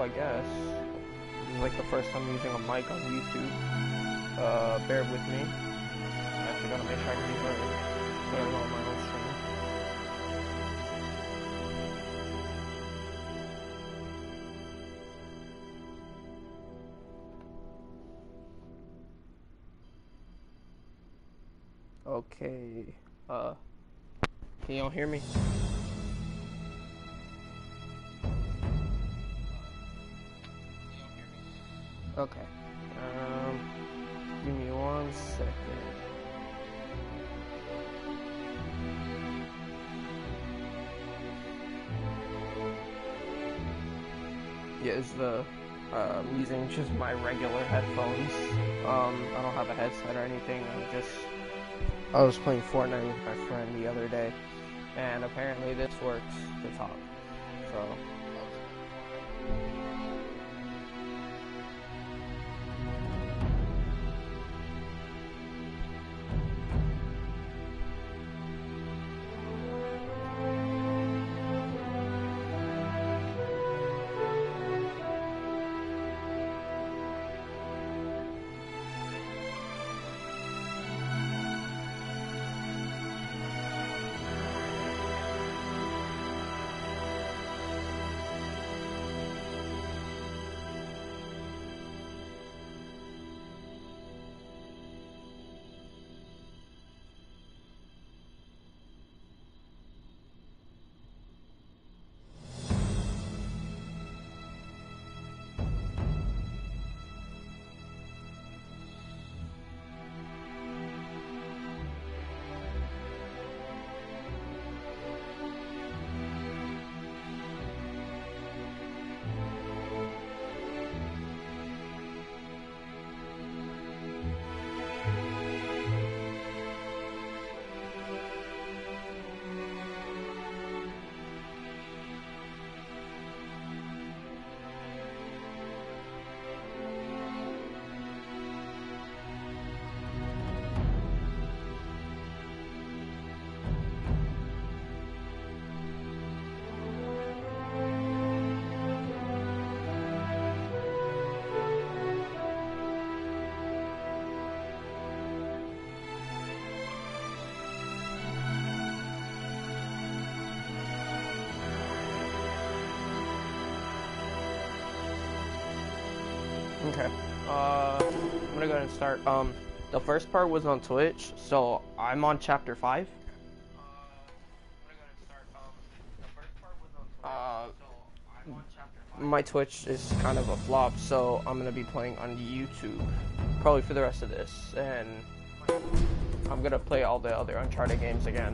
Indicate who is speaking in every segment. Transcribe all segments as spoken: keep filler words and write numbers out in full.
Speaker 1: I guess. This is like the first time using a mic on YouTube. Uh, bear with me. I actually gotta make sure I can be heard clearly on my own stream. Okay. Uh, can y'all hear me? Okay. Um, give me one second. Yeah, it's the, uh, I'm using just my regular headphones. Um, I don't have a headset or anything. I'm just, I was playing Fortnite with my friend the other day, and apparently this works to talk. So. Okay, uh, I'm gonna go ahead and start. Um, the first part was on Twitch, so I'm on chapter five. Uh, my Twitch is kind of a flop, so I'm gonna be playing on YouTube probably for the rest of this, and I'm gonna play all the other Uncharted games again.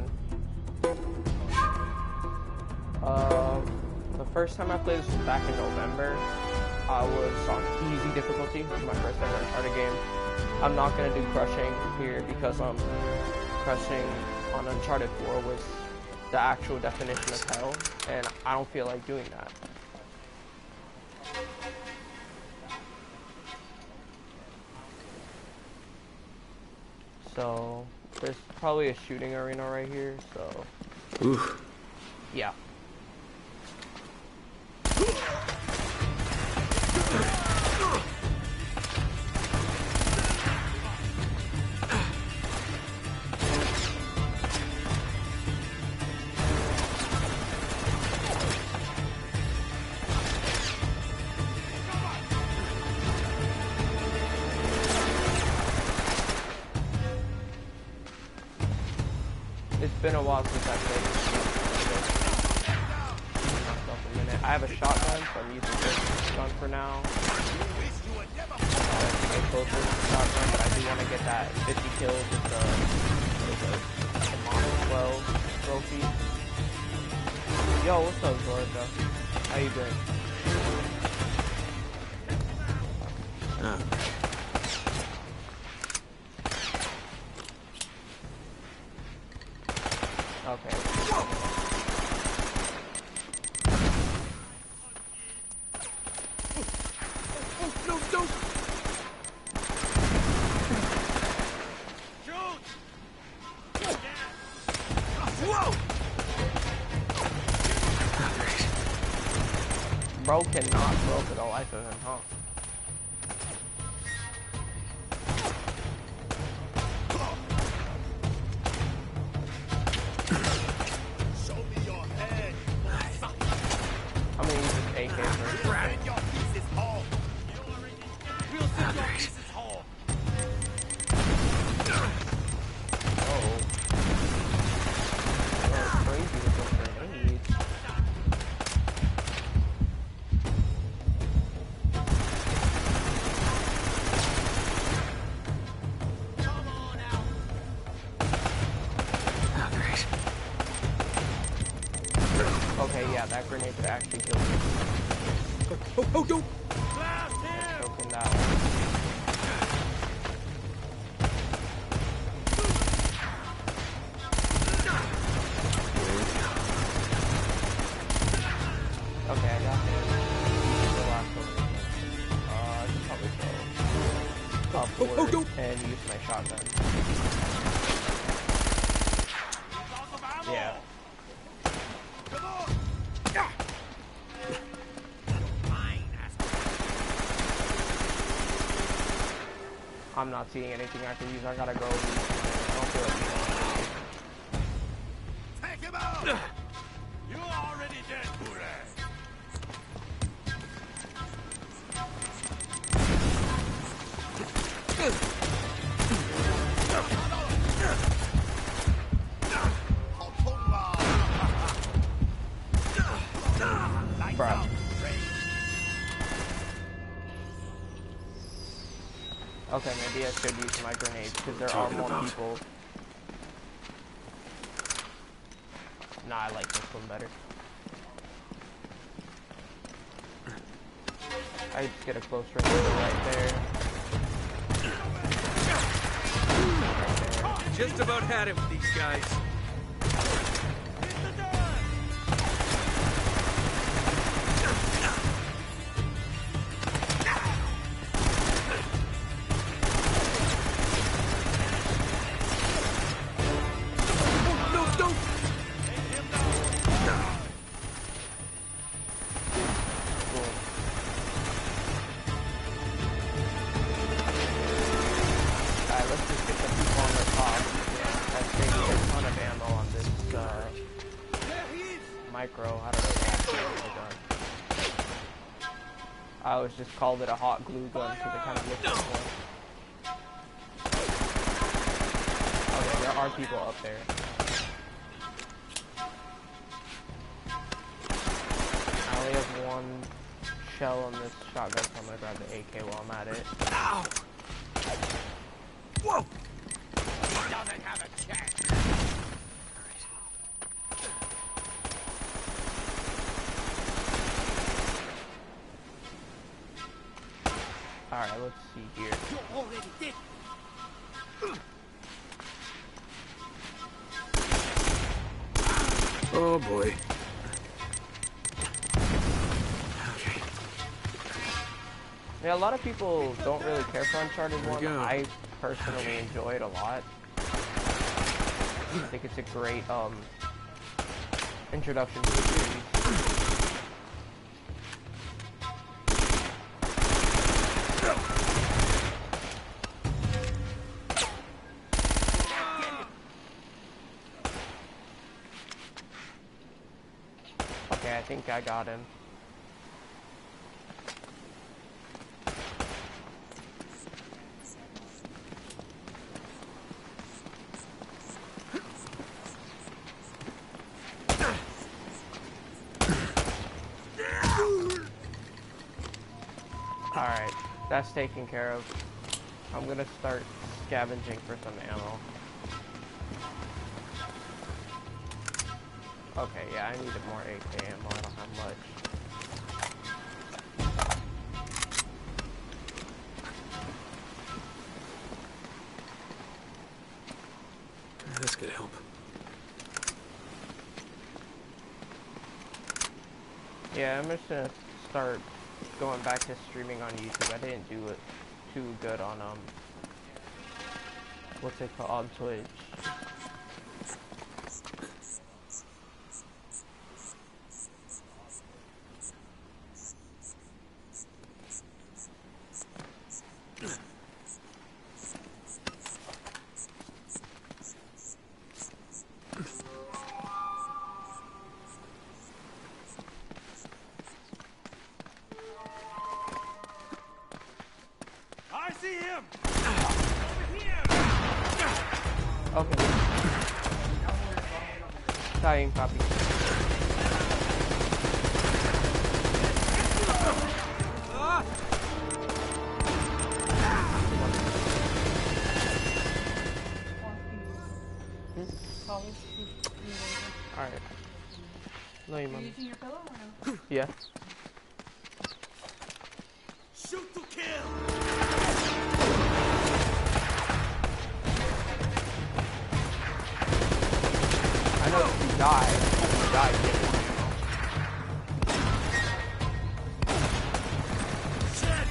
Speaker 1: Uh, the first time I played this was back in November. I was on easy difficulty. This is my first ever Uncharted game. I'm not going to do crushing here because um, crushing on Uncharted four was the actual definition of hell, and I don't feel like doing that. So, there's probably a shooting arena right here, so...
Speaker 2: Oof.
Speaker 1: Yeah. It's been a while since I played this. Myself a minute. I have a shotgun, so I'm using this gun for now. I have to get closer to the shotgun, but I do want to get that fifty kills with the, what is it, the Mono twelve trophy. Yo, what's up, Georgia? How you doing?
Speaker 2: Oh.
Speaker 1: Okay.
Speaker 2: No, don't!
Speaker 3: Shoot!
Speaker 2: Whoa! Oh, great.
Speaker 1: Bro cannot throw for the life of him, huh?
Speaker 2: Show me your head.
Speaker 1: I'm gonna use this A K first.
Speaker 2: Send your pieces home. We'll send your pieces home.
Speaker 1: Oh. That's crazy with those grenades.
Speaker 2: Come on out.
Speaker 3: Oh, great.
Speaker 1: Okay, yeah, that grenade could actually kill me.
Speaker 3: Oh, oh, don't!
Speaker 2: Blast him.
Speaker 1: Choking that one. Okay, I got him. The last one. Uh, I should probably go upward
Speaker 3: oh, don't.
Speaker 1: and use my shotgun. Yeah.
Speaker 2: Come on.
Speaker 1: I'm not seeing anything I can use. I gotta go. I don't feel like using it.
Speaker 2: Take him out. You're already dead, Burak.
Speaker 1: Bruh. Okay, maybe I should use my grenades because there are
Speaker 3: Talking
Speaker 1: more
Speaker 3: about.
Speaker 1: people. Nah, I like this one better. I just get a close range right there. Right there.
Speaker 3: Just about had it with these guys.
Speaker 1: Alright, let's just get the people on the top. Yeah, I think there's a ton of ammo on this uh, micro. I don't know if that's the gun. I always just called it a hot glue gun because it kind of looks like one. Okay, there are people up there. I only have one shell on this shotgun, so I'm gonna grab the A K while I'm at it.
Speaker 3: Ow! Whoa!
Speaker 2: He doesn't have a chance.
Speaker 1: Alright, let's see here.
Speaker 2: You're already dead.
Speaker 3: Oh boy. Okay.
Speaker 1: Yeah, a lot of people don't really care for Uncharted
Speaker 3: There we
Speaker 1: one.
Speaker 3: go.
Speaker 1: I personally enjoy it a lot. I think it's a great um introduction to the series. Okay, I think I got him. Alright, that's taken care of. I'm gonna start scavenging for some ammo. Okay, yeah, I needed more A K ammo. I don't have much.
Speaker 3: This could help.
Speaker 1: Yeah, I'm just gonna start going back to streaming on YouTube. I didn't do it too good on, um, what's it called, on Twitch.
Speaker 2: see him.
Speaker 1: Okay. Dying copy.
Speaker 3: Ah!
Speaker 1: Alright. No, you
Speaker 4: Are you
Speaker 1: mom.
Speaker 4: using your pillow or no?
Speaker 1: Yeah.
Speaker 2: Shoot to kill.
Speaker 1: I know if you die, if you die, you get it.
Speaker 2: Shit.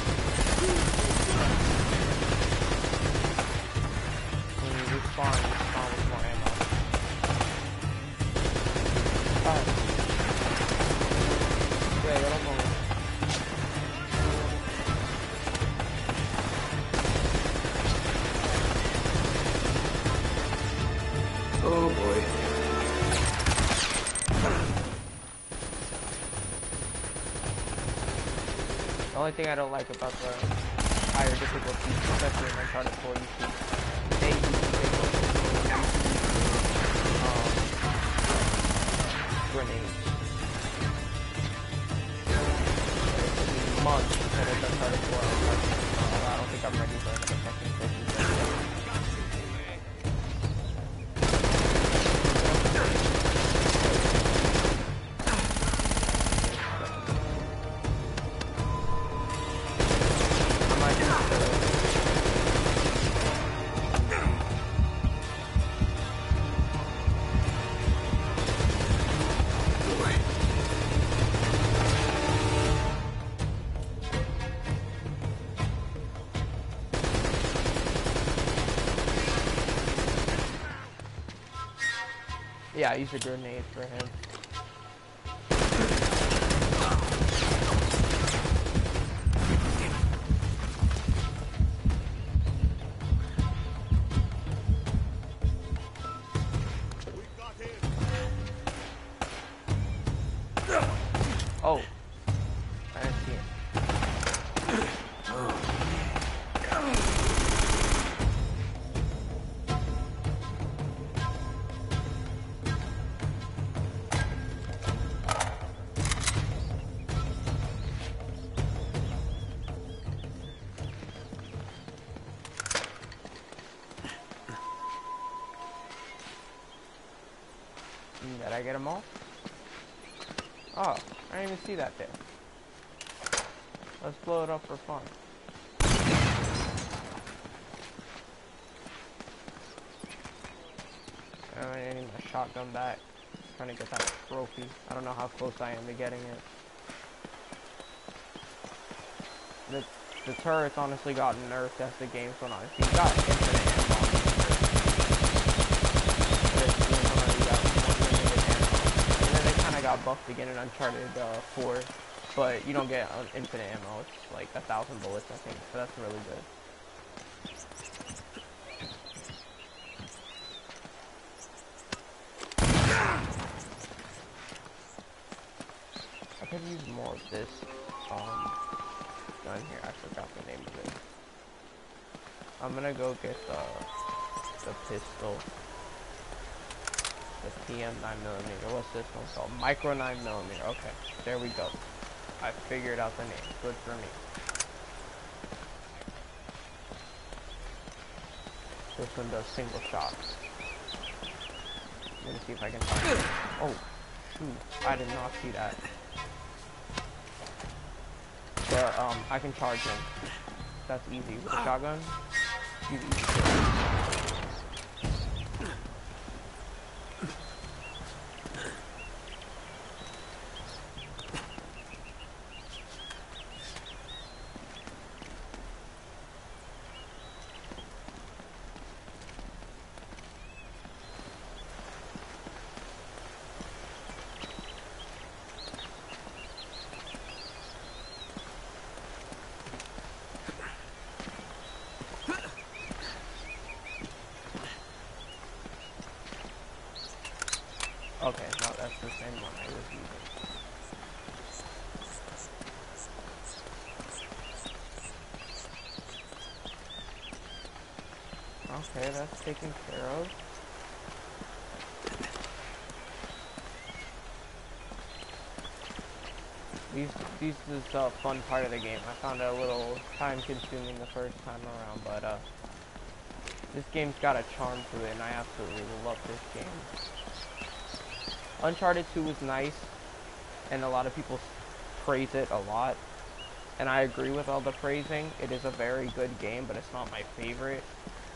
Speaker 1: When you respawn, you respawn with more ammo. Alright. Yeah, yo lo pongo.
Speaker 3: Oh boy.
Speaker 1: The only thing I don't like about the higher difficulty, especially in Uncharted four, you see, they use they um, grenades. It took me months to finish Uncharted four. I was like, oh, I don't think I'm ready for another fucking fifty. I might just, uh,
Speaker 3: Boy.
Speaker 1: yeah, I used a grenade for him.
Speaker 2: We got him.
Speaker 1: Oh, I didn't see him. Did I get them all? Oh, I didn't even see that there. Let's blow it up for fun. I need my shotgun back. Trying to get that trophy. I don't know how close I am to getting it. The, the turret's honestly gotten nerfed as the game's going on. So you got infinite ammo. But it's game's going on, you got unlimited ammo. And then they kind of got buffed again in Uncharted uh, four. But you don't get uh, infinite ammo. It's like a thousand bullets, I think. So that's really good. I could use more of this um, gun here. I forgot the name of it. I'm gonna go get the the pistol, the P M nine millimeter. What's this one called? Micro nine millimeter. Okay, there we go. I figured out the name. Good for me. This one does single shots. Let me see if I can find it. Oh, shoot! I did not see that. But um, I can charge him. That's easy with the shotgun. He's easy to kill. Okay, that's taken care of. These, these is the fun part of the game. I found it a little time-consuming the first time around, but uh, this game's got a charm to it, and I absolutely love this game. Uncharted two was nice, and a lot of people praise it a lot, and I agree with all the praising. It is a very good game, but it's not my favorite.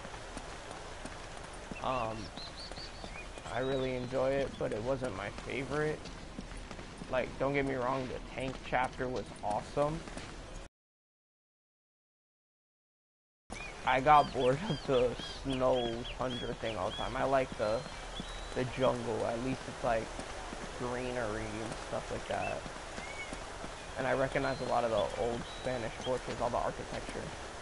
Speaker 1: Um, I really enjoy it, but it wasn't my favorite. Like, don't get me wrong, the tank chapter was awesome. I got bored of the snow tundra thing all the time. I like the the jungle. At least it's like greenery and stuff like that. And I recognize a lot of the old Spanish fortress, all the architecture.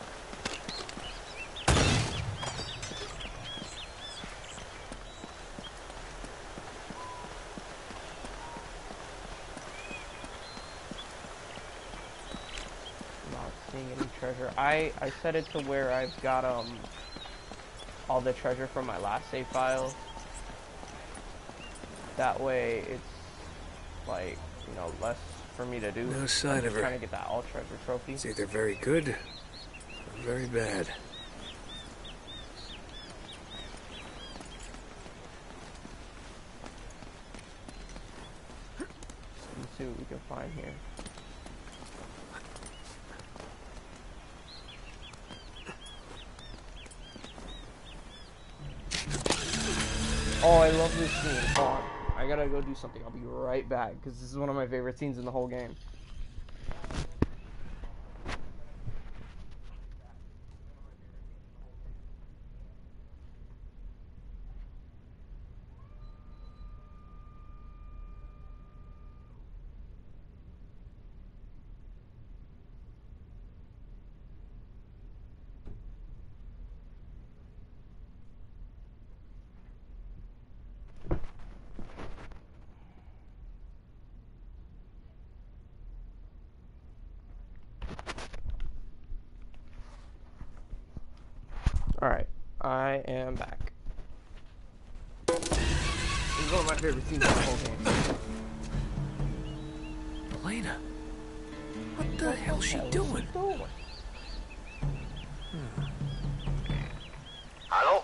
Speaker 1: Treasure. I, I set it to where I've got um all the treasure from my last save file. That way it's like, you know, less for me to do.
Speaker 3: No sign
Speaker 1: I'm
Speaker 3: of her.
Speaker 1: Trying to get that all treasure trophy.
Speaker 3: It's either very good or very bad.
Speaker 1: Let's see what we can find here. Oh, I love this scene. Hold on. I gotta go do something. I'll be right back, because this is one of my favorite scenes in the whole game. Alright, I am back. This is one of my favorite scenes in the whole game.
Speaker 3: Elena, what the hell's she doing?
Speaker 1: Hmm.
Speaker 4: Hello?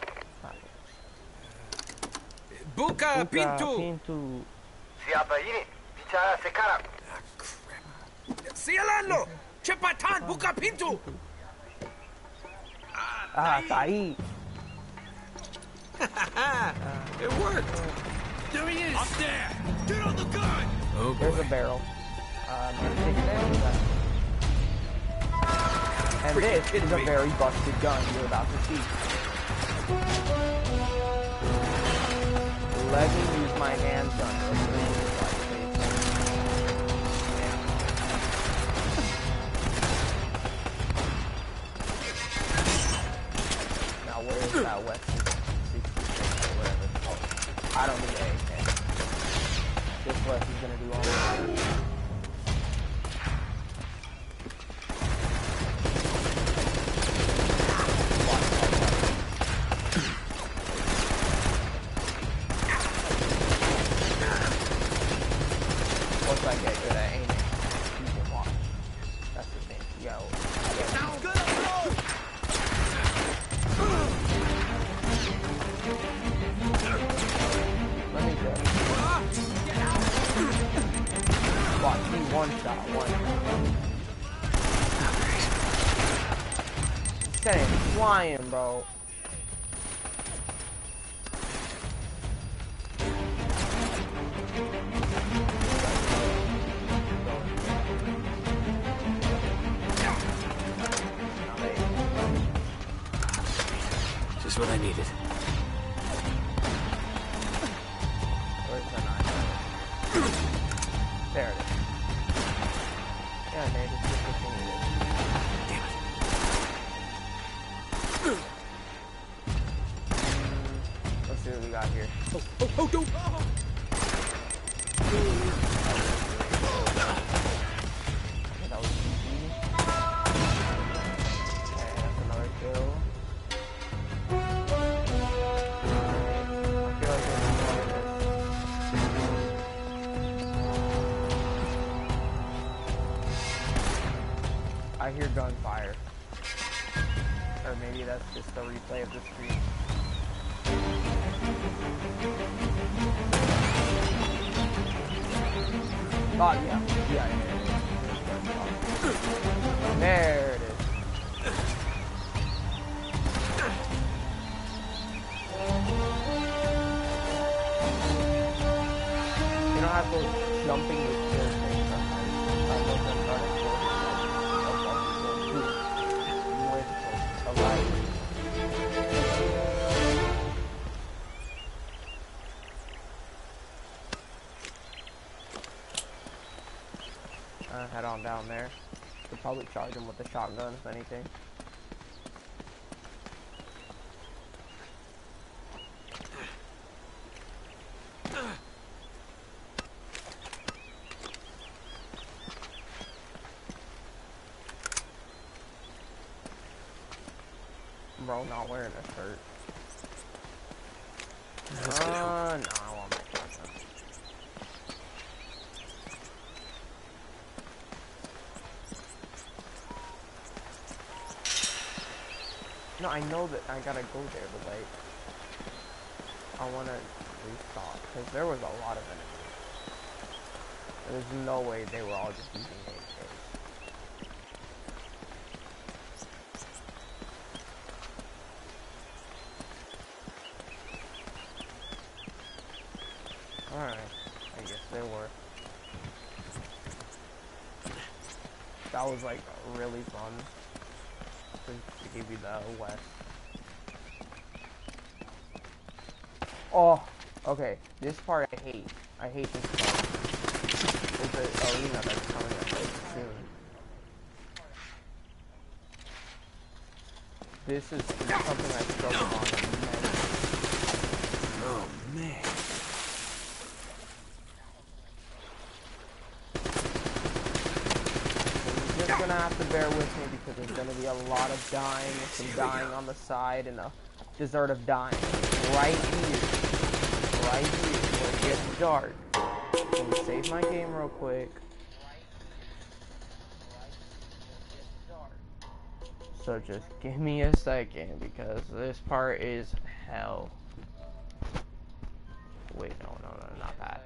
Speaker 2: Buka Pintu!
Speaker 1: Pintu.
Speaker 4: Siapa ini? Bicara sekarang.
Speaker 3: Ah, crap.
Speaker 2: Sialano! Cepatan, buka pintu!
Speaker 1: Ah, tá aí.
Speaker 2: It worked! There he is! Up there! Get on the gun!
Speaker 3: Oh
Speaker 1: There's a
Speaker 3: boy.
Speaker 1: barrel. Uh, I'm gonna take advantage of that. And this is a very busted gun you're about to see. Let me use my handgun. Now where is that weapon? sixty-six or whatever it's called. I don't need A K. This weapon's gonna do all that. Once I get good at aiming, you can watch. That's the thing. Yo.
Speaker 2: Sounds good, bro!
Speaker 1: Let me go. Watch me one shot, one. This guy is flying, bro.
Speaker 3: Just what I needed.
Speaker 1: Where's the knife? There it is. Yeah, Nate, it's just the thing it is.
Speaker 3: Damn it.
Speaker 1: Mm, let's see what we got here.
Speaker 2: Oh, oh, oh, don't!
Speaker 1: Okay, that was easy. Okay, that's another kill. I hear gunfire. Or maybe that's just a replay of the stream. Oh, yeah. Yeah, yeah, yeah. There it is. You don't have to jumping with kill things sometimes. Sometimes those guns aren't important. With a light. Uh, head on down there. Could probably charge him with the shotgun if anything. Bro, not wearing a shirt. Uh, no, I want my shotgun. No, I know that I gotta go there, but like, I wanna restock, because there was a lot of enemies. There's no way they were all just using A Ks. Alright, I guess they were. That was like really fun. To, to give you the west. Oh, okay. This part I hate. I hate this part. It's an arena that's coming up like soon. This is something I struggled on immensely.
Speaker 3: Oh man.
Speaker 1: You're just gonna have to bear with me because there's gonna be a lot of dying, some dying on the side, and a desert of dying. Right here. Right here, where it gets dark. Let me save my game real quick. So just give me a second because this part is hell. Wait, no, no, no, not that.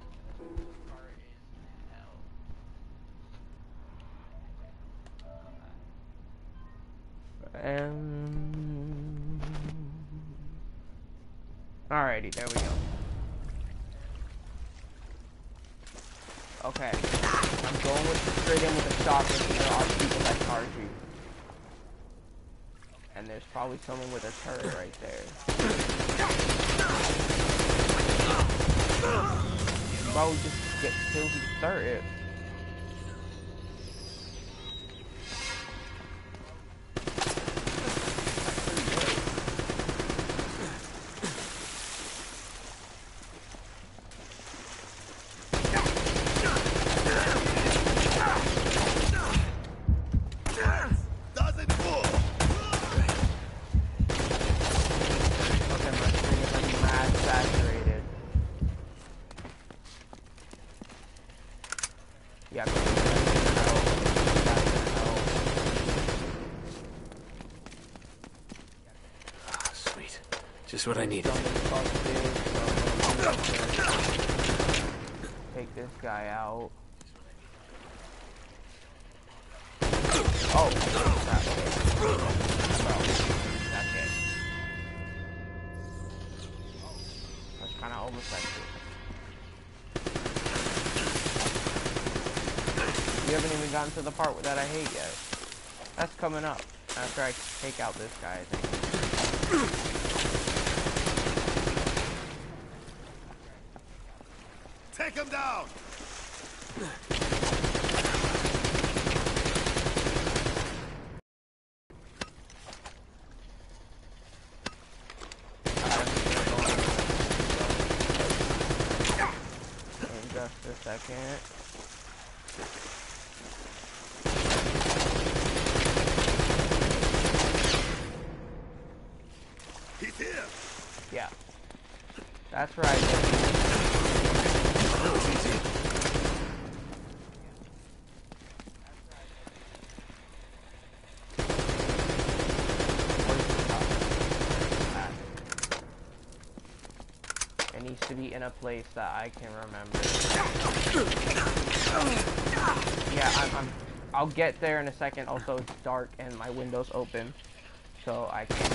Speaker 1: Um, alrighty, there we go. Okay, I'm going with the, straight in with the shotgun because there are people that charge you. And there's probably someone with a turret right there. Bro, just get killed with the turret.
Speaker 3: Just what I needed.
Speaker 1: Take this guy out. Oh, that's it. Bro, that's it. That's kind of almost like it. You haven't even gotten to the part that I hate yet. That's coming up after I take out this guy, I think.
Speaker 2: Take him down!
Speaker 1: In just a second.
Speaker 2: He's here!
Speaker 1: Yeah. That's right. in a place that I can remember. Yeah, I'm, I'm, I'll get there in a second. Also, it's dark and my window's open, so I can't.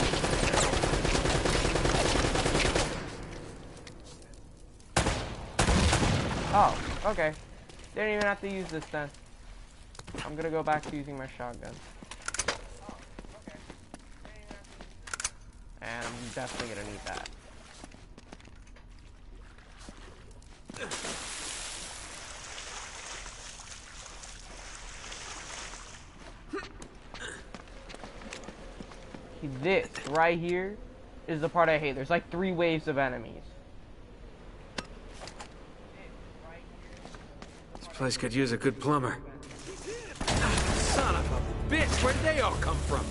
Speaker 1: Oh, okay. Didn't even have to use this then. I'm gonna go back to using my shotgun. And I'm definitely gonna need that. This right here is the part I hate. There's like three waves of enemies.
Speaker 3: This place could use a good plumber.
Speaker 2: Son of a bitch! Where did they all come from?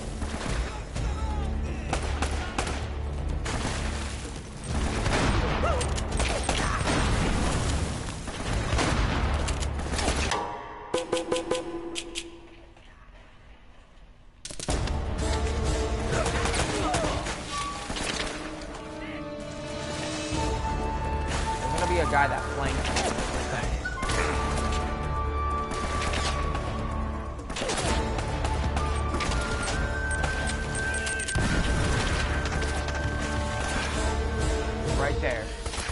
Speaker 1: There's gonna be a guy that flanks me. Right there.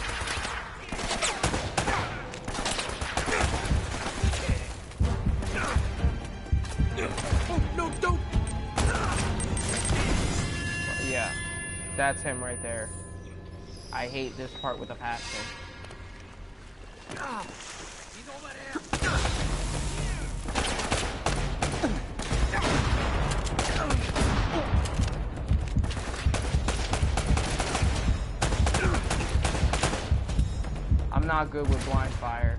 Speaker 2: Oh, no, don't!
Speaker 1: Yeah, that's him right there. I hate this part with a passion.
Speaker 2: He's over there!
Speaker 1: I'm not good with blind fire,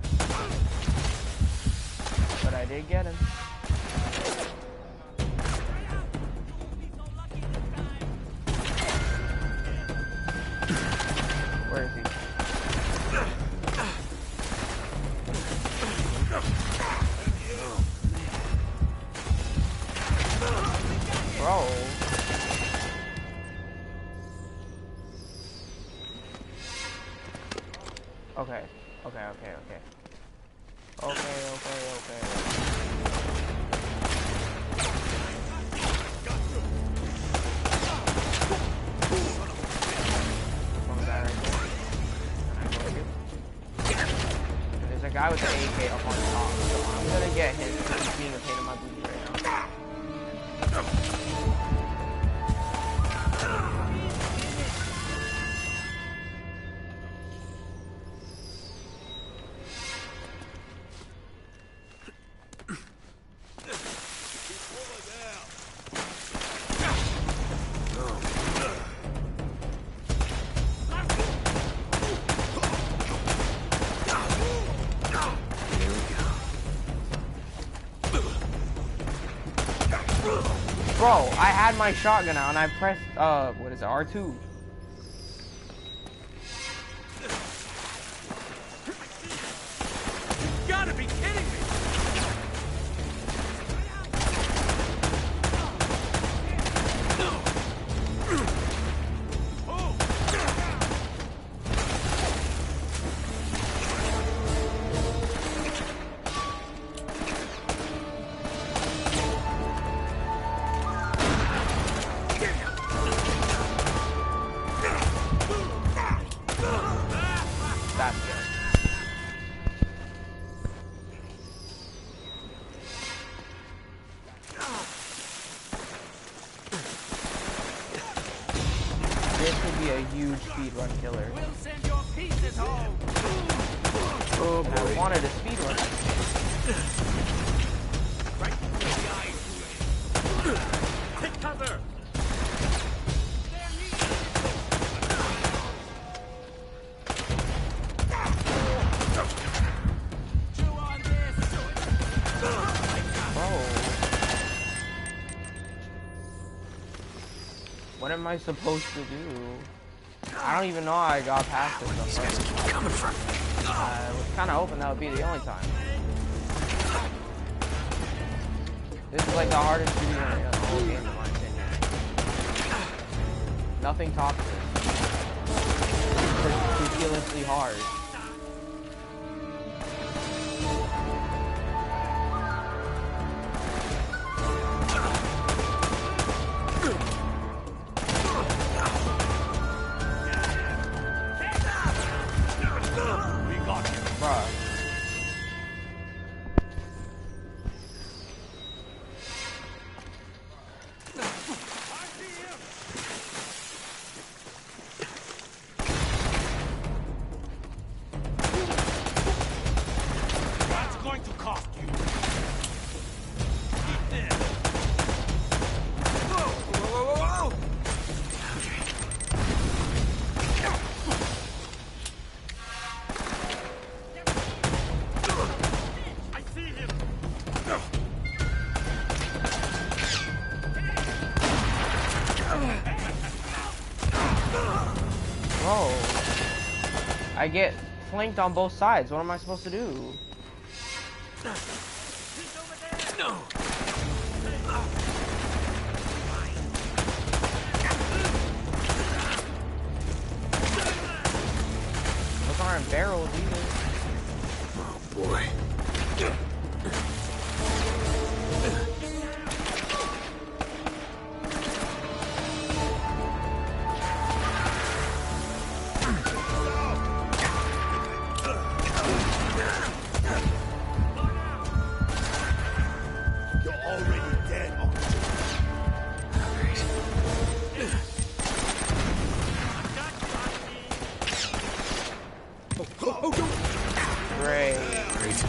Speaker 1: but I did get him. Where is he? Bro. Okay, okay, okay, okay. Okay, okay, okay. One guy right there. I know you. There's a guy with the A K up on top, so I'm gonna get him because he's being a pain in my booty right now. Bro, I had my shotgun out and I pressed, uh, what is it, R two?
Speaker 2: You gotta be kidding me!
Speaker 1: That's good. This would be a huge speedrun killer.
Speaker 2: We'll send your pieces home!
Speaker 3: Oh
Speaker 1: And I
Speaker 3: boy.
Speaker 1: wanted a speedrun.
Speaker 2: Right between the eyes! Take cover! Chew on this!
Speaker 1: Bro. What am I supposed to do? I don't even know how I got past this
Speaker 3: These
Speaker 1: stuff.
Speaker 3: guys keep coming from.
Speaker 1: I was kind of hoping that would be the only time. This is like the hardest shooting area in the whole game, in my opinion. Nothing tops this. ridiculously hard. Bruh.
Speaker 2: That's going to cost you. Whoa, whoa, whoa, whoa, whoa. I see him.
Speaker 1: Bro. I get flanked on both sides. What am I supposed to do?
Speaker 2: No.
Speaker 1: Those aren't barrels either.
Speaker 3: Oh boy.
Speaker 2: You're already dead, Uncle.
Speaker 1: Great.
Speaker 3: Great.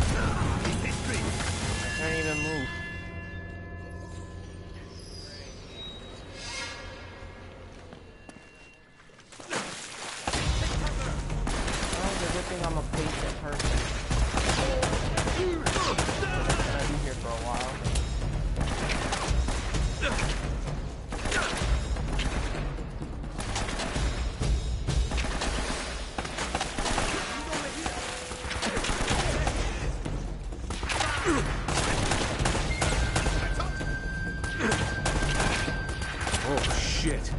Speaker 1: I can't even move. Oh, it's a good thing I'm a patient person. I'm gonna be here for a while.
Speaker 3: Oh shit.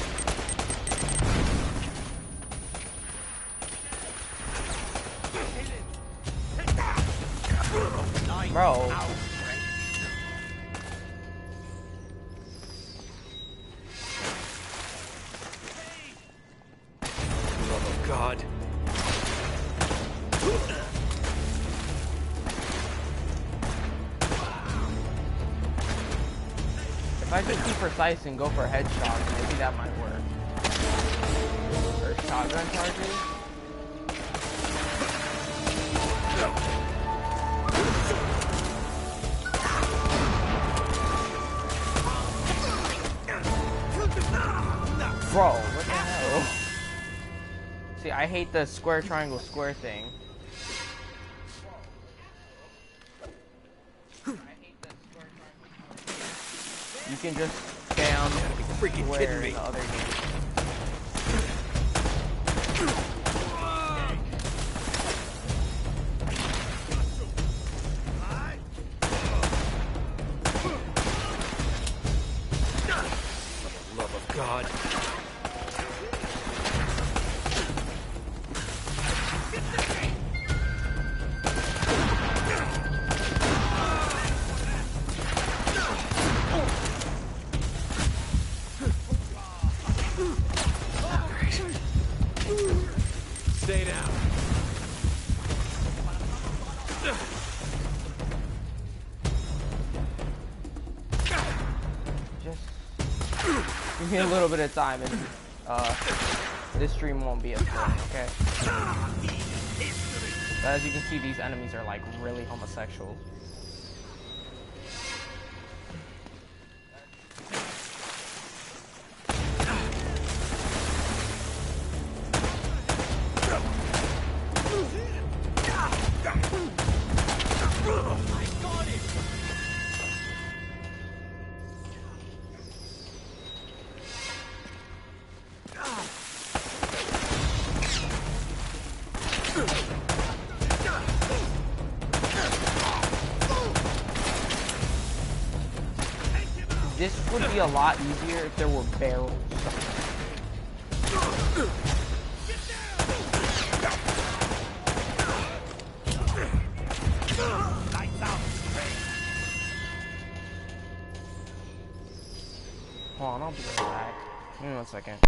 Speaker 1: Bro.
Speaker 3: Love of God.
Speaker 1: If I just be precise and go for headshots, maybe that might work. Or shotgun charges. Bro, what the hell? See, I hate the square, triangle, square thing. You can just stay on
Speaker 3: Freaking
Speaker 1: square
Speaker 3: kidding
Speaker 1: in
Speaker 3: me.
Speaker 1: the other game.
Speaker 3: Love of God. Stay down.
Speaker 1: Just give me a little bit of time and uh, this stream won't be as long, okay? But as you can see, these enemies are like really homosexual. This would be a lot easier if there were barrels. Hold on, I'll be right back. Give me one second.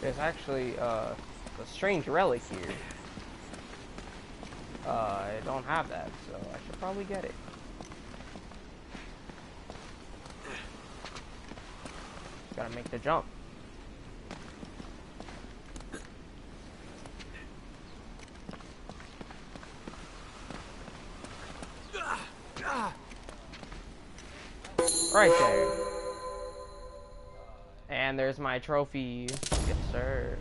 Speaker 1: There's actually uh, a strange relic here. Uh, I don't have that, so I should probably get it. Gotta make the jump. Right there. And there's my trophy. Yes, sir.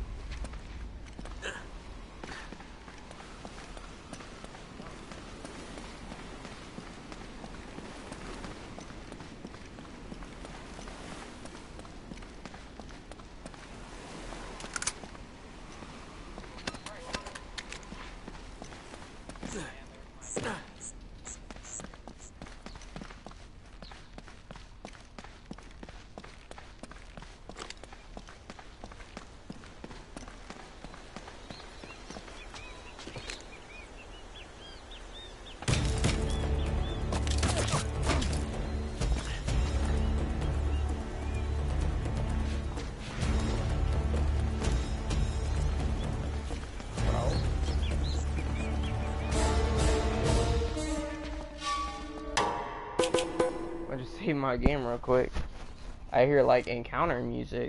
Speaker 1: I just saved my game real quick. I hear like encounter music.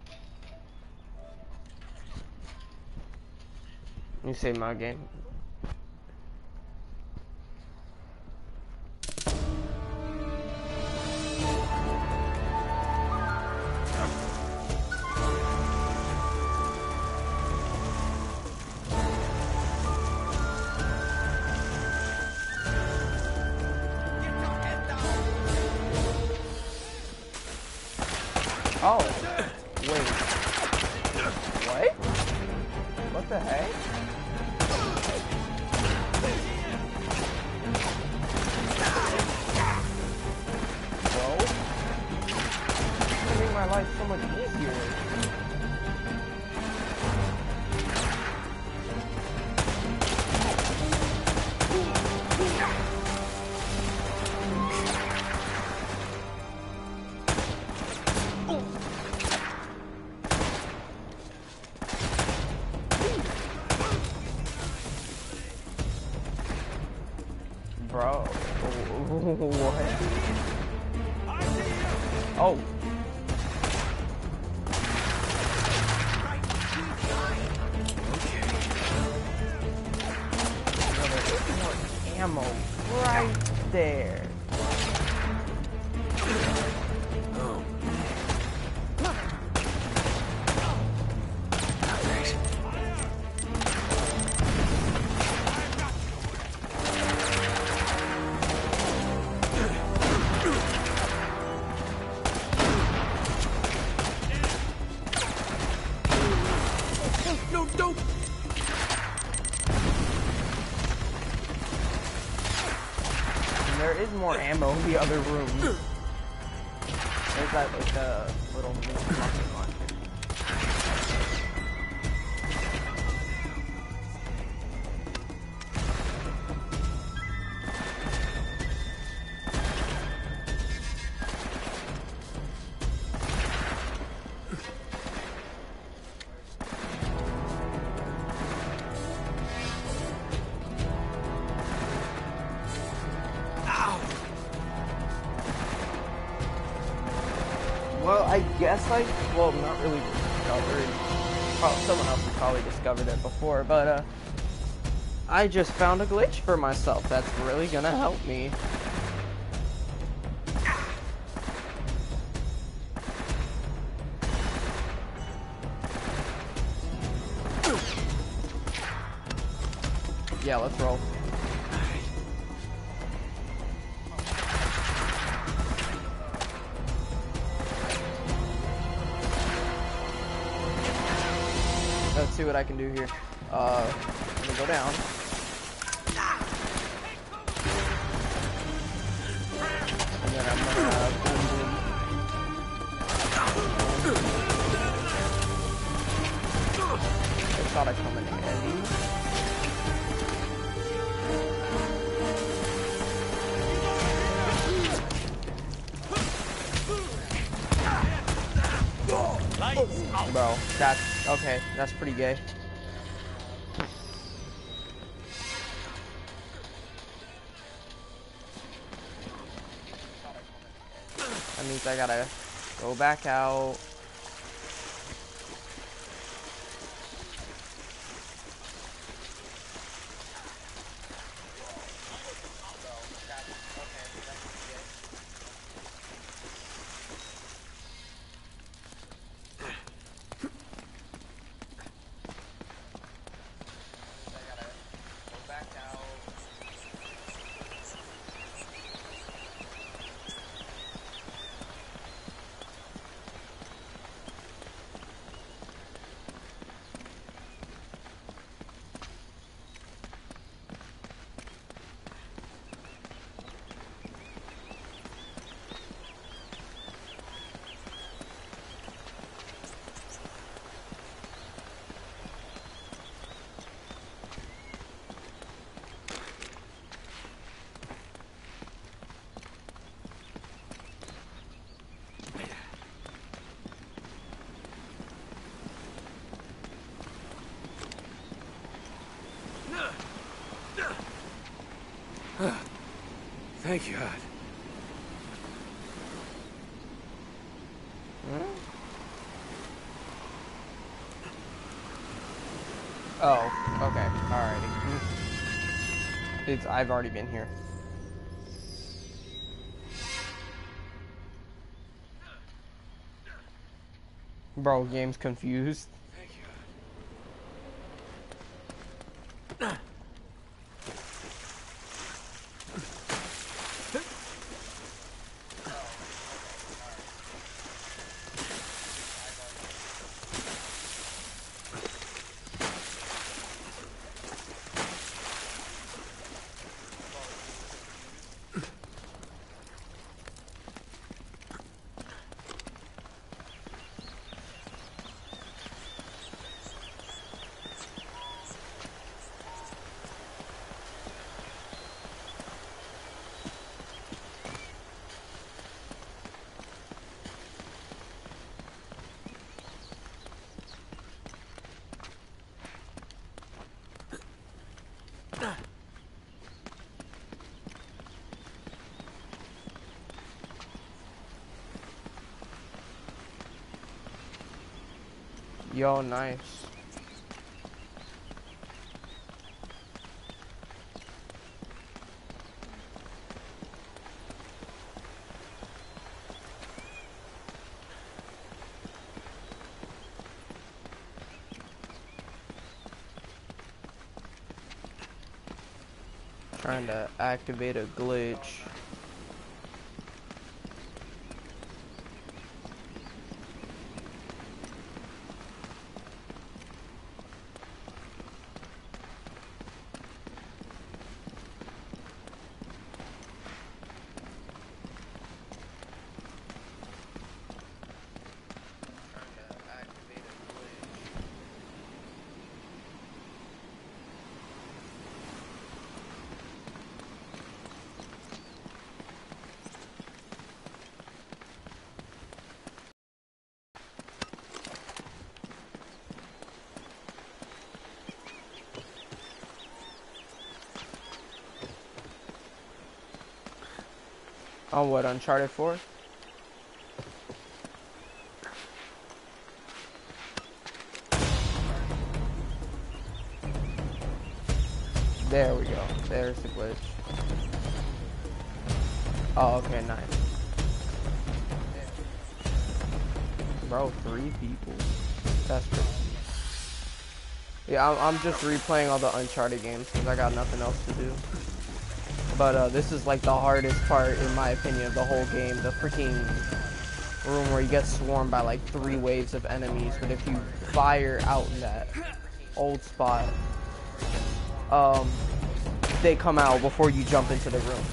Speaker 1: Let me save my game. Oh, wait. What? What the heck? Whoa. It's gonna make my life so much easier. Bro, what? Oh. There's more ammo right there. There is more ammo in the other room. There's that like a little mini rocket launcher. Well, I guess I, well, not really discovered. Oh, someone else has probably discovered it before, but uh, I just found a glitch for myself that's really gonna help me. Yeah, let's roll. Let's see what I can do here. Uh, I'm gonna go down. And then I'm gonna uh, boom, boom. I thought I'd come in handy.
Speaker 2: Lights out.
Speaker 1: Bro, that's okay. That's pretty gay. That means I gotta go back out.
Speaker 3: Thank God.
Speaker 1: Oh, okay. Alrighty. It's I've already been here. Bro, game's confused.
Speaker 3: Thank you.
Speaker 1: Yo, nice. Trying to activate a glitch. On what, Uncharted four? There we go. There's the glitch. Oh, okay, nice. Bro, three people. That's pretty. Yeah, I'm, I'm just replaying all the Uncharted games because I got nothing else to do. But uh, this is like the hardest part, in my opinion, of the whole game. The freaking room where you get swarmed by like three waves of enemies. But if you fire out in that old spot, um, they come out before you jump into the room.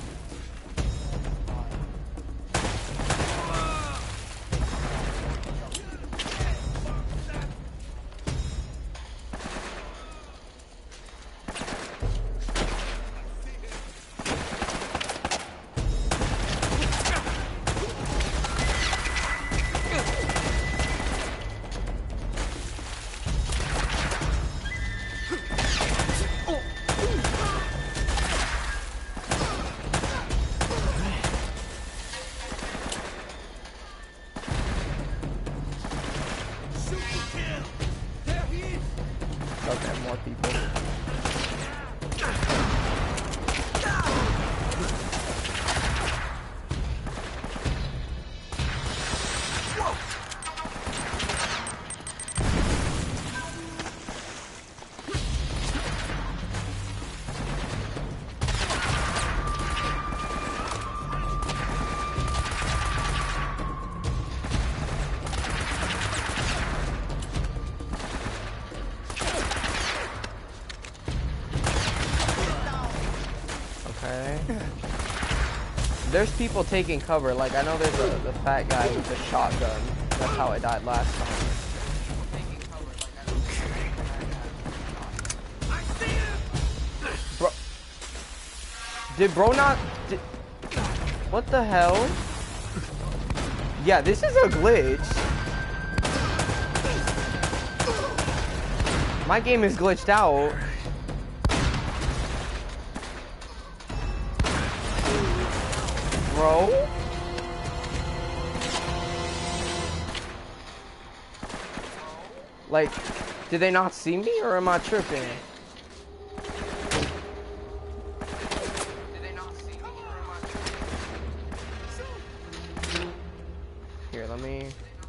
Speaker 1: there's people taking cover. Like, I know there's a the fat guy with the shotgun. That's how I died last time. Bro, did bro not? Did, what the hell? Yeah, this is a glitch. My game is glitched out. Bro? Like, did they not see me or am I tripping? Did they not see me or am I tripping? Here, let me...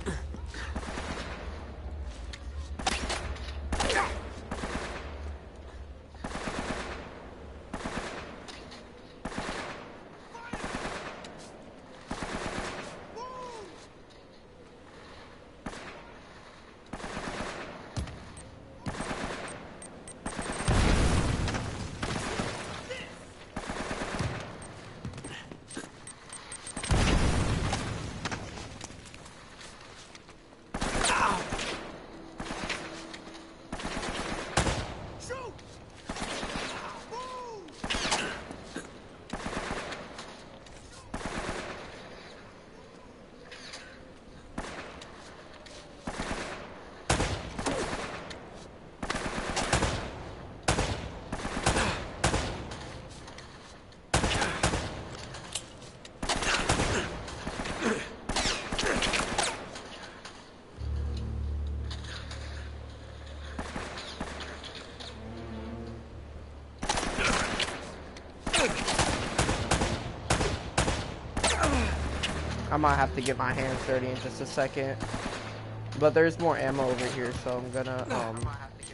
Speaker 1: I might have to get my hands dirty in just a second. But there's more ammo over here, so I'm gonna, um...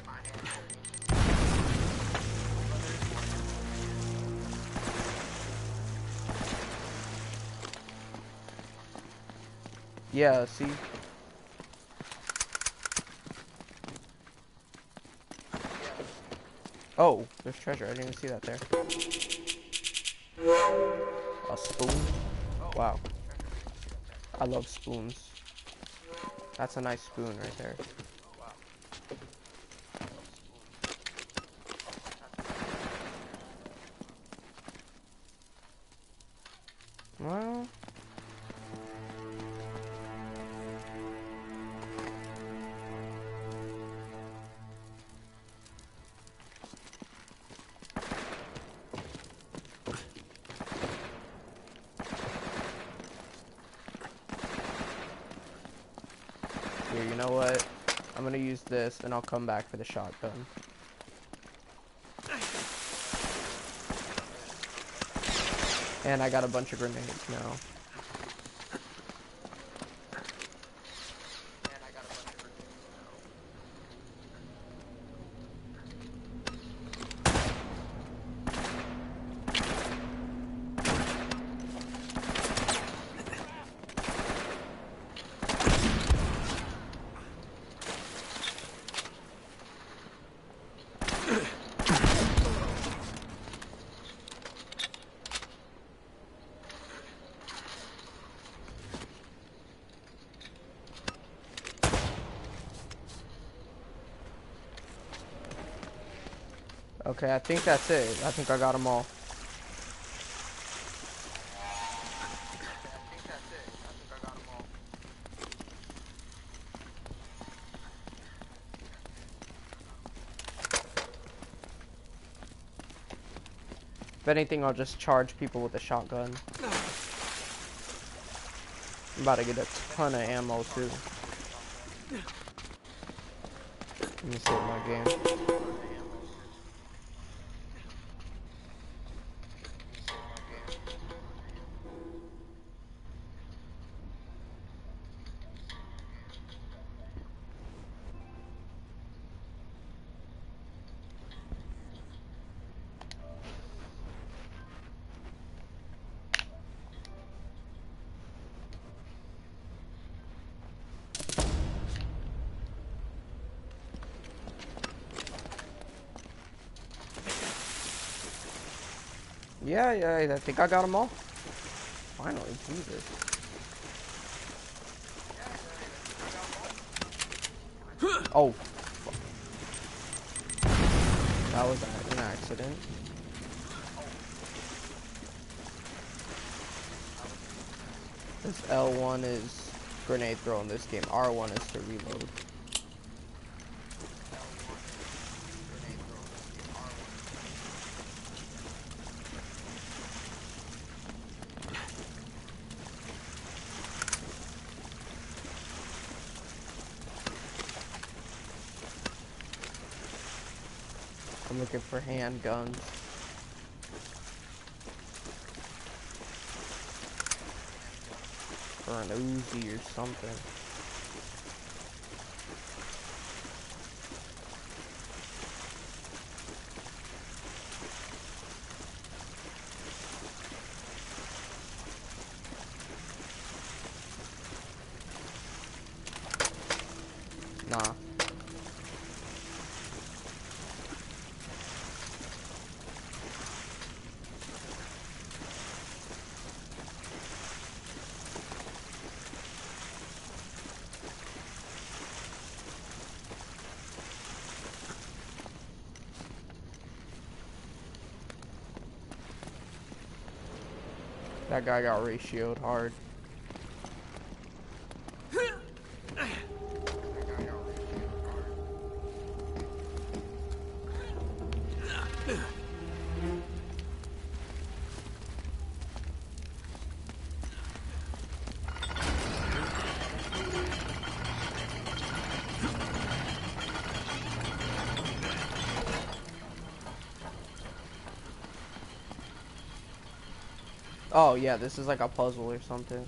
Speaker 1: yeah, see? Oh, there's treasure. I didn't even see that there. A spoon? Wow. I love spoons. That's a nice spoon right there. Well... Here, you know what? I'm gonna use this, and I'll come back for the shotgun. And I got a bunch of grenades now. Okay, I think that's it. I think I got them all. If anything, I'll just charge people with a shotgun. I'm about to get a ton of ammo too. Let me save my game. Yeah, yeah, I think I got them all. finally, Jesus. Oh, fuck. That was an accident. This L one is grenade throw in this game. R one is to reload. I'm looking for handguns. Or an Uzi or something. Nah. That guy got ratioed hard. Oh yeah, this is like a puzzle or something.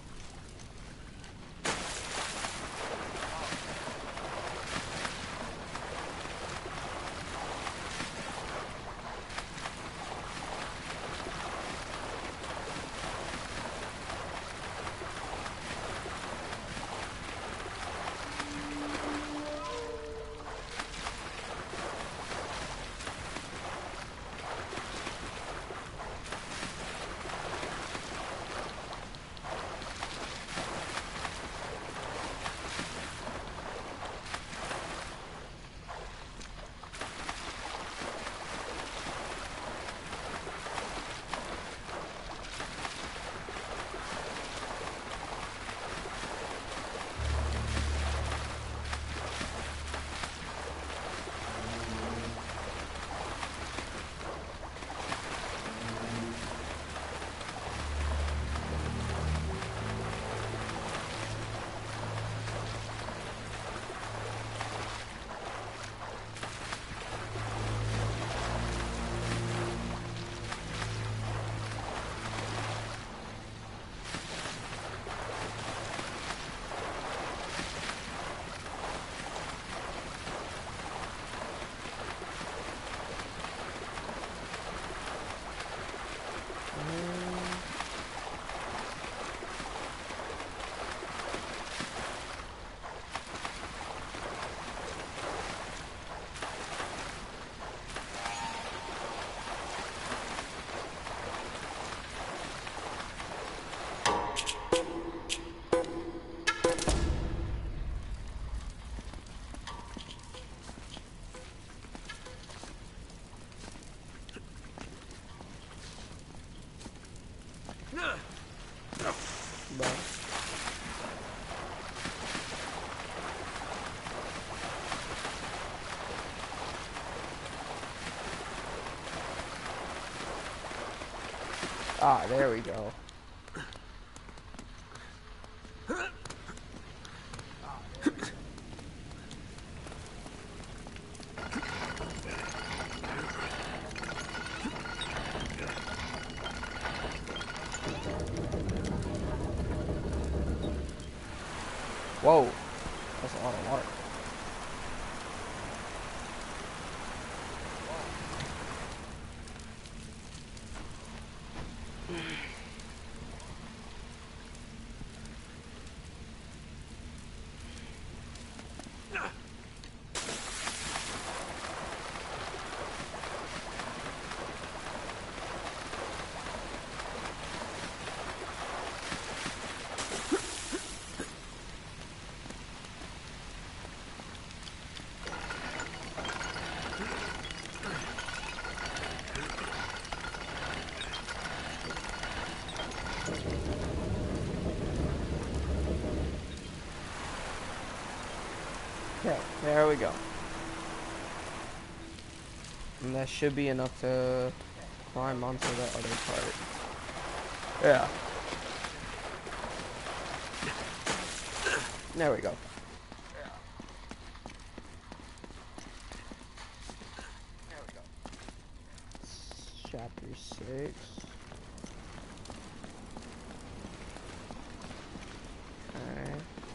Speaker 1: Bro. Ah, there we go. Whoa, that's a lot of water. Okay, there we go. And that should be enough to climb onto the other part. Yeah. There we go. There we go. Chapter six. Okay.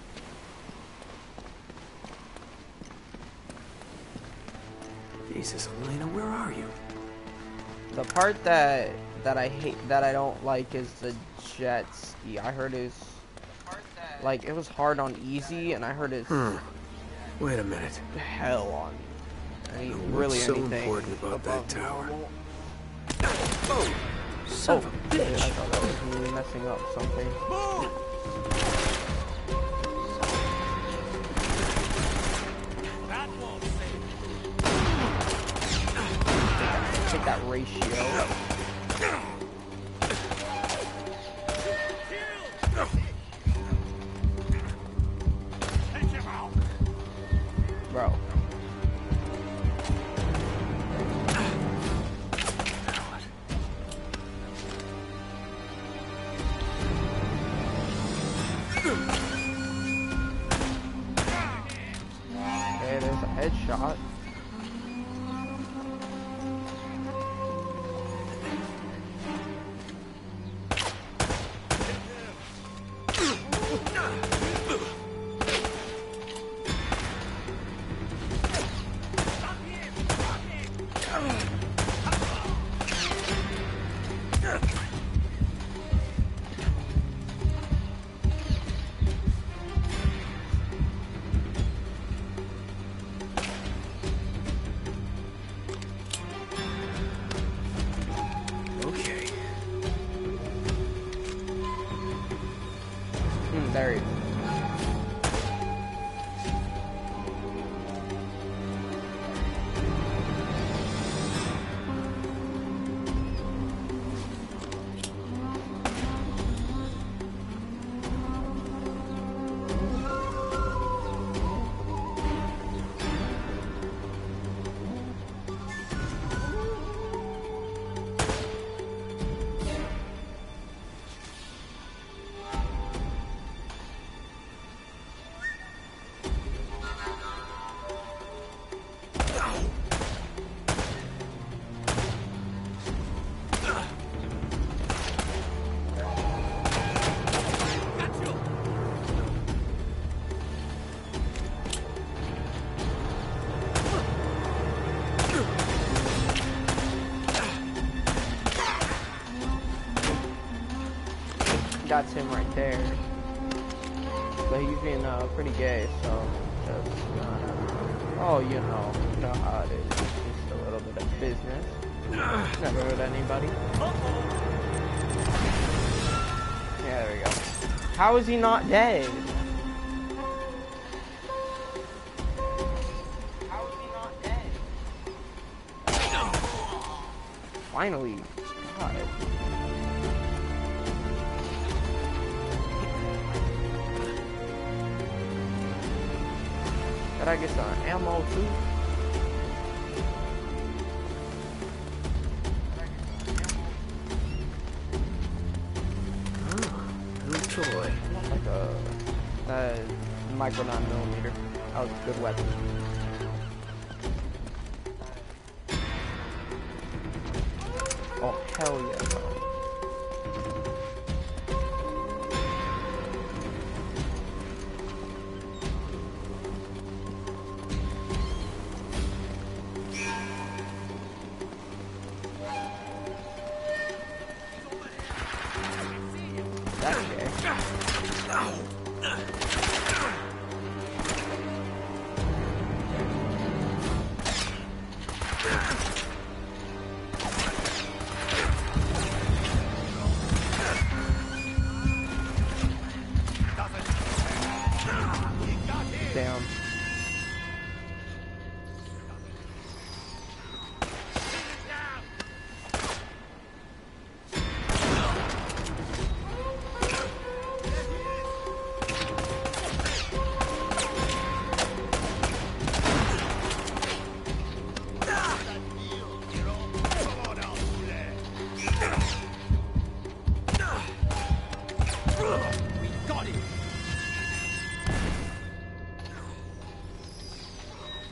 Speaker 3: Jesus, Elena, where are you?
Speaker 1: The part that that I hate, that I don't like, is the jet ski. I heard it's like it was hard on easy, and I heard it's
Speaker 3: Hmm. Wait a minute.
Speaker 1: hell on any,
Speaker 3: What's
Speaker 1: really
Speaker 3: so
Speaker 1: anything
Speaker 3: important about that
Speaker 1: above
Speaker 3: tower?
Speaker 1: normal.
Speaker 3: Oh, son of a
Speaker 1: I
Speaker 3: bitch!
Speaker 1: thought that was me messing up something.
Speaker 2: That won't save.
Speaker 1: Take that ratio.
Speaker 2: Take him out.
Speaker 1: Bro. Okay, there's a headshot.
Speaker 3: Okay.
Speaker 1: Hmm, there he is. That's him right there. But he's being uh, pretty gay, so just uh, oh, you know, you know how it is. It's just a little bit of business. Never hurt anybody. Yeah, there we go. How is he not dead? How is he not dead? Finally. God. Did I get some ammo too?
Speaker 3: Oh, new toy.
Speaker 1: Like a, a micro nine millimeter. That was a good weapon. Oh hell yeah, bro. That's gay. Damn.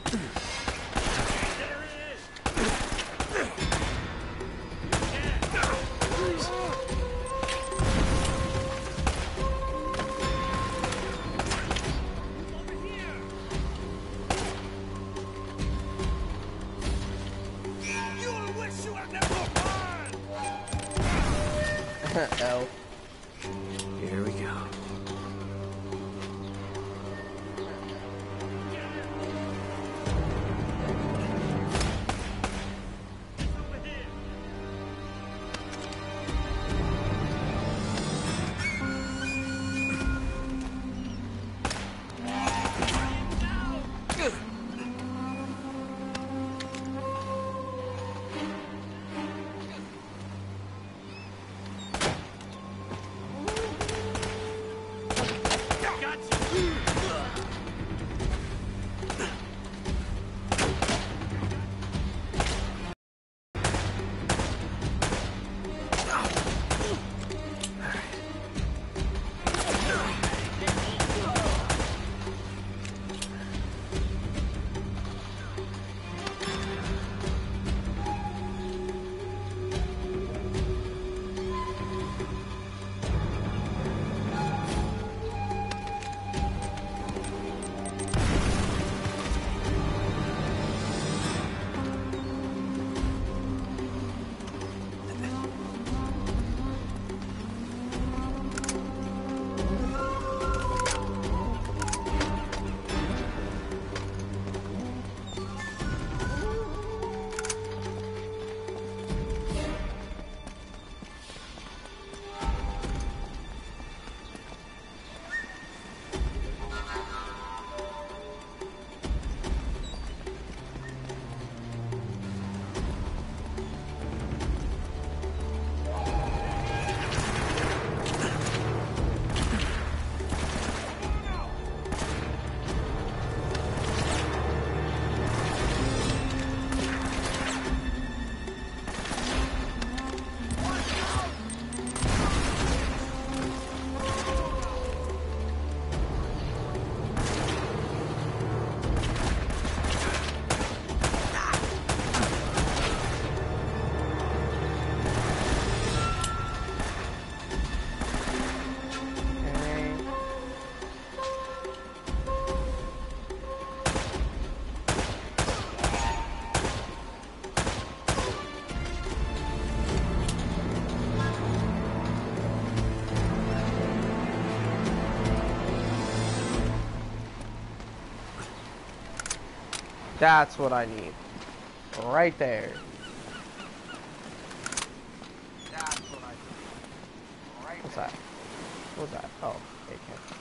Speaker 1: L.
Speaker 3: Here we go.
Speaker 1: That's what I need. Right there. That's what I need. Right What's there. that? What's that? Oh, A K.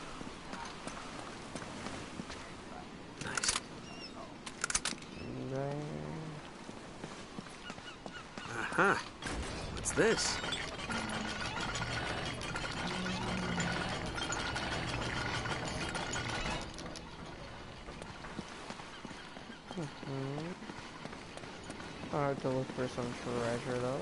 Speaker 3: Nice. Uh-huh. What's this?
Speaker 1: Mm-hmm. I have to look for some treasure though.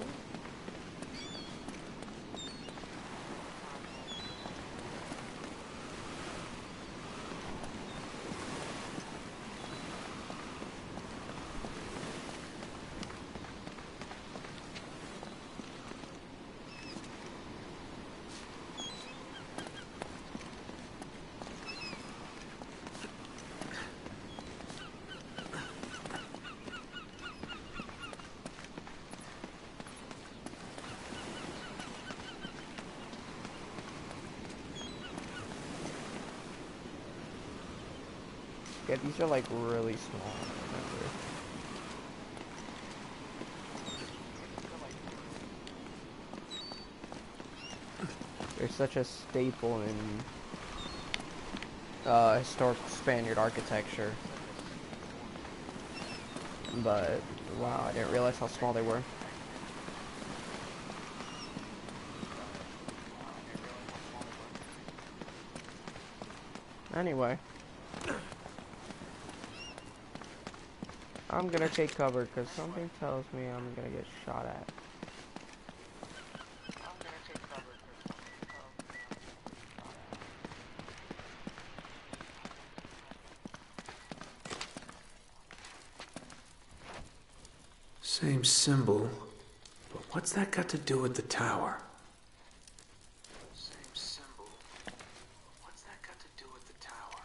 Speaker 1: Yeah, these are like really small. They're such a staple in uh, historical Spaniard architecture. But wow, I didn't realize how small they were. Anyway. I'm gonna take cover because something tells me I'm gonna get shot at.
Speaker 3: Same symbol, but what's that got to do with the tower? Same symbol, but what's that got to do with the tower?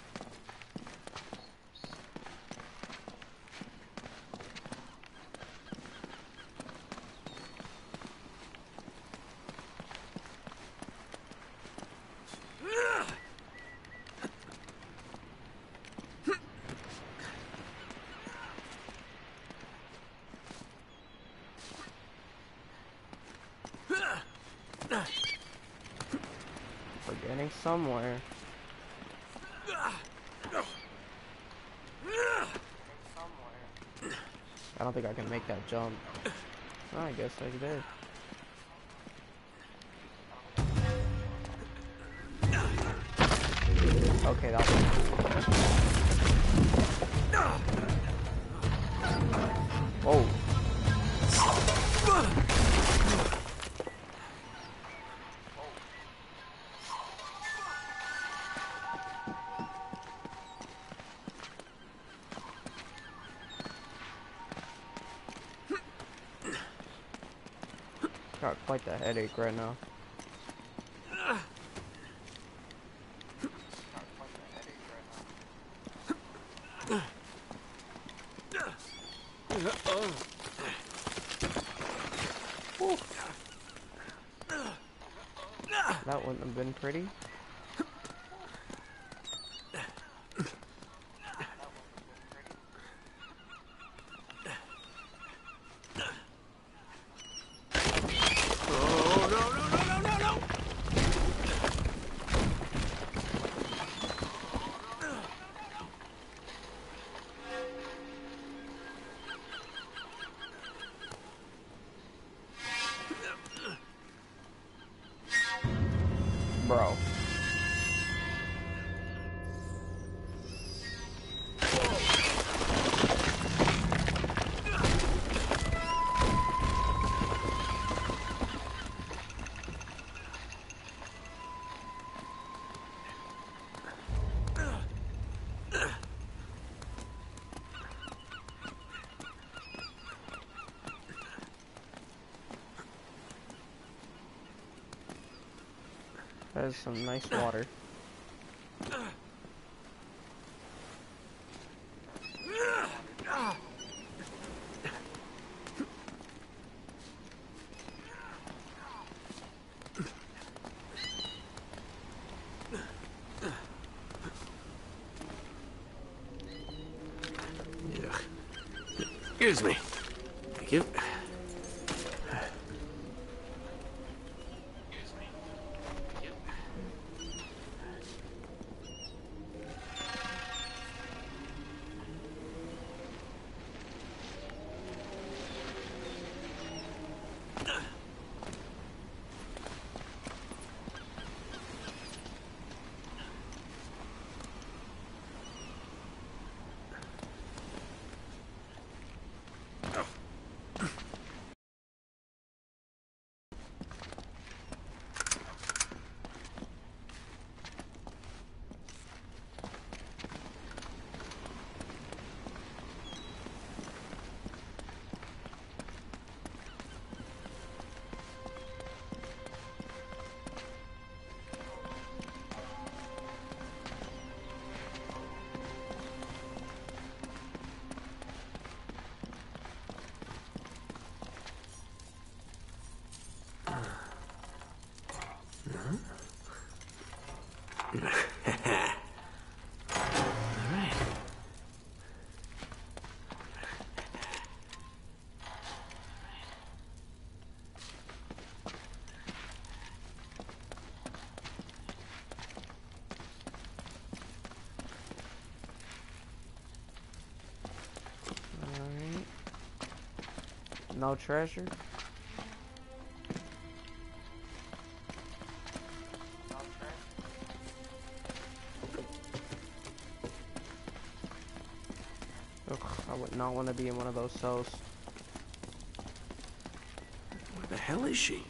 Speaker 1: We're getting somewhere. I don't think I can make that jump. Oh, I guess I did. Okay, that was... Oh. Got quite the headache right now. That wouldn't have been pretty. Bro. That is some nice water.
Speaker 3: Excuse me. Thank you.
Speaker 1: Alright. No treasure. Ugh, I would not want to be in one of those cells.
Speaker 3: Where the hell is she?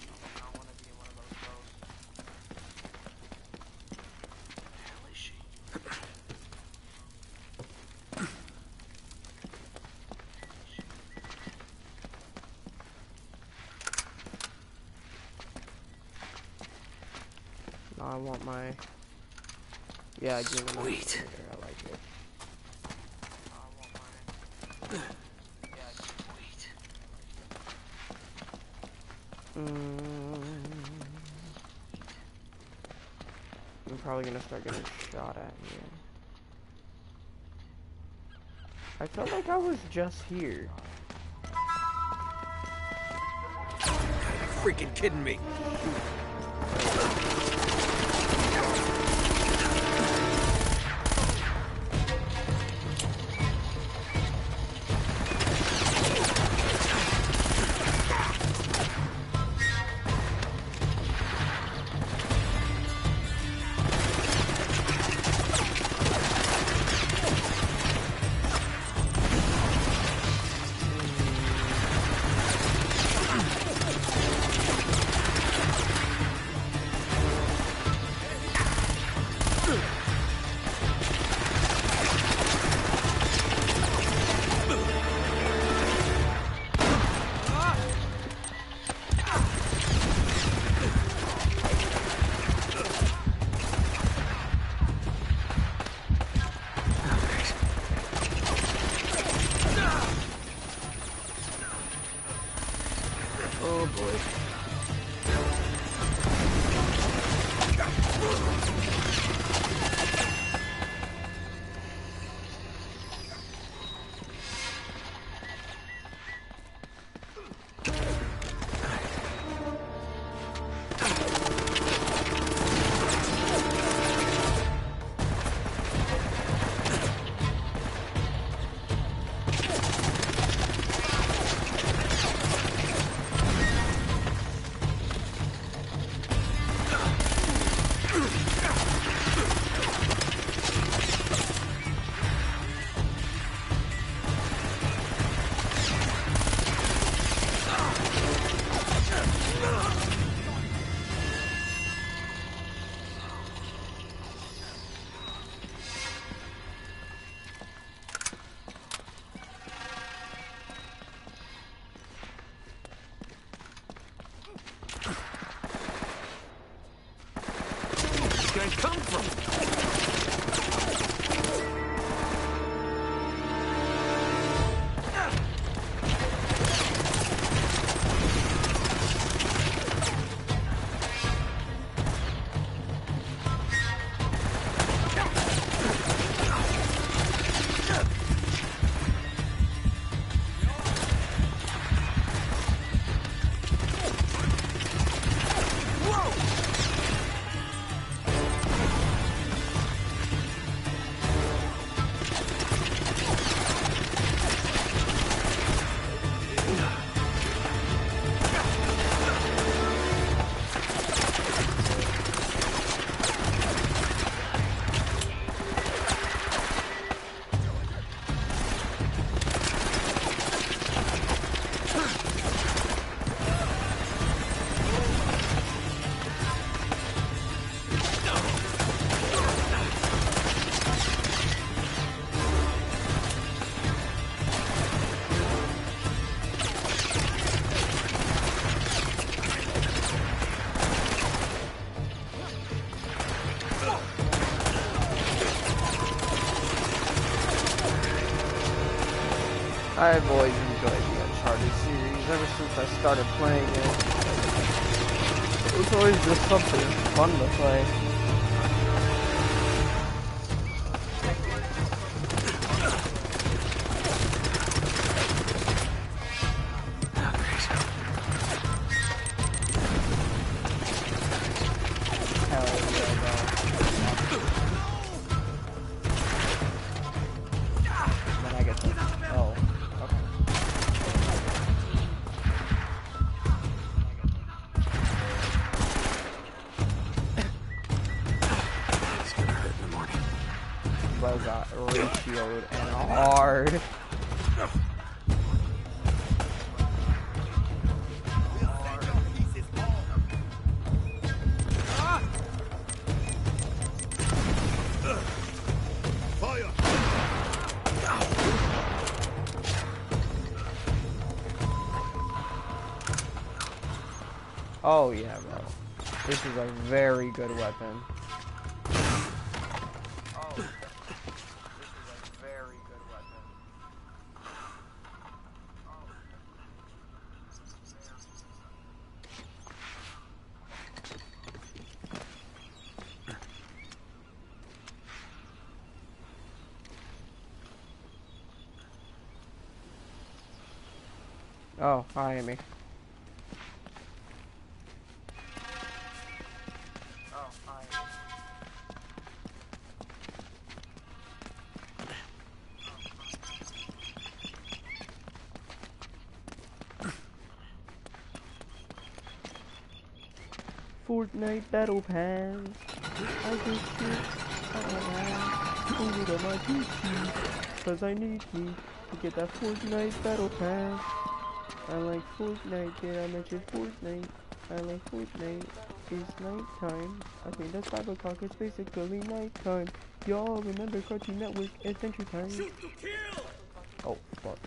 Speaker 1: want my... Yeah, give me my...
Speaker 3: Sweet.
Speaker 1: I like it. Mm. I'm probably gonna start getting shot at here. I felt like I was just here.
Speaker 2: Are you freaking kidding me?
Speaker 3: Oh boy.
Speaker 2: Where's this guy come from?
Speaker 1: I've always enjoyed the Uncharted series ever since I started playing it. It was always just something fun to play. Hell yeah, no. Then I get to... Oh. Bro got ratioed and hard. Oh yeah, bro. This is a very good weapon. Oh, this is a very good weapon. Oh, hi, Amy. Oh, hi. Fortnite Battle Pass. I just shoot on my P C, cause I need me to get that Fortnite Battle Pass. I like Fortnite, yeah, I mentioned Fortnite. I like Fortnite. It's nighttime. I think that's five o'clock, it's basically nighttime. Y'all remember Cartoon Network, Adventure Time.
Speaker 2: Shoot to kill!
Speaker 1: Oh, fuck.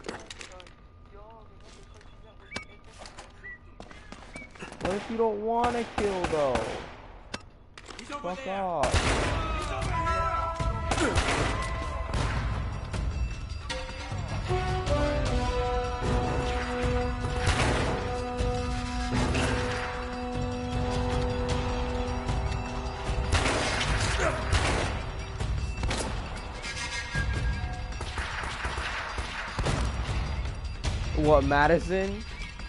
Speaker 1: What if you don't want to kill, though?
Speaker 2: He's over
Speaker 1: Fuck
Speaker 2: there!
Speaker 1: off.
Speaker 2: He's over here!
Speaker 1: What, Madison?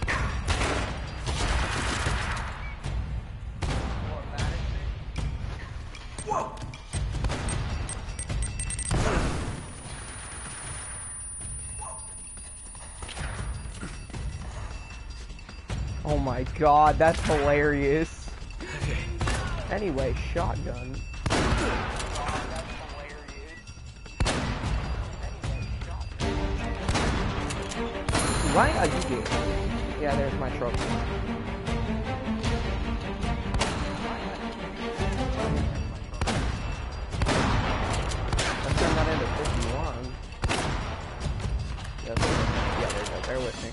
Speaker 3: Whoa!
Speaker 1: Oh my god, that's hilarious.
Speaker 3: Okay.
Speaker 1: Anyway, shotgun. Right? Oh, you do. Yeah, there's my trophy. Let's turn that into fifty-one. Yes, yeah, there you go. Bear with me.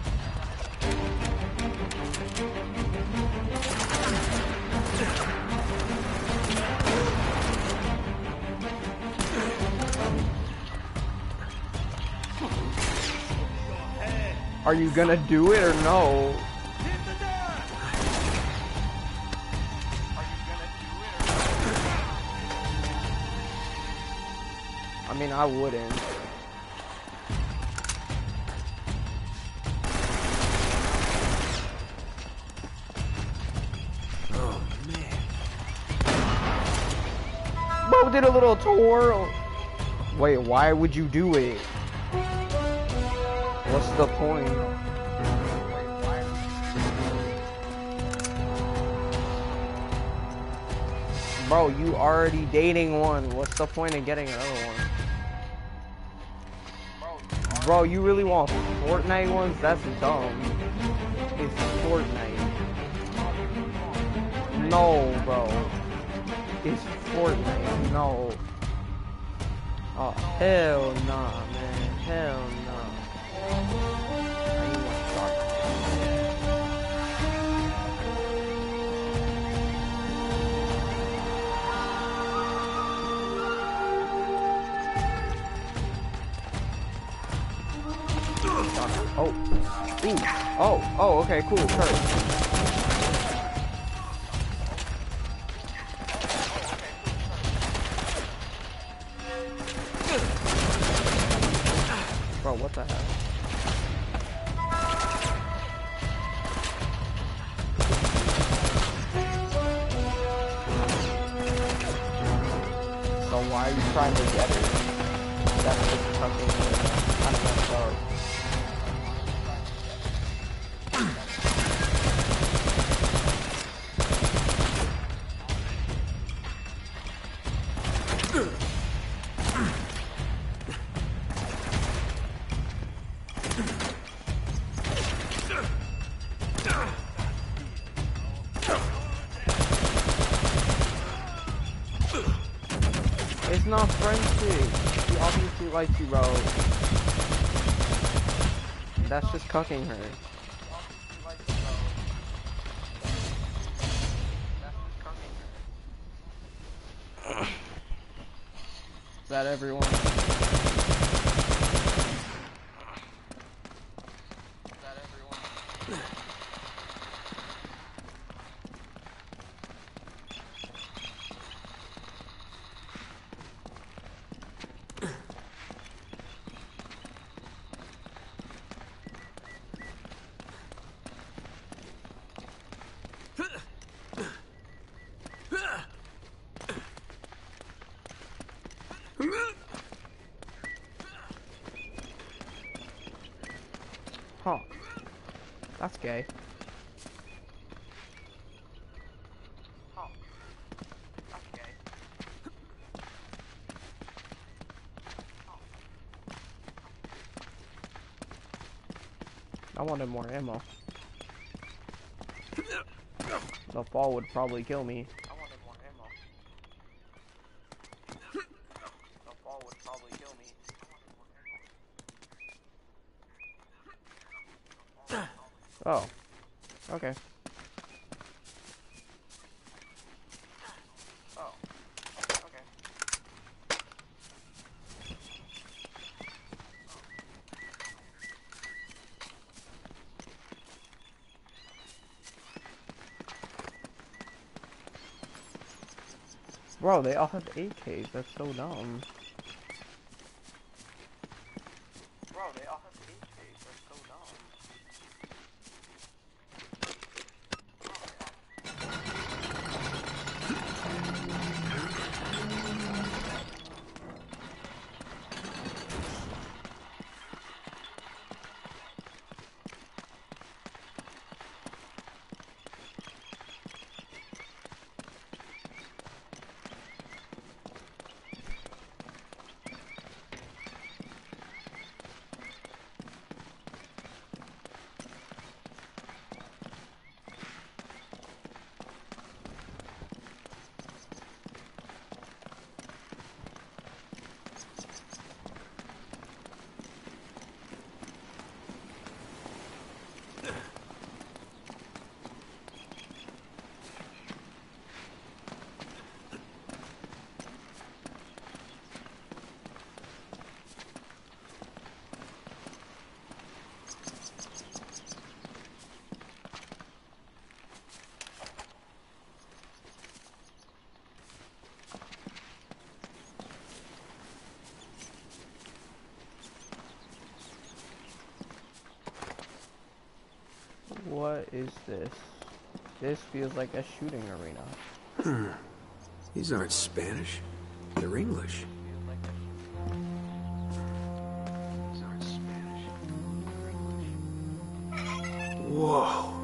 Speaker 1: Are you gonna do it or no?
Speaker 2: Hit the deck!
Speaker 1: Are you gonna do it or no? I mean, I wouldn't.
Speaker 3: Oh, man.
Speaker 1: Bro did a little twirl. Wait, why would you do it? What's the point? Bro, you already dating one. What's the point of getting another one? Bro, you really want Fortnite ones? That's dumb. It's Fortnite. No, bro. It's Fortnite. No. Oh, hell nah, man. Hell nah. I need my shotgun. Oh. Ooh. Oh. Oh, okay, cool. Kurt. Bro, what the hell? So why are you trying to get it? That's just something kind of messed up. It's not friendship. She obviously likes you, bro. That's just cucking her. Is that everyone? Is that everyone? Huh. That's gay. Huh. That's gay. Huh. I wanted more ammo. The fall would probably kill me. I wanted more ammo. The fall would probably kill me. Oh. Okay. Oh. Okay. Bro, they all have A Ks. That's so dumb. Bro, they all have A Ks. That's so dumb. What is this? This feels like a shooting arena.
Speaker 3: Hmm. These aren't Spanish. They're English. These aren't Spanish. They're English. Whoa.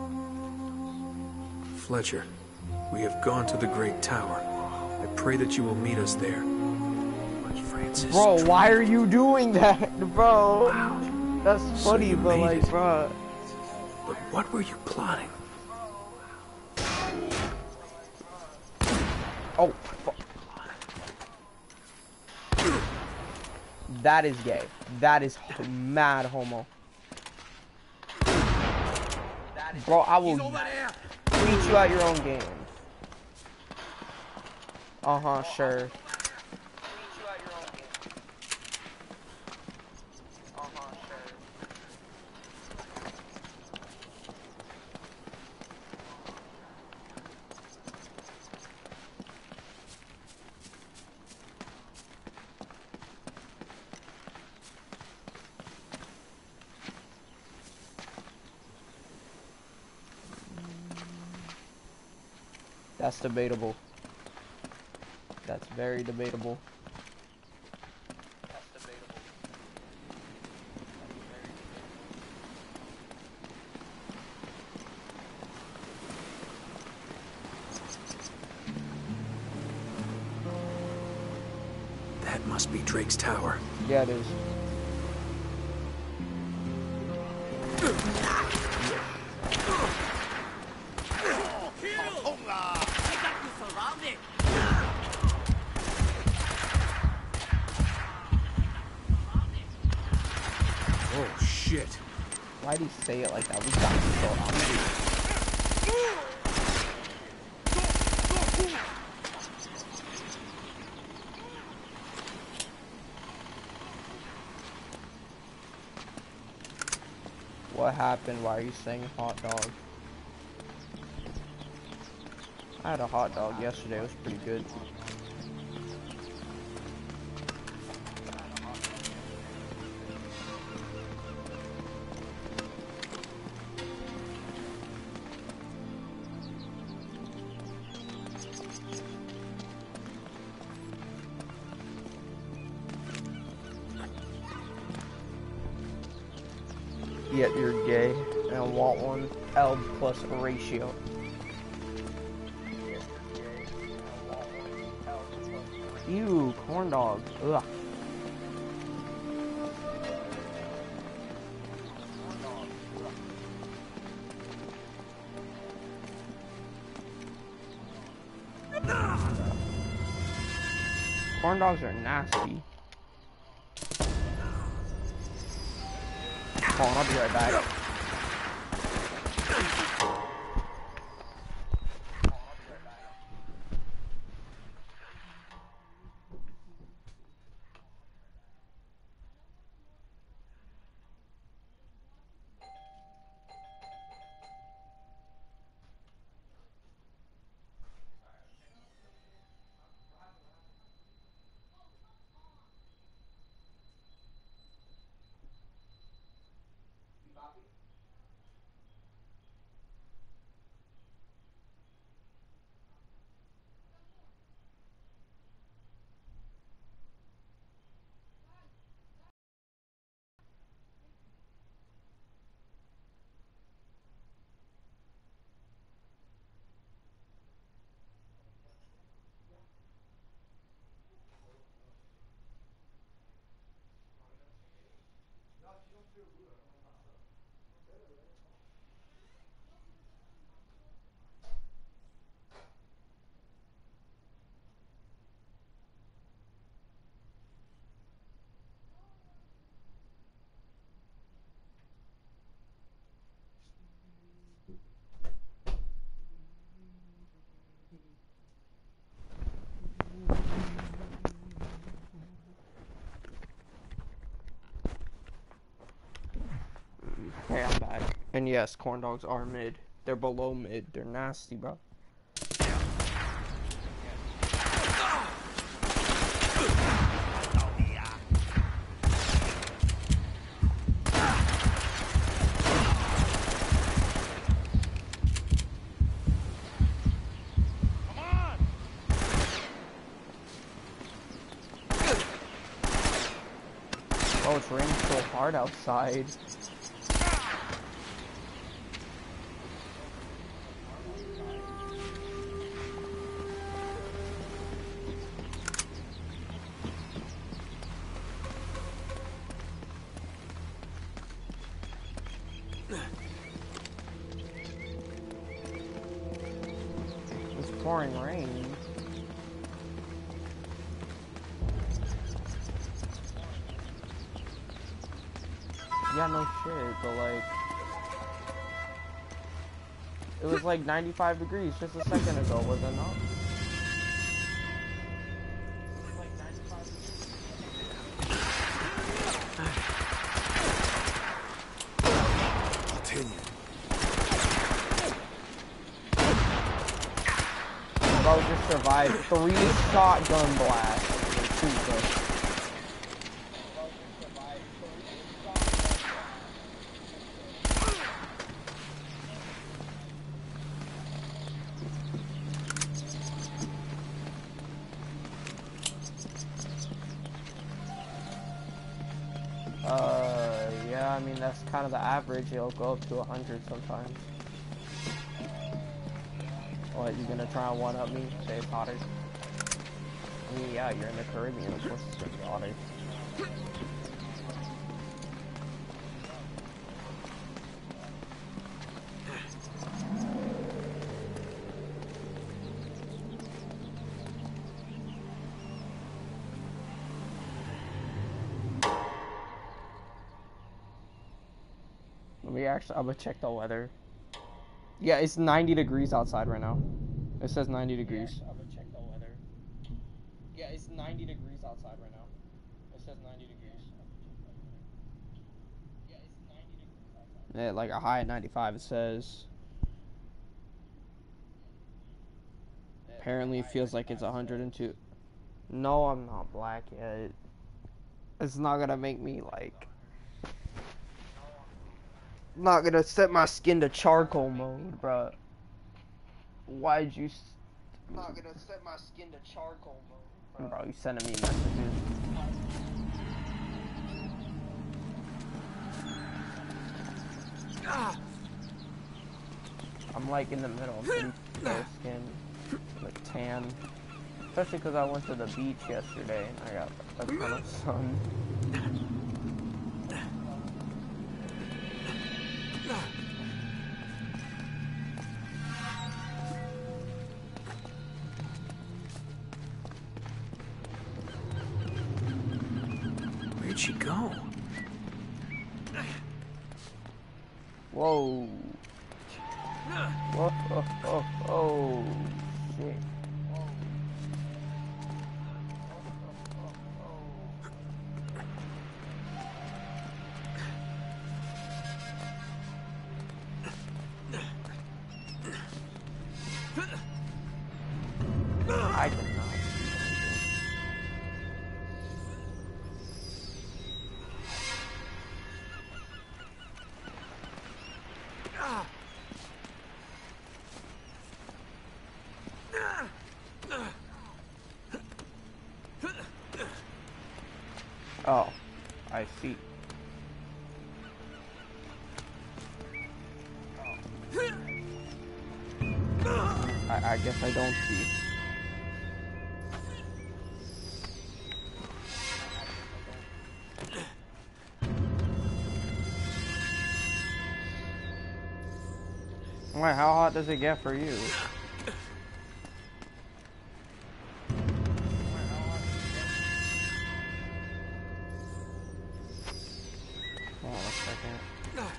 Speaker 3: Fletcher, we have gone to the Great Tower. I pray that you will meet us there. Francis.
Speaker 1: Bro, why are you doing that, bro?
Speaker 3: Wow.
Speaker 1: That's funny,
Speaker 3: So
Speaker 1: but like,
Speaker 3: it.
Speaker 1: bro.
Speaker 3: But what were you plotting?
Speaker 1: Oh, fuck. That is gay. That is mad homo. Bro, I will beat you at your own game. Uh-huh, sure. That's debatable. That's very debatable. That's debatable. That's very debatable.
Speaker 3: That must be Drake's tower.
Speaker 1: Yeah, it is.
Speaker 3: Oh, shit.
Speaker 1: Why'd he say it like that? We got you surrounded. What happened? Why are you saying hot dog? I had a hot dog yesterday. It was pretty good. Yet you're gay and want one L plus ratio. Ew, corn dog. Ugh. Corn dogs are nasty. Hold on, I'll be right back. Hey, I'm back. And yes, corn dogs are mid. They're below mid. They're nasty, bro. Oh, it's raining so hard outside. It's pouring rain. Yeah, no shit, but like, it was like ninety-five degrees just a second ago, was it not?
Speaker 3: Continue.
Speaker 1: Bro just survived three shotgun blasts. Jesus. Uh, yeah, I mean, that's kind of the average. It'll go up to one hundred sometimes. What, you gonna try and one-up me? Say it's hotter? I mean, yeah, you're in the Caribbean, of course it's gonna be hotter. Let me actually, I'm gonna check the weather. Yeah, it's ninety degrees outside right now. It says ninety degrees. I'm gonna check the weather. Yeah, it's ninety degrees outside right now. It says ninety degrees. Yeah, it's ninety degrees outside. Yeah, like a high at ninety-five, it says. Apparently, it feels like it's one hundred two. No, I'm not black yet. It's not gonna make me like. Not gonna set my skin to charcoal mode, bro. Why'd you? S not gonna set my skin to charcoal mode, bro. Bro, you sending me messages. I'm like in the middle. I'm pretty fair skin, like tan. Especially because I went to the beach yesterday and I got a ton of sun.
Speaker 3: Where'd she go?
Speaker 1: Whoa. Whoa, oh, oh, oh, shit. I cannot. Oh, I see. I, I guess I don't see. Wait, how hot does it get for you? Hold on a second.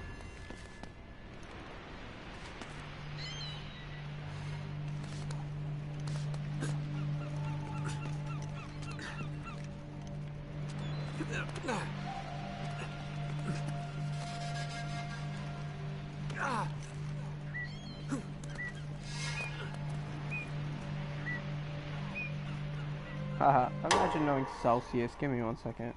Speaker 1: Haha, imagine knowing Celsius. Give me one second.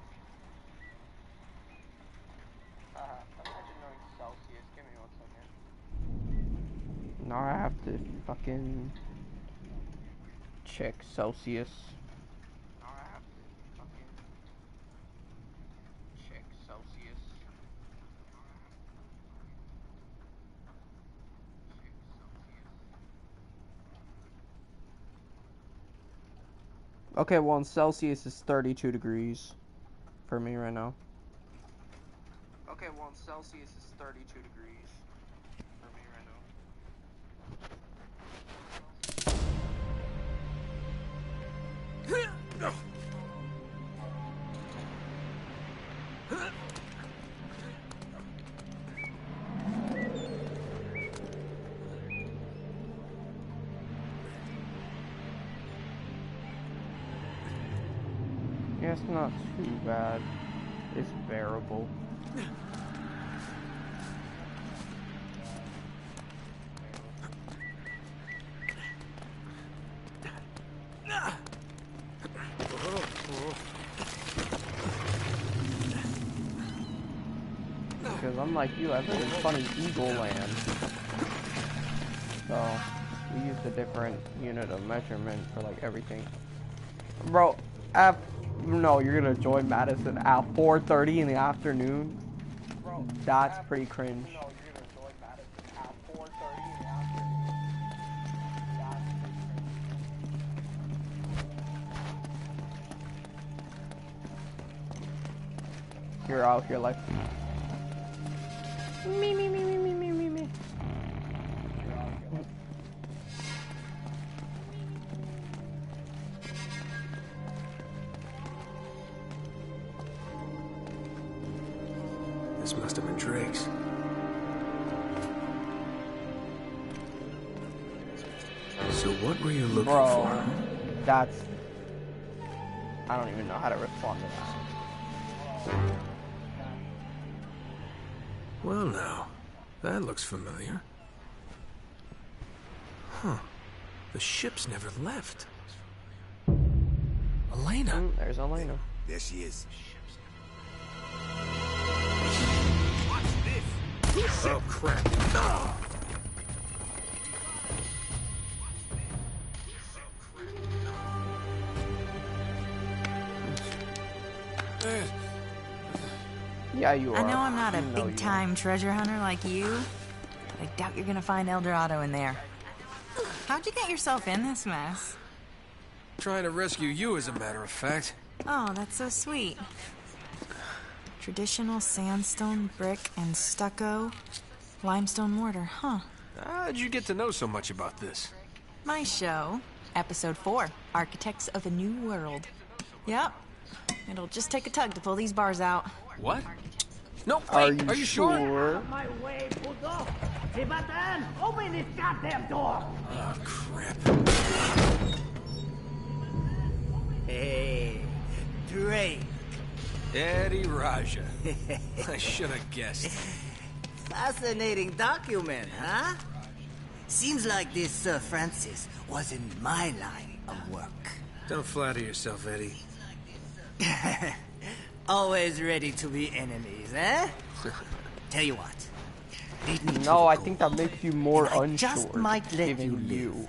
Speaker 1: Haha, imagine knowing Celsius. Give me one second. Now I have to fucking check Celsius. Now I have to fucking check Celsius. Okay, well, in Celsius is thirty-two degrees for me right now. Okay, well, in Celsius is thirty-two degrees for me right now. Yeah, it's not too bad. It's bearable. Because unlike you, I've been in funny Eagle Land. So, we used a different unit of measurement for like everything. Bro, at, no, you're gonna join Madison at four thirty in the afternoon? Bro, that's pretty cringe. No, you're gonna join Madison at four thirty in the afternoon? That's pretty cringe. You're out here like... Me, me, me, me, me, me, me, me.
Speaker 3: This must have been Drake's. So what were you looking
Speaker 1: Bro,
Speaker 3: for?
Speaker 1: That's... I don't even know how to respond to that.
Speaker 3: Well now, That looks familiar. Huh. The ship's never left. Elena.
Speaker 1: Mm, there's Elena.
Speaker 2: There she is.
Speaker 3: Oh, crap. Oh.
Speaker 1: Yeah, you are.
Speaker 5: I know I'm not a
Speaker 1: You know you are.
Speaker 5: big-time treasure hunter like you, but I doubt you're gonna find El Dorado in there. How'd you get yourself in this mess?
Speaker 3: Trying to rescue you, as a matter of fact.
Speaker 5: Oh, that's so sweet. Traditional sandstone, brick, and stucco. Limestone mortar, huh?
Speaker 3: How'd you get to know so much about this?
Speaker 5: My show, episode four, Architects of a New World. Yep. It'll just take a tug to pull these bars out.
Speaker 3: What? No,
Speaker 1: Are
Speaker 3: wait,
Speaker 1: you,
Speaker 3: are you sure?
Speaker 1: sure?
Speaker 6: My way, Puto. Hey, Batan, open this goddamn door.
Speaker 3: Oh, crap.
Speaker 6: Hey, Drake.
Speaker 3: Eddie Raja. I should have guessed.
Speaker 6: Fascinating document, huh? Seems like this Sir Francis was in my line of work.
Speaker 3: Don't flatter yourself, Eddie.
Speaker 6: Always ready to be enemies, eh? Tell you what. lead me to
Speaker 1: No,
Speaker 6: the
Speaker 1: I
Speaker 6: goal,
Speaker 1: think that makes you more
Speaker 6: and I
Speaker 1: unsure.
Speaker 6: just might let
Speaker 1: given
Speaker 6: you live.
Speaker 1: you.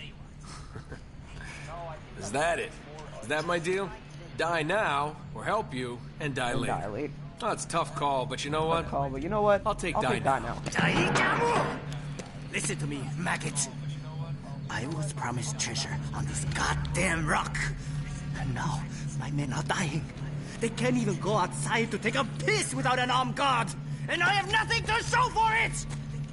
Speaker 3: Is that it? Is that my deal? Die now, or help you, and die
Speaker 1: And
Speaker 3: later.
Speaker 1: die late.
Speaker 3: Oh, it's a tough call, but you know what?
Speaker 1: Call, but you know what?
Speaker 3: I'll take
Speaker 1: I'll
Speaker 3: die
Speaker 1: take
Speaker 3: now.
Speaker 1: die now.
Speaker 6: Daikamu! Listen to me, maggot. I was promised treasure on this goddamn rock. And now, my men are dying. They can't even go outside to take a piss without an armed guard. And I have nothing to show for it!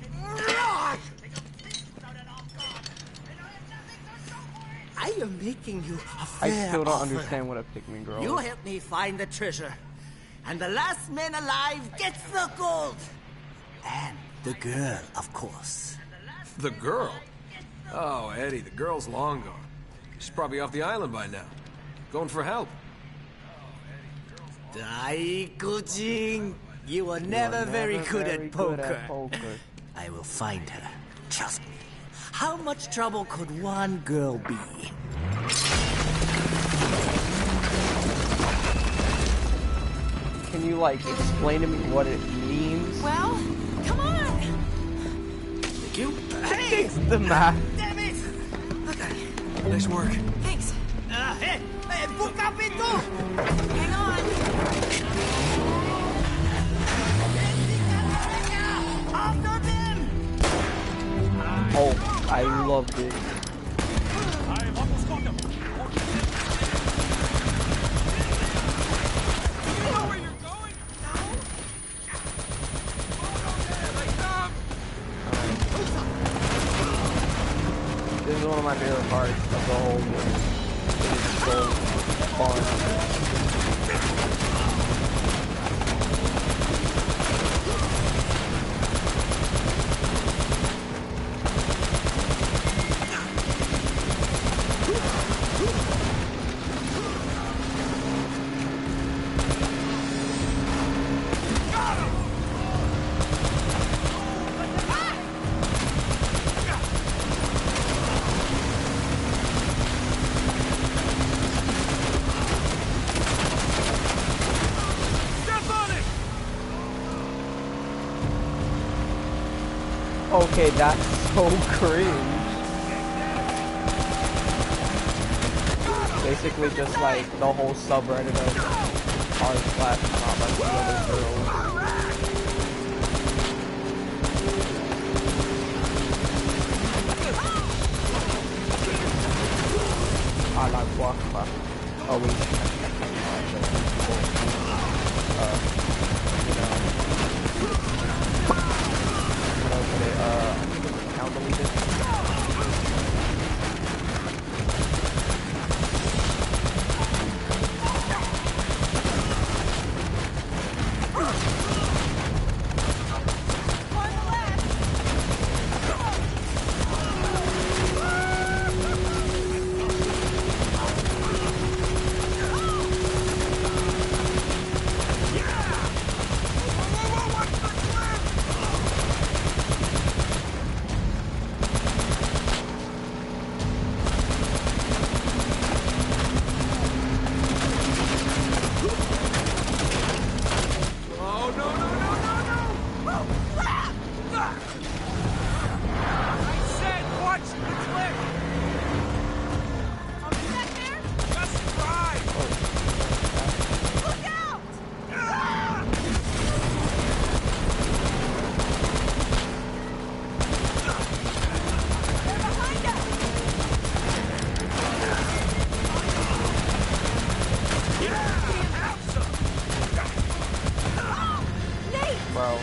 Speaker 6: I am making you a
Speaker 1: I
Speaker 6: fair
Speaker 1: still don't
Speaker 6: offer.
Speaker 1: understand what a pygmy girl
Speaker 6: You
Speaker 1: is.
Speaker 6: help me find the treasure, and the last man alive gets the gold. And the girl, of course.
Speaker 3: The girl? Oh, Eddie, the girl's long gone. She's probably off the island by now. Going for help.
Speaker 6: Daikujin, you were never,
Speaker 1: You're
Speaker 6: very,
Speaker 1: never
Speaker 6: good,
Speaker 1: very
Speaker 6: at
Speaker 1: good
Speaker 6: poker.
Speaker 1: at poker.
Speaker 6: I will find her. Trust me. How much trouble could one girl be?
Speaker 1: Can you, like, explain to me what it means?
Speaker 5: Well, come on!
Speaker 3: Thank you.
Speaker 6: Hey!
Speaker 1: It's the map.
Speaker 6: Damn it!
Speaker 3: Nice work.
Speaker 5: Thanks.
Speaker 6: Uh, hey! Hey, book up it too!
Speaker 5: Hang on.
Speaker 6: After them!
Speaker 1: Oh, I love this.
Speaker 2: I've almost got him. You know where you're going?
Speaker 1: This is one of my favorite parts of the whole game. It is so fun. Okay, that's so cringe. Basically just like the whole subreddit of r slash not like the other girls. I like Wakba. Oh wait. Uh, you know. Okay, uh, I think it's account deleted. bro.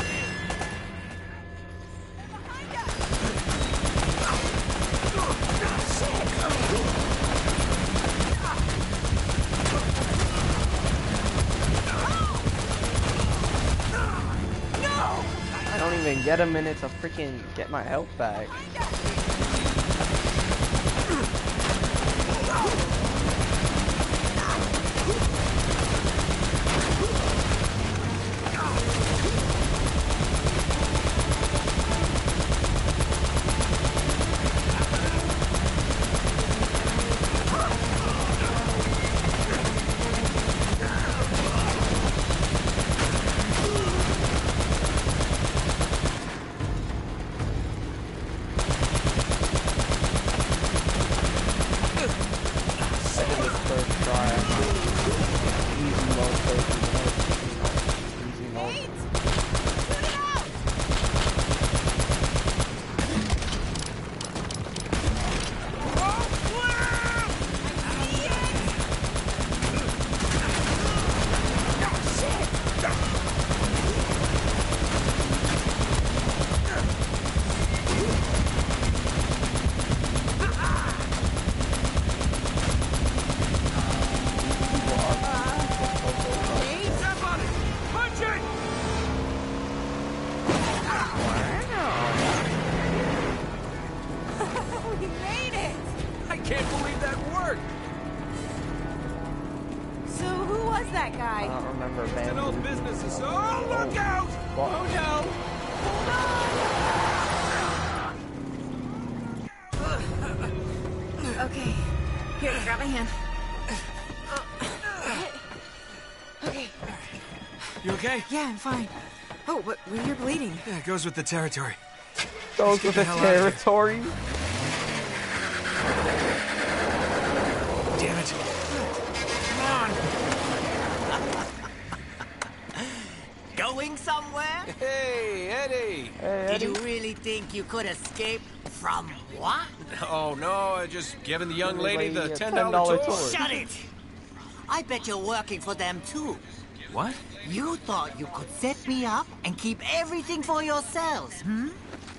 Speaker 1: I don't even get a minute to freaking get my health back. I don't remember
Speaker 2: It's
Speaker 1: band.
Speaker 2: an old business. Oh, look out!
Speaker 1: What?
Speaker 2: Oh no!
Speaker 5: Okay. Here, grab my hand. Okay.
Speaker 2: You okay?
Speaker 5: Yeah, I'm fine. Oh, but you're bleeding.
Speaker 2: Yeah, it goes with the territory.
Speaker 1: Goes with the
Speaker 2: hell out of here.
Speaker 1: territory.
Speaker 2: Damn it. Come on.
Speaker 6: Going somewhere?
Speaker 2: Hey, Eddie.
Speaker 1: Hey,
Speaker 6: Did you
Speaker 1: Eddie.
Speaker 6: really think you could escape from what?
Speaker 2: Oh, no, just giving the young lady the
Speaker 1: Lady a
Speaker 2: ten
Speaker 1: ten
Speaker 2: dollar
Speaker 1: dollar
Speaker 2: tour.
Speaker 1: tour.
Speaker 6: Shut it! I bet you're working for them too.
Speaker 2: What?
Speaker 6: You thought you could set me up and keep everything for yourselves, hmm?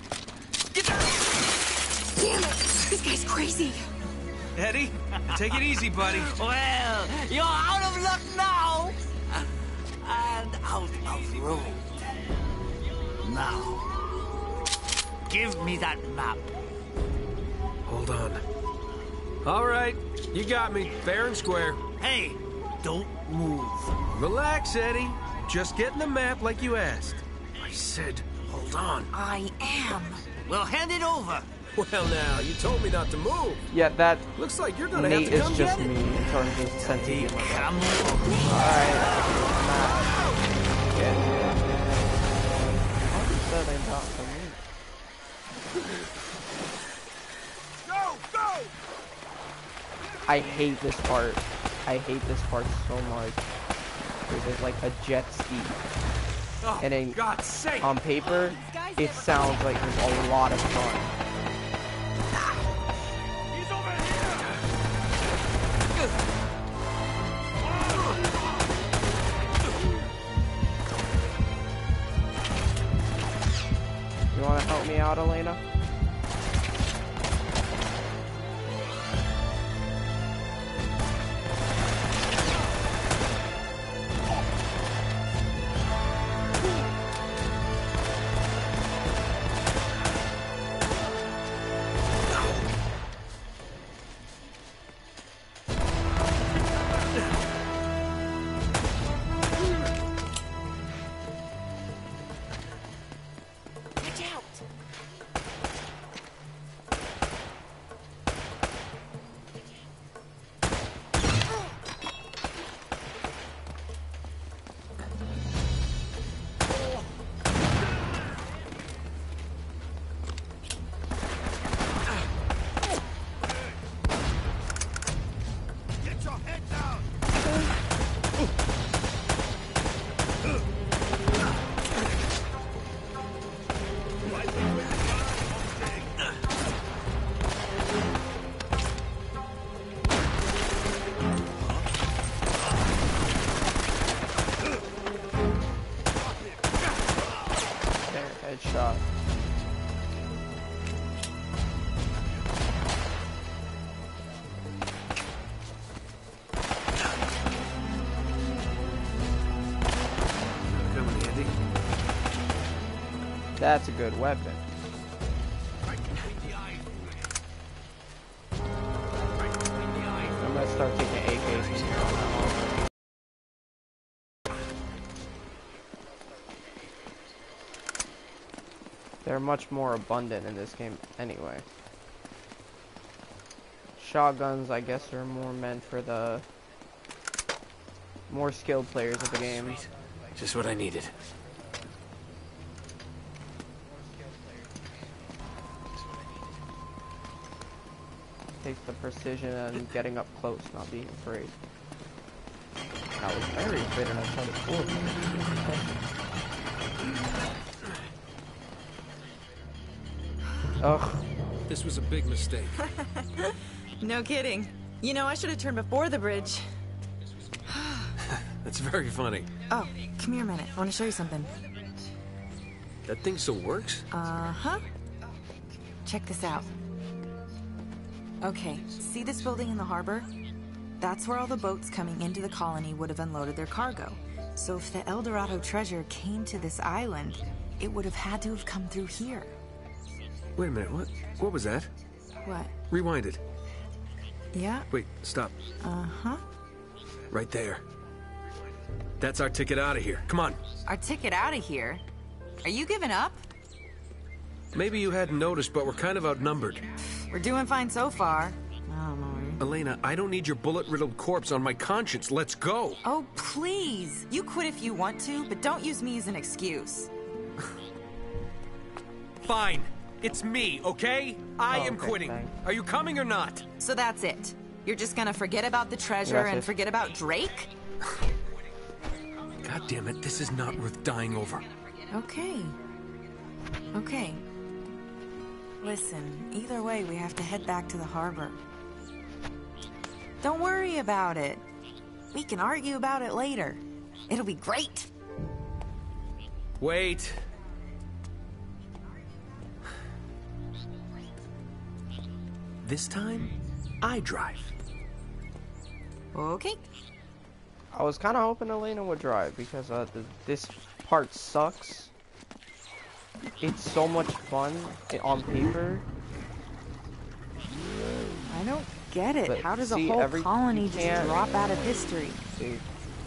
Speaker 5: Damn it! This guy's crazy.
Speaker 2: Eddie, take it easy, buddy.
Speaker 6: Well, you're out of luck now! And out of road. Now, give me that map.
Speaker 2: Hold on. All right, you got me, fair and square.
Speaker 6: Hey, don't move.
Speaker 2: Relax, Eddie. Just getting the map like you asked. I said, hold on.
Speaker 5: I am.
Speaker 6: Well, hand it over.
Speaker 2: Well, now, you told me not to move.
Speaker 1: Yeah, that
Speaker 2: Looks like you're gonna
Speaker 1: Nate
Speaker 2: have to
Speaker 1: is
Speaker 2: come
Speaker 1: just
Speaker 2: get
Speaker 1: me
Speaker 2: it.
Speaker 1: in terms of sense of humor.
Speaker 6: Come on.
Speaker 1: Alright. Yeah. How is that they not for me?
Speaker 2: Go, go!
Speaker 1: I hate this part. I hate this part so much. There's like a jet ski.
Speaker 2: Oh,
Speaker 1: And in,
Speaker 2: God's sake!
Speaker 1: on paper, it sounds like there's a lot of fun.
Speaker 2: He's over here!
Speaker 1: You want to help me out, Elena?
Speaker 5: Watch out.
Speaker 1: shot.
Speaker 2: Come in handy.
Speaker 1: That's a good weapon. I'm gonna start taking A Ks from here on out. They're much more abundant in this game anyway. Shotguns, I guess, are more meant for the more skilled players of the game.
Speaker 3: Sweet. Just what I needed.
Speaker 1: Takes the precision and getting up close, not being afraid. I was very afraid in Uncharted four. Ugh.
Speaker 2: This was a big mistake.
Speaker 5: No kidding. You know, I should have turned before the bridge.
Speaker 2: That's very funny.
Speaker 5: Oh, come here a minute. I want to show you something.
Speaker 2: That thing still works?
Speaker 5: Uh-huh. Check this out. Okay, see this building in the harbor? That's where all the boats coming into the colony would have unloaded their cargo. So if the El Dorado treasure came to this island, it would have had to have come through here.
Speaker 2: Wait a minute, what? What was that?
Speaker 5: What?
Speaker 2: Rewind it.
Speaker 5: Yeah?
Speaker 2: Wait, stop.
Speaker 5: Uh-huh.
Speaker 2: Right there. That's our ticket out of here. Come on.
Speaker 5: Our ticket out of here? Are you giving up?
Speaker 2: Maybe you hadn't noticed, but we're kind of outnumbered.
Speaker 5: We're doing fine so far. I don't know.
Speaker 2: Elena, I don't need your bullet-riddled corpse on my conscience. Let's go.
Speaker 5: Oh, please. You quit if you want to, but don't use me as an excuse.
Speaker 2: Fine. It's me, okay? I
Speaker 1: Oh,
Speaker 2: am
Speaker 1: okay,
Speaker 2: quitting.
Speaker 1: thanks.
Speaker 2: Are you coming or not?
Speaker 5: So that's it. You're just gonna forget about the treasure
Speaker 1: Gracias.
Speaker 5: and forget about Drake?
Speaker 2: God damn it, this is not worth dying over.
Speaker 5: Okay. Okay. Listen, either way, we have to head back to the harbor. Don't worry about it. We can argue about it later. It'll be great.
Speaker 2: Wait. This time, I drive.
Speaker 5: Okay.
Speaker 1: I was kind of hoping Elena would drive because uh, the, this part sucks. It's so much fun i- on paper.
Speaker 5: I don't get it.
Speaker 1: But
Speaker 5: How does
Speaker 1: see,
Speaker 5: a whole
Speaker 1: every-
Speaker 5: colony
Speaker 1: you
Speaker 5: just
Speaker 1: can't-
Speaker 5: drop out of history?
Speaker 1: It,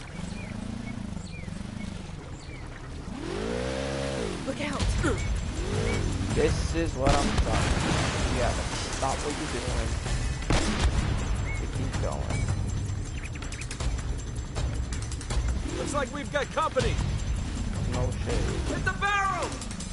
Speaker 5: Look out!
Speaker 1: this is what I'm talking. You gotta stop what you're doing to keep going.
Speaker 2: Looks like we've got company.
Speaker 1: No shit.
Speaker 2: Hit the barrel!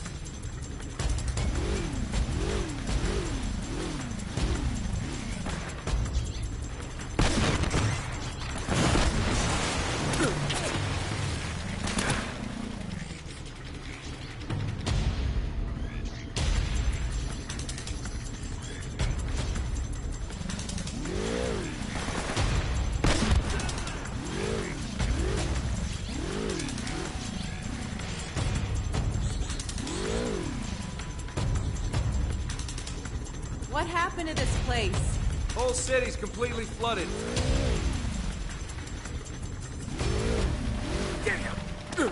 Speaker 7: What happened to this place?
Speaker 2: Whole city's completely flooded. Get him!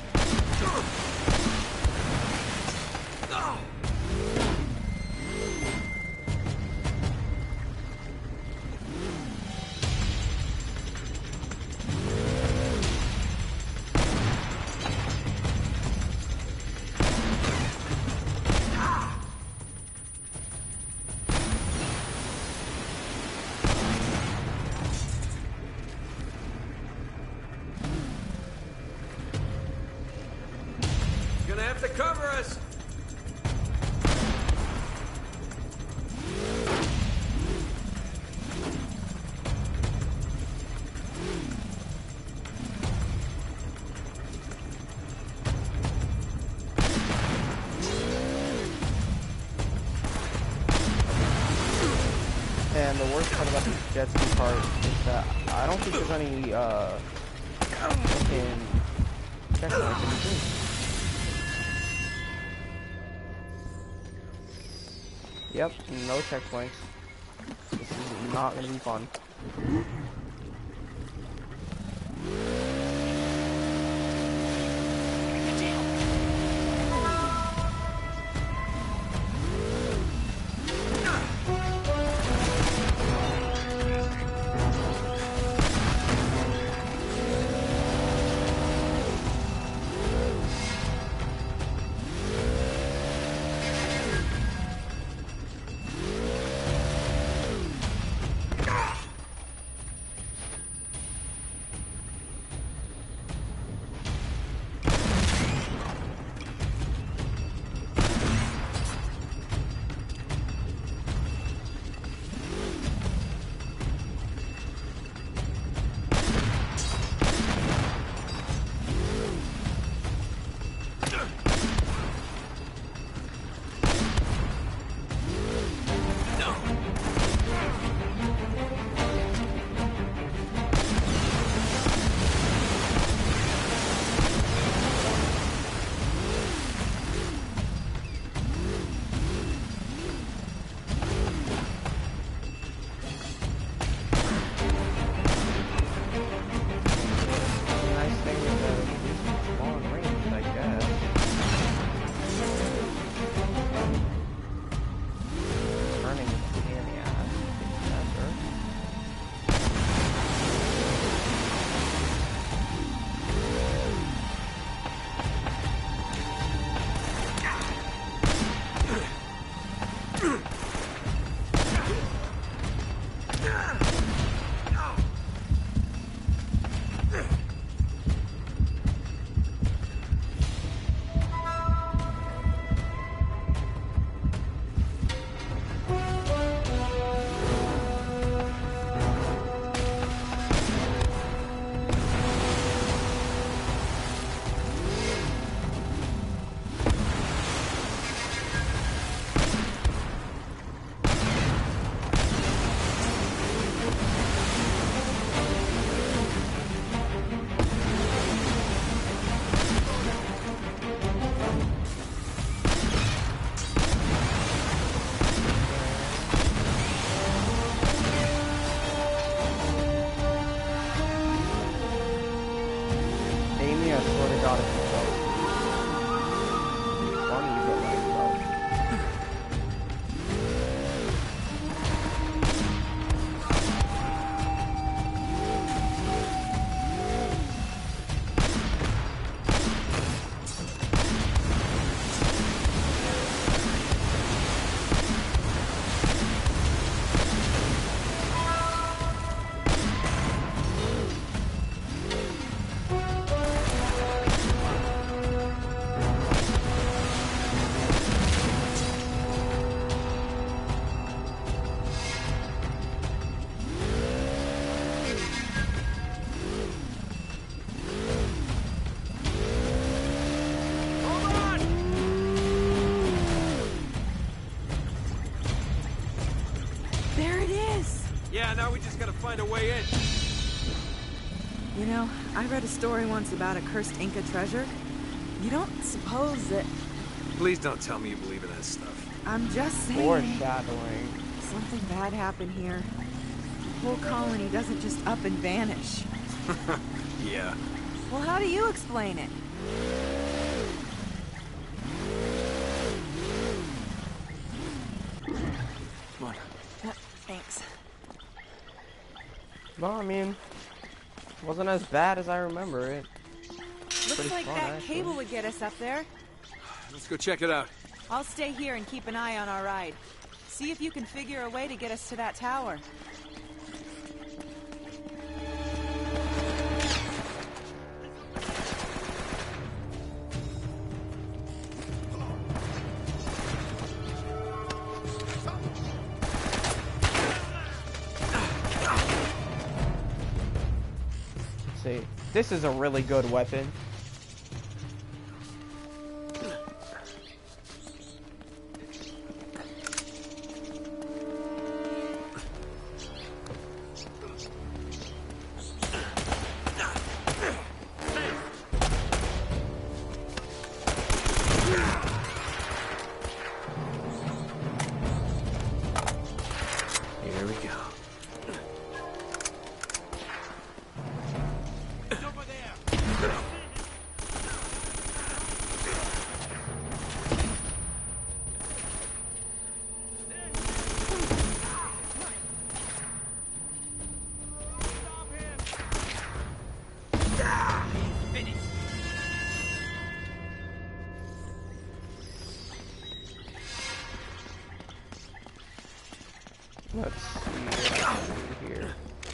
Speaker 2: Gonna have to cover us.
Speaker 1: And the worst part about this jet ski part is that I don't think there's any uh fucking checkpoints in between. Yep, no checkpoints. This is not gonna be fun.
Speaker 2: Yeah, now we just gotta find a way in.
Speaker 5: You know, I read a story once about a cursed Inca treasure. You don't suppose that...
Speaker 2: Please don't tell me you believe in that stuff.
Speaker 5: I'm just saying...
Speaker 1: Foreshadowing.
Speaker 5: Something bad happened here. The whole colony doesn't just up and vanish.
Speaker 2: Yeah.
Speaker 5: Well, how do you explain it?
Speaker 2: Come on.
Speaker 5: Uh, thanks.
Speaker 1: Well, I mean, wasn't as bad as I remember it.
Speaker 5: Looks
Speaker 1: Pretty
Speaker 5: like
Speaker 1: fun,
Speaker 5: that
Speaker 1: actually.
Speaker 5: cable would get us up there.
Speaker 2: Let's go check it out.
Speaker 7: I'll stay here and keep an eye on our ride. See if you can figure a way to get us to that tower.
Speaker 1: See, this is a really good weapon. Let's see what I can do here.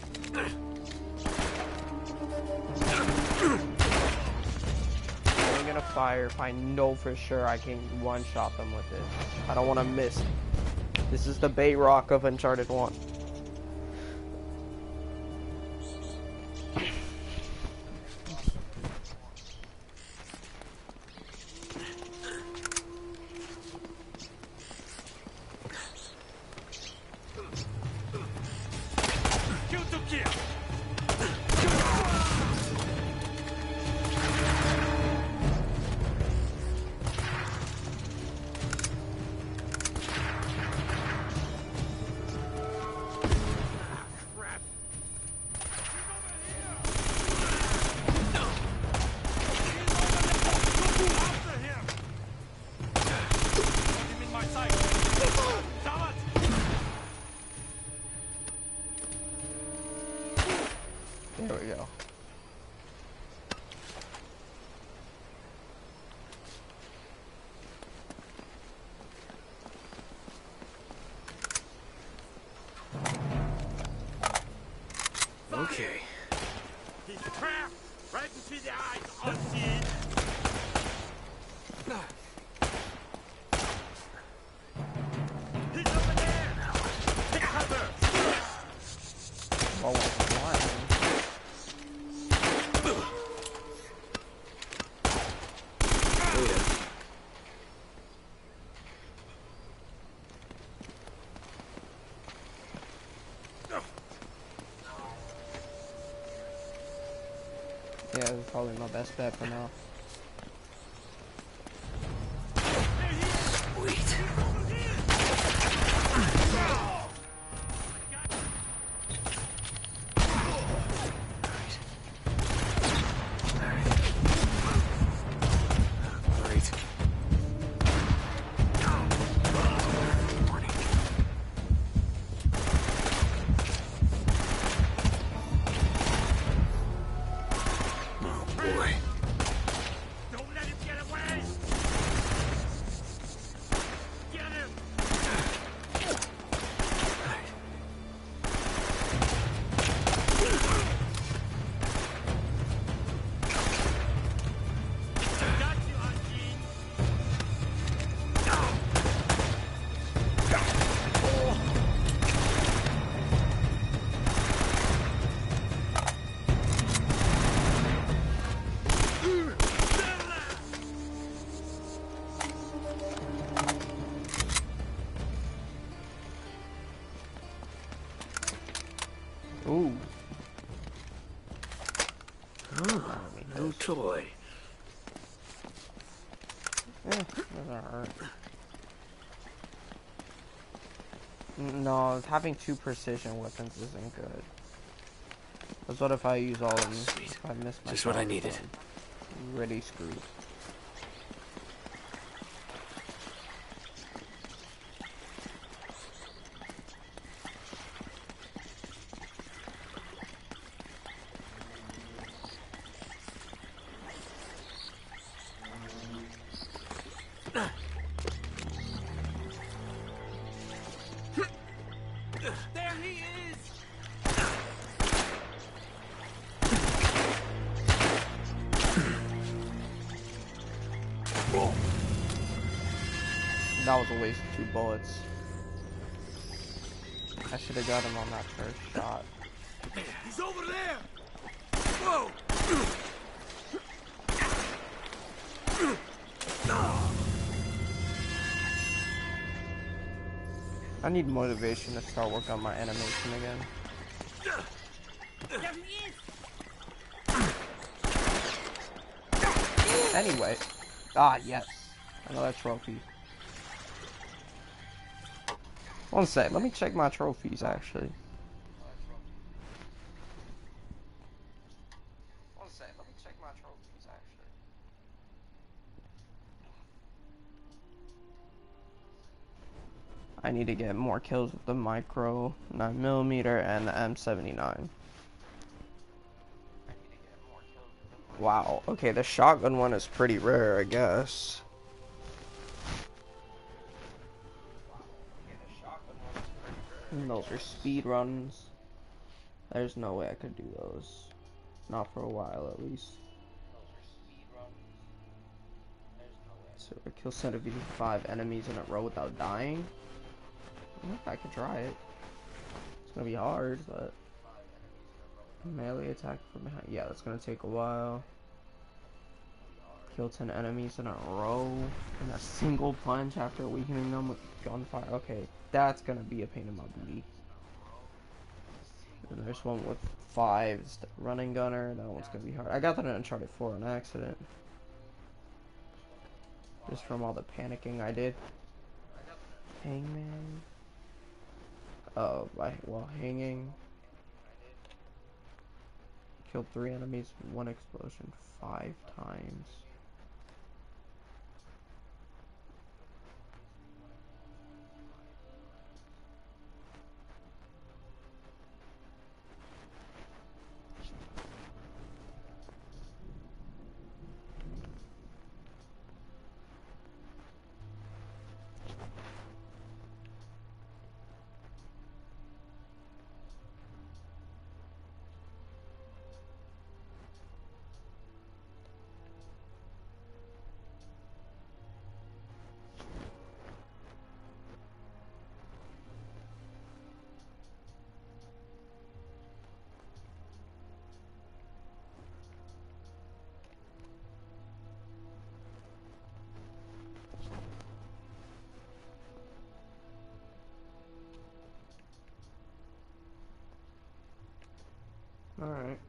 Speaker 1: I'm gonna fire if I know for sure I can one-shot them with it. I don't want to miss. This is the bait rock of Uncharted one. There we go.
Speaker 3: Okay.
Speaker 8: He's trapped right between the eyes, unseen. He's over there. Take cover.
Speaker 1: Oh, why? Yeah, it's probably my best bet for now.
Speaker 3: Sweet. Great. Warning. Oh boy.
Speaker 8: Don't let him get away. Get him. Got you, unseen.
Speaker 1: Ooh.
Speaker 3: Oh, no toy.
Speaker 1: Eh, doesn't hurt. No, having two precision weapons isn't good. Because what if I use all of them?
Speaker 3: Sweet.
Speaker 1: If I miss my
Speaker 3: Just what I
Speaker 1: shot,
Speaker 3: needed.
Speaker 1: I'm really screwed.
Speaker 8: There he is.
Speaker 1: That was a waste of two bullets. I should have got him on that first shot.
Speaker 8: He's over there. Whoa.
Speaker 1: I need motivation to start working on my animation again.
Speaker 8: There he is.
Speaker 1: Anyway. Ah, yes. Another trophy. One sec, let me check my trophies actually. One say, let me check my trophies actually. I need to get more kills with the micro nine millimeter and the M seventy-nine. Wow, okay, the shotgun one is pretty rare, I guess. And those are speed runs. There's no way I could do those. Not for a while, at least. So a kill seventy-five enemies in a row without dying? I don't know if I could try it. It's gonna be hard, but... Melee attack from behind. Yeah, that's gonna take a while. Kill ten enemies in a row in a single punch after weakening them with gunfire. Okay, that's gonna be a pain in my booty. And there's one with five running gunner. That one's gonna be hard. I got that in Uncharted four on accident. Just from all the panicking I did. Hangman. Oh, by while hanging. Killed three enemies with one explosion five times. Alright.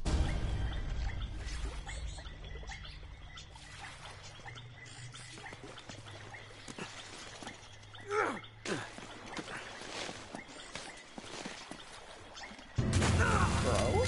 Speaker 1: Bro?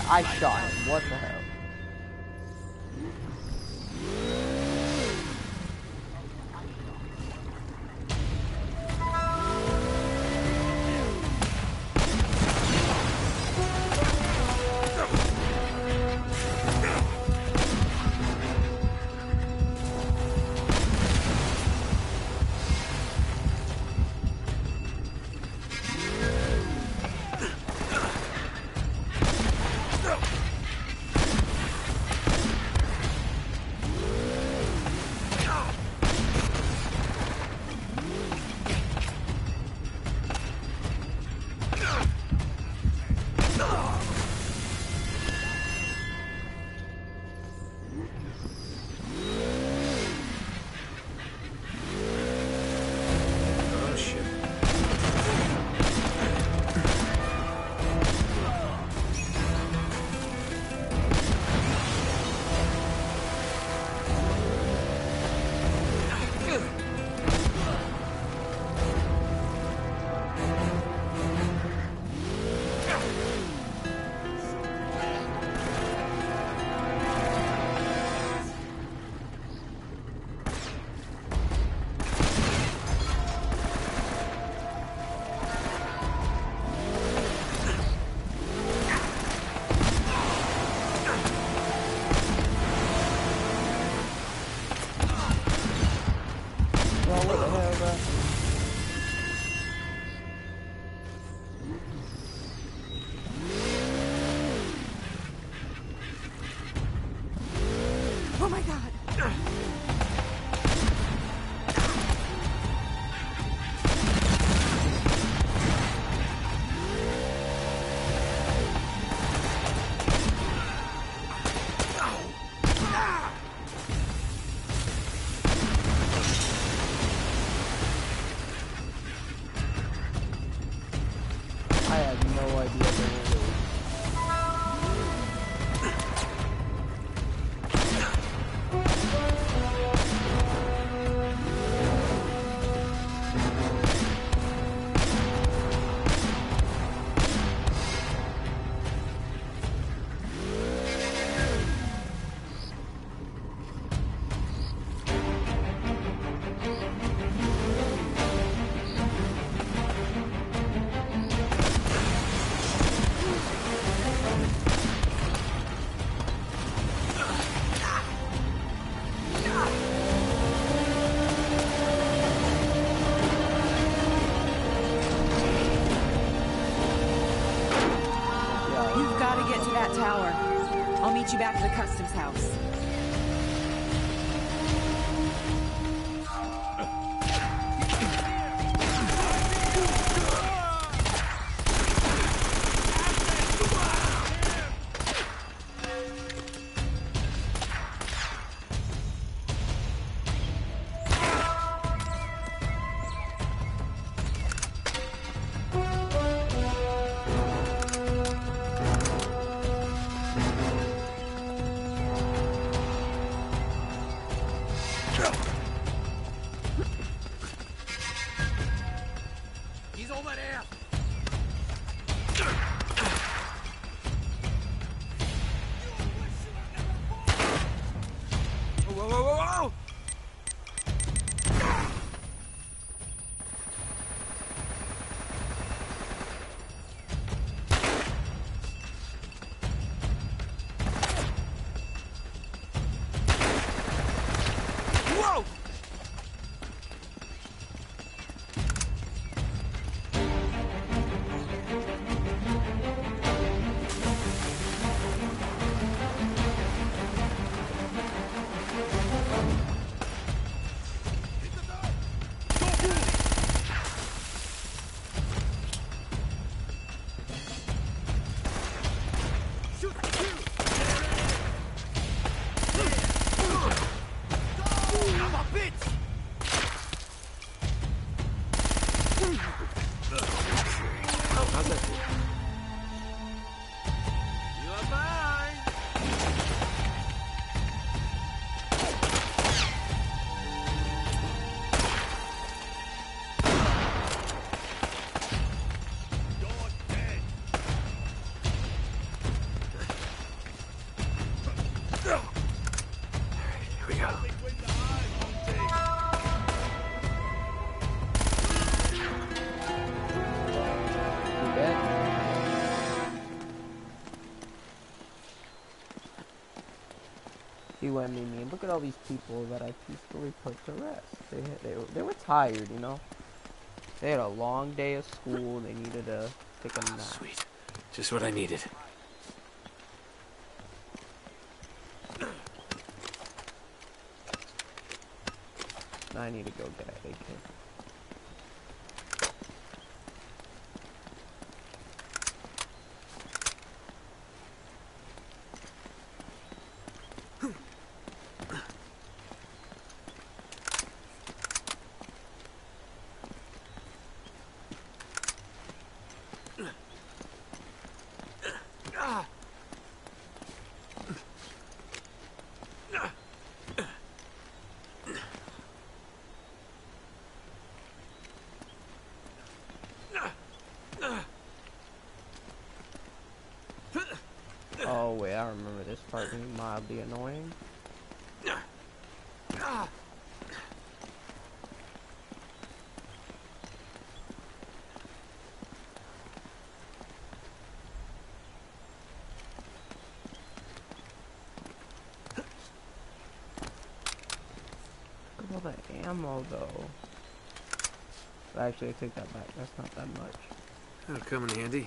Speaker 1: I shot him. What the hell?
Speaker 7: Oh my god!
Speaker 1: I had no idea they were really.
Speaker 7: You've got to get to that tower. I'll meet you back at the customs house.
Speaker 8: He's over there. Whoa, whoa, whoa, whoa! Whoa!
Speaker 1: what I mean. Look at all these people that I peacefully put to rest. They they they were tired, you know. They had a long day of school. They needed to take a nap.
Speaker 3: Oh, sweet. Just what I needed.
Speaker 1: Now I need to go get an A K. Oh wait, I remember this part being mildly annoying. Look at all the ammo though. Actually, I take that back. That's not that much.
Speaker 3: That'll come in handy.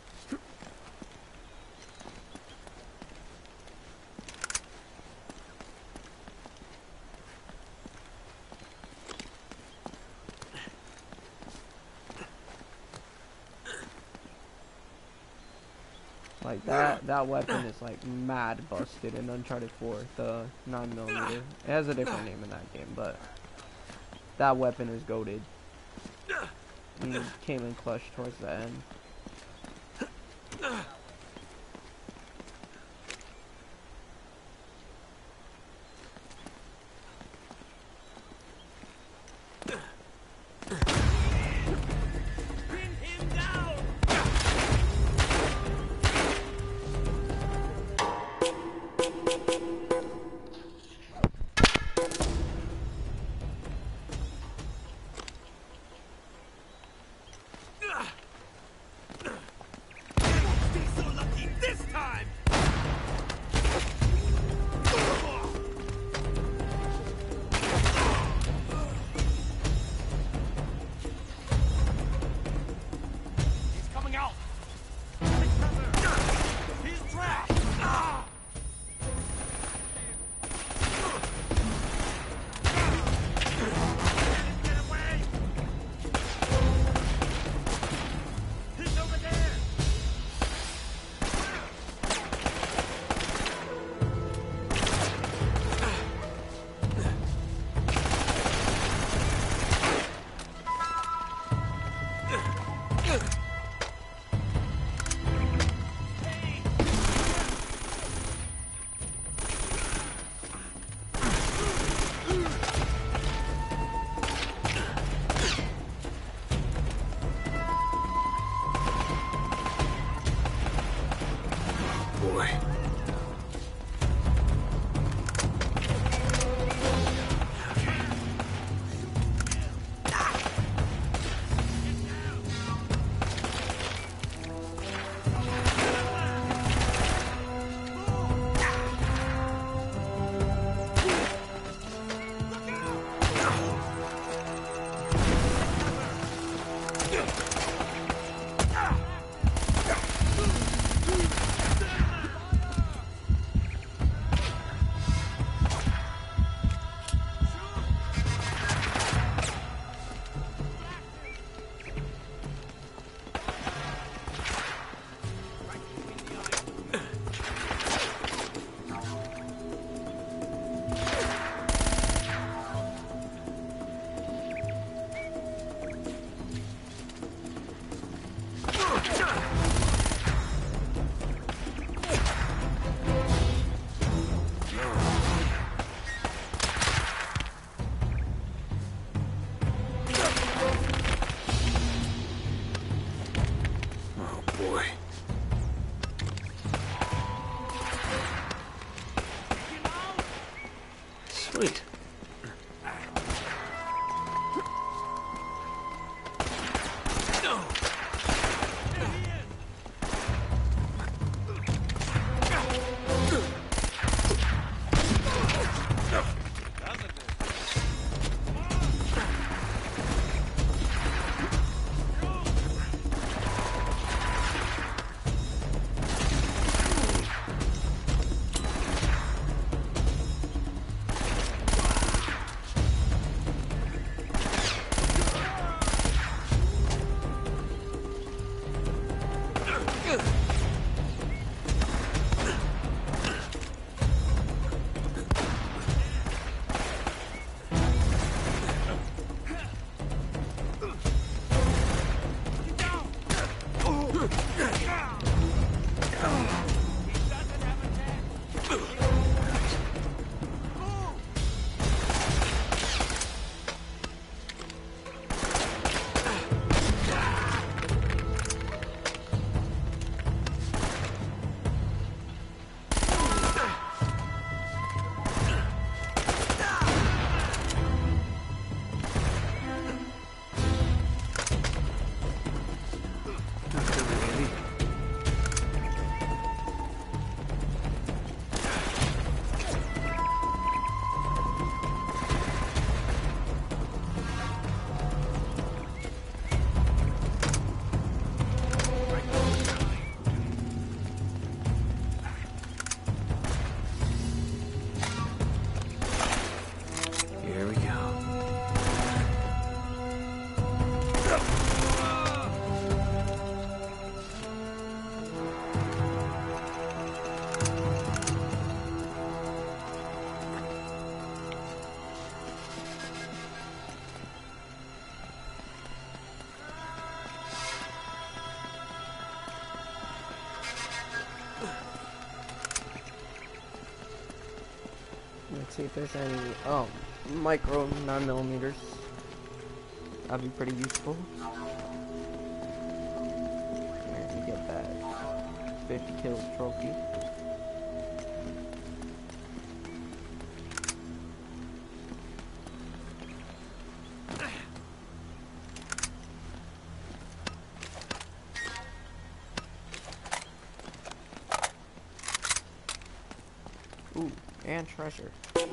Speaker 1: Like that, that weapon is like mad busted in Uncharted four, the nine millimeter. It has a different name in that game, but that weapon is goated. And it came in clutch towards the end.
Speaker 3: Sweet.
Speaker 1: see if there's any um micro nine millimeters. That'd be pretty useful. And you get that fifty kill trophy. Ooh, and treasure.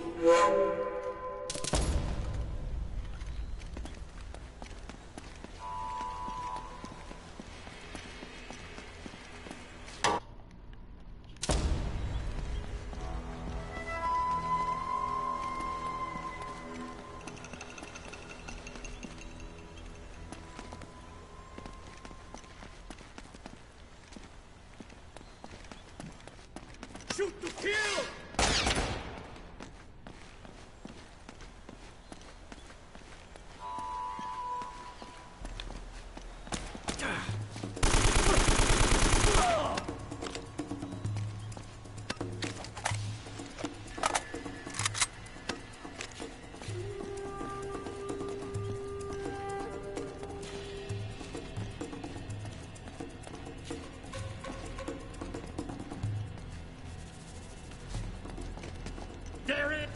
Speaker 8: Shoot to kill! Dare it!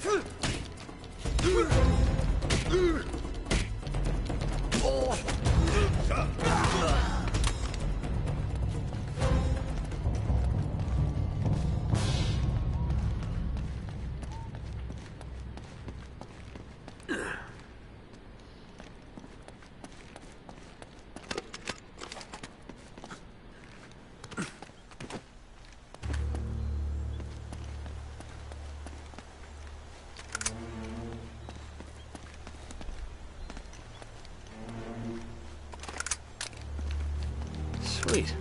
Speaker 3: Sweet.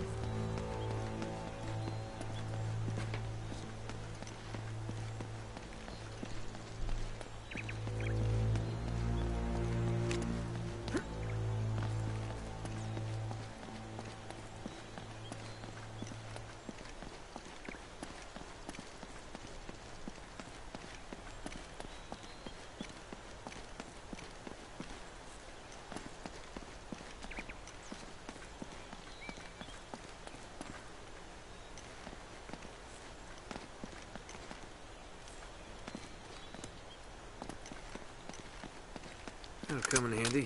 Speaker 3: That'll come in handy.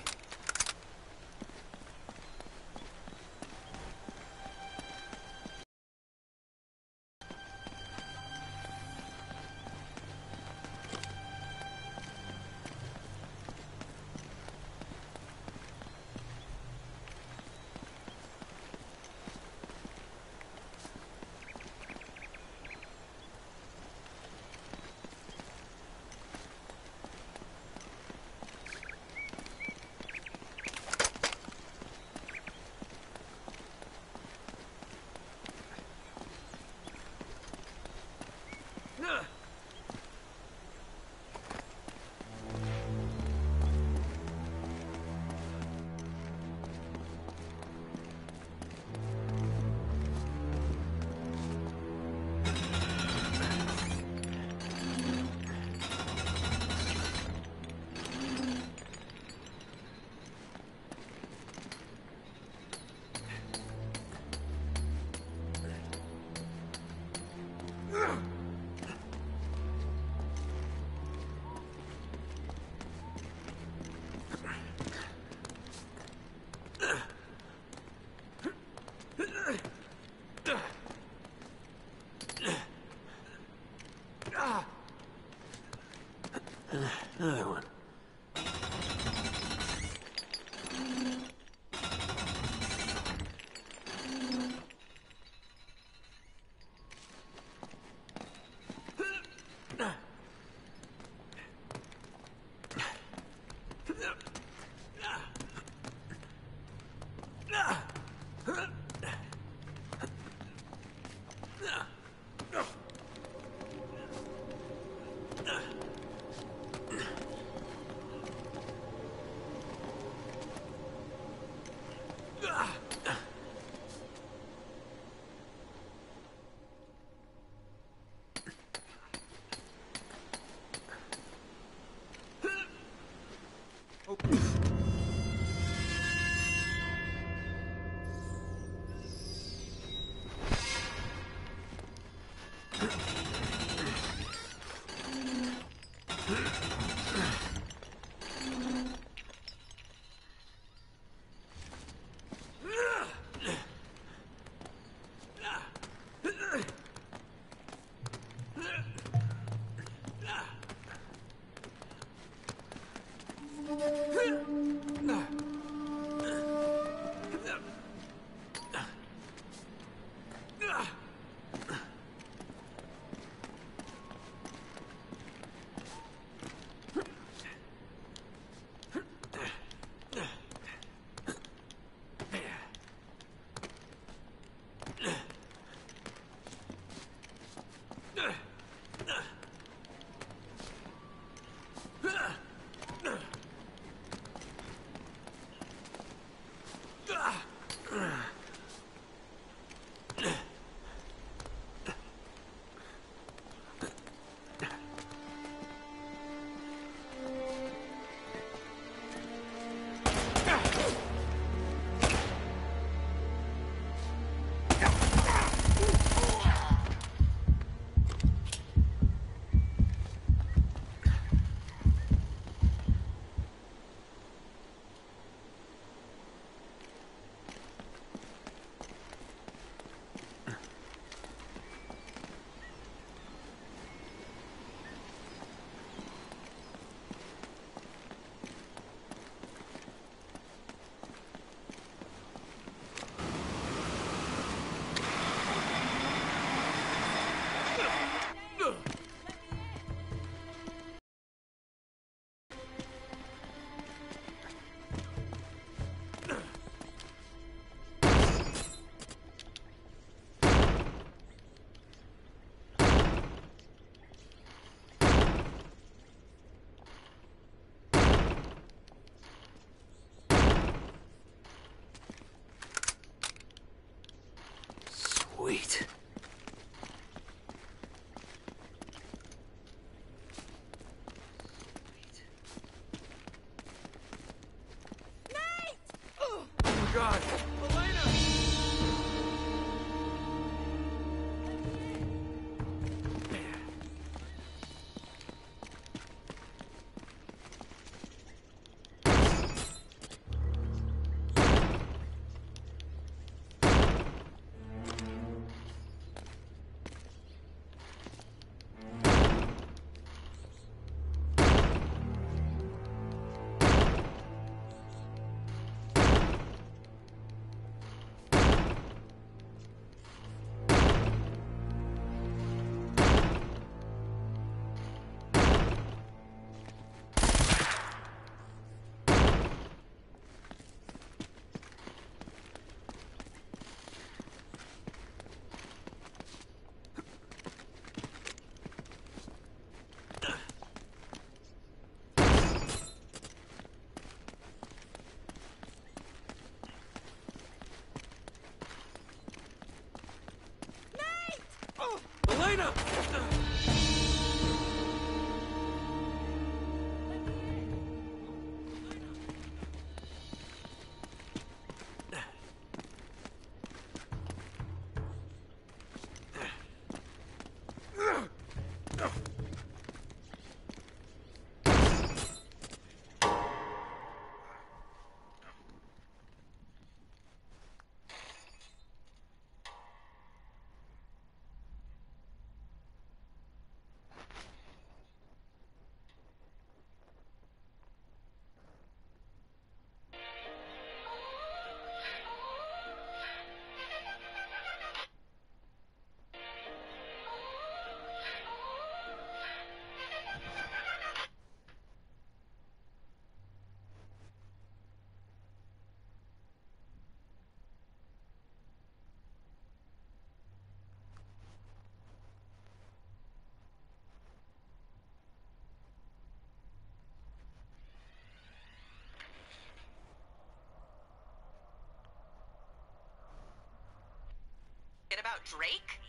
Speaker 5: About Drake?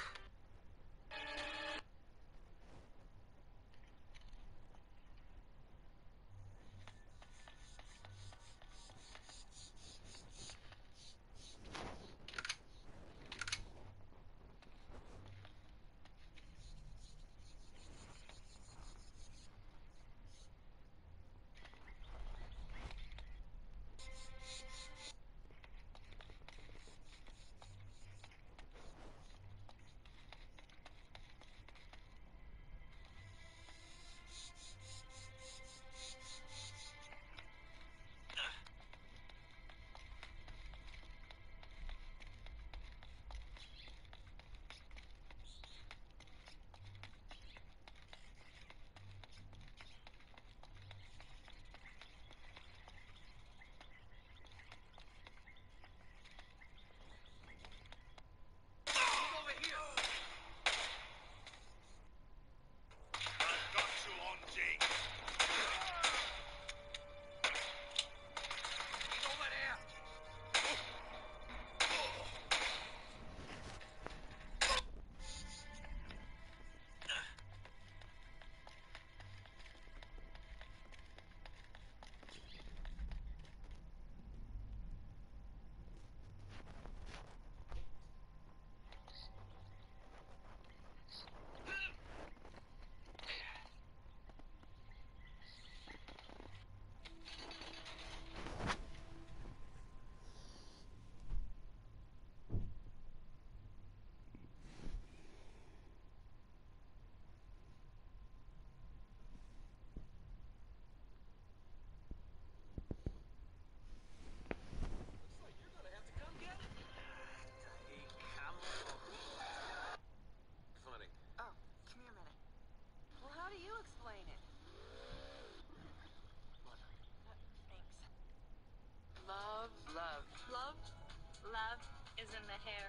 Speaker 9: Is in the hair.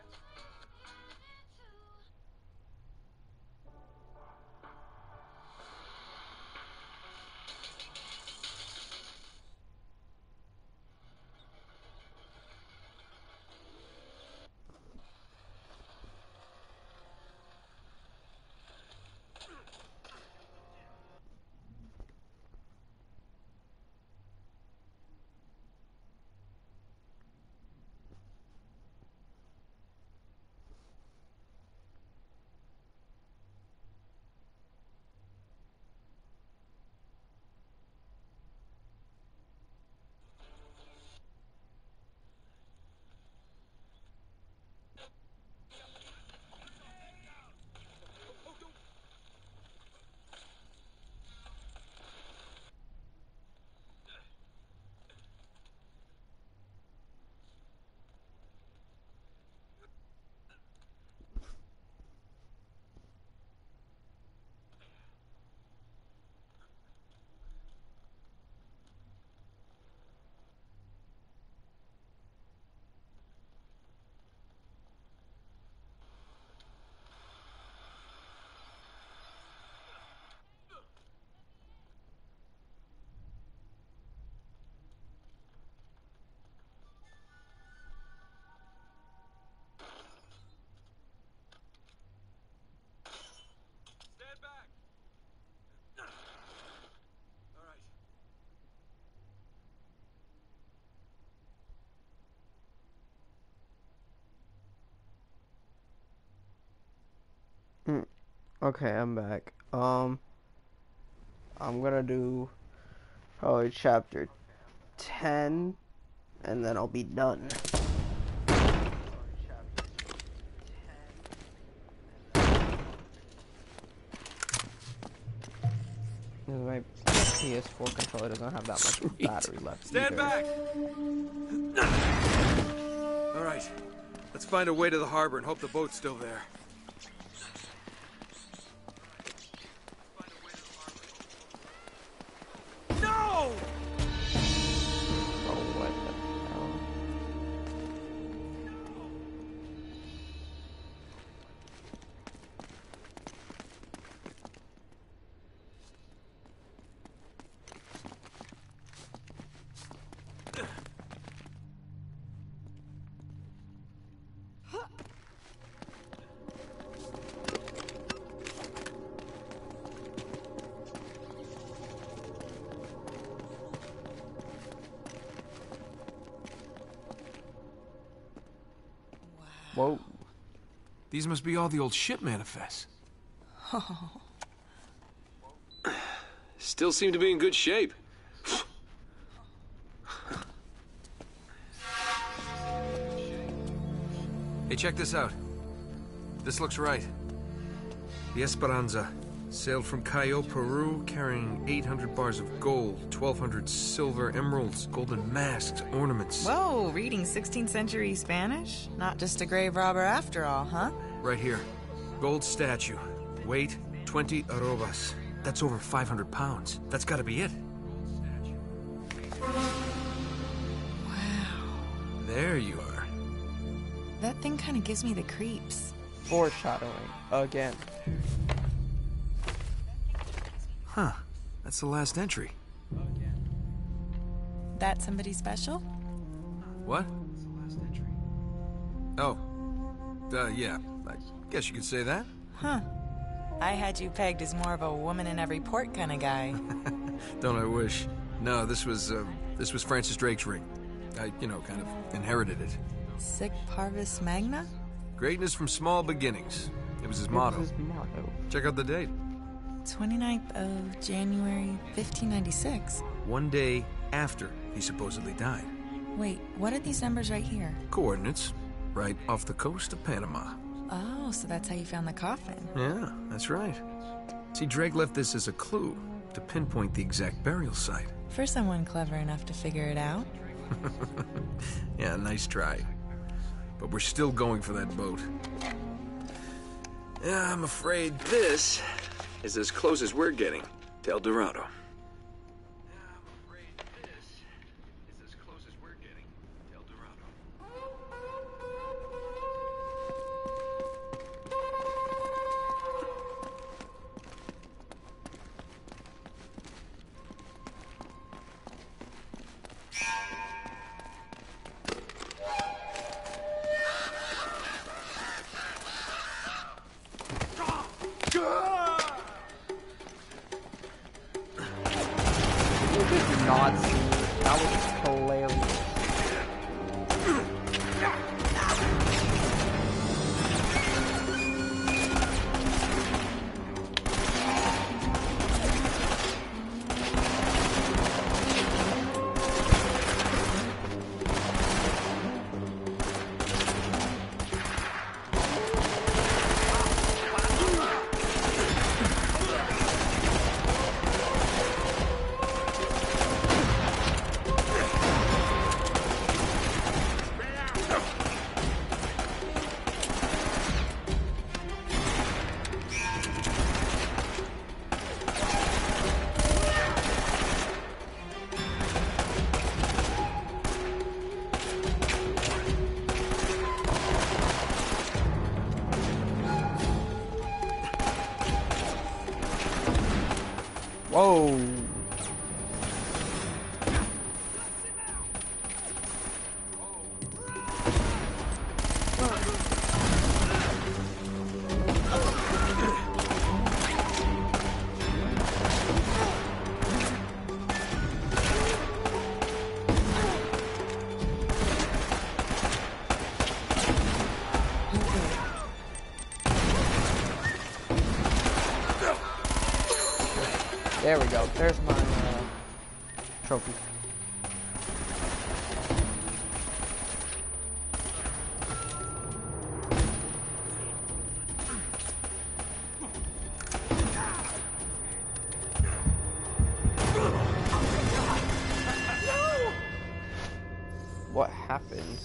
Speaker 1: Okay, I'm back. Um, I'm gonna do probably chapter ten, and then I'll be done. My P S four controller doesn't have that much
Speaker 2: Sweet.
Speaker 1: battery left.
Speaker 2: Stand
Speaker 1: either.
Speaker 2: back! Alright, let's find a way to the harbor and hope the boat's still there. No!
Speaker 1: Oh, what the hell? Whoa.
Speaker 2: These must be all the old ship manifests.
Speaker 5: Oh.
Speaker 2: Still seem to be in good shape. Hey, check this out. This looks right. The Esperanza sailed from Cayo, Peru, carrying eight hundred bars of gold, twelve hundred silver emeralds, golden masks, ornaments.
Speaker 5: Whoa, reading sixteenth century Spanish? Not just a grave robber after all, huh?
Speaker 2: Right here. Gold statue. Weight, twenty arrobas. That's over five hundred pounds. That's gotta be it.
Speaker 5: Wow.
Speaker 2: There you are.
Speaker 5: That thing kind of gives me the creeps.
Speaker 1: Foreshadowing again.
Speaker 2: Huh. That's the last entry.
Speaker 5: That somebody special?
Speaker 2: What? Oh. Uh, yeah. I guess you could say that.
Speaker 5: Huh. I had you pegged as more of a woman in every port kind of guy.
Speaker 2: Don't I wish? No, this was, uh, this was Francis Drake's ring. I, you know, kind of inherited it.
Speaker 5: Sic Parvis Magna?
Speaker 2: Greatness from small beginnings. It was his motto.
Speaker 1: His motto.
Speaker 2: Check out the date.
Speaker 5: twenty-ninth of January, fifteen ninety-six.
Speaker 2: One day after he supposedly died.
Speaker 5: Wait, what are these numbers right here?
Speaker 2: Coordinates. Right off the coast of Panama.
Speaker 5: Oh, so that's how you found the coffin.
Speaker 2: Yeah, that's right. See, Drake left this as a clue to pinpoint the exact burial site.
Speaker 5: For someone clever enough to figure it out.
Speaker 2: Yeah, nice try. But we're still going for that boat. Yeah, I'm afraid this is as close as we're getting to El Dorado.
Speaker 1: There we go. There's my uh, trophy. What happened?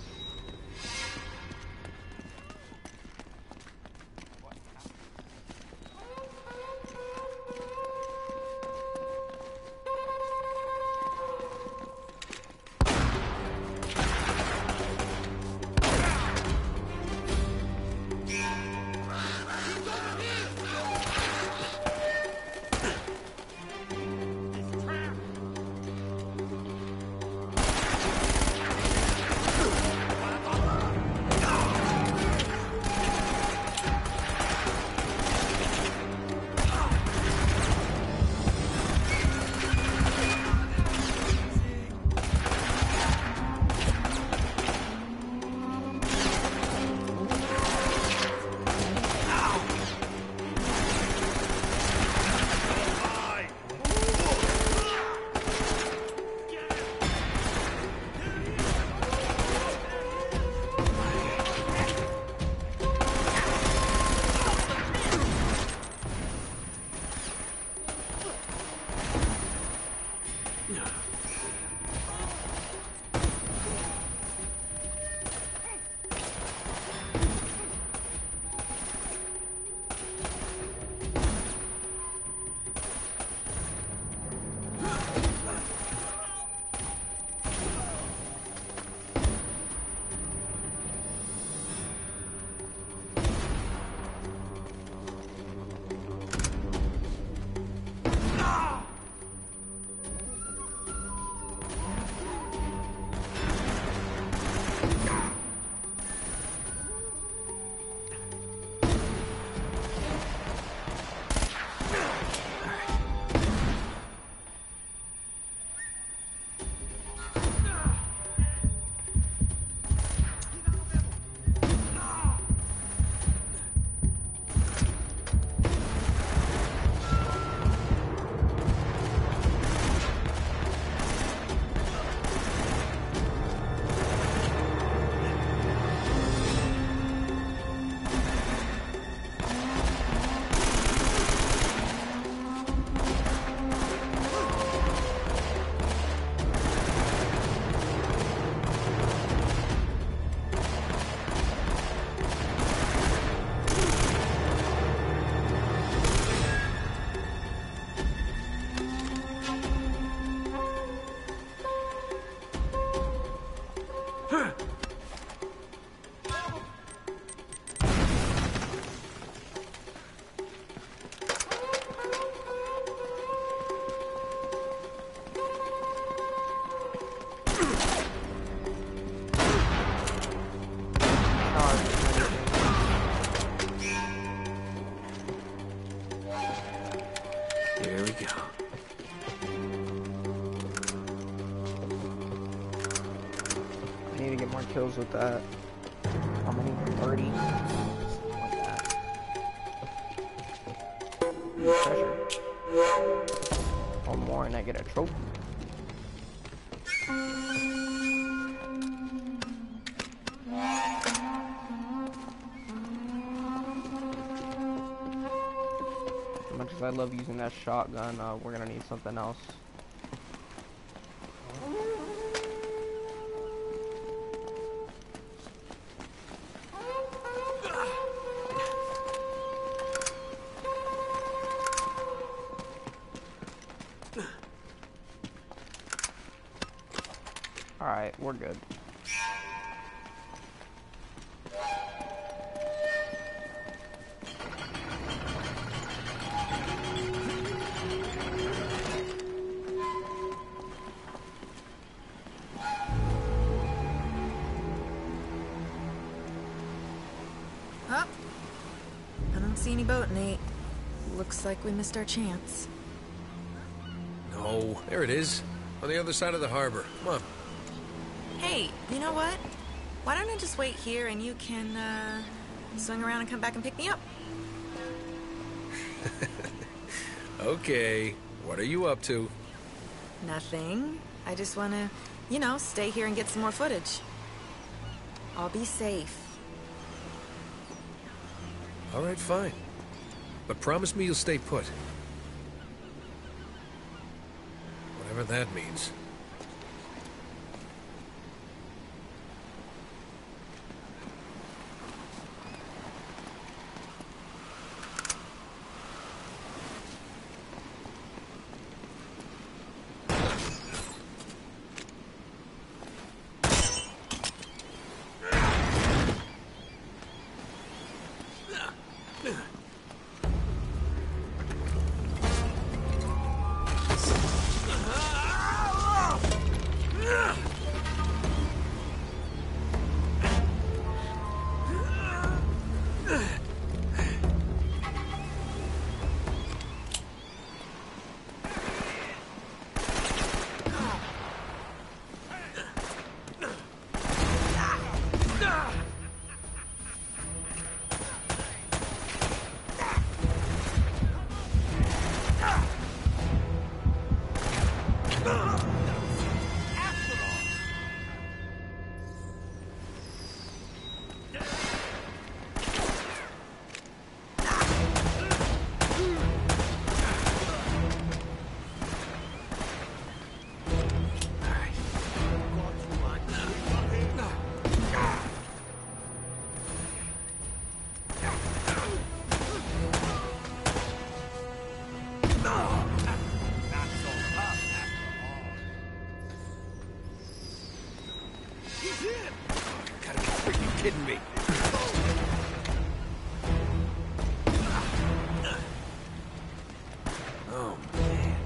Speaker 3: Here we go.
Speaker 1: I need to get more kills with that. How many? thirty? Something like that. Treasure. One more and I get a trophy. As much as I love using that shotgun, uh, we're gonna need something else. Alright, we're good.
Speaker 5: Up. I don't see any boat, Nate. Looks like we missed our chance.
Speaker 2: No, there it is. On the other side of the harbor. Come on.
Speaker 5: Hey, you know what? Why don't I just wait here and you can, uh, swing around and come back and pick me up?
Speaker 2: Okay. What are you up to?
Speaker 5: Nothing. I just want to, you know, stay here and get some more footage. I'll be safe.
Speaker 2: All right, fine. But promise me you'll stay put. Whatever that means. Gotta be freaking kidding me. Oh, man.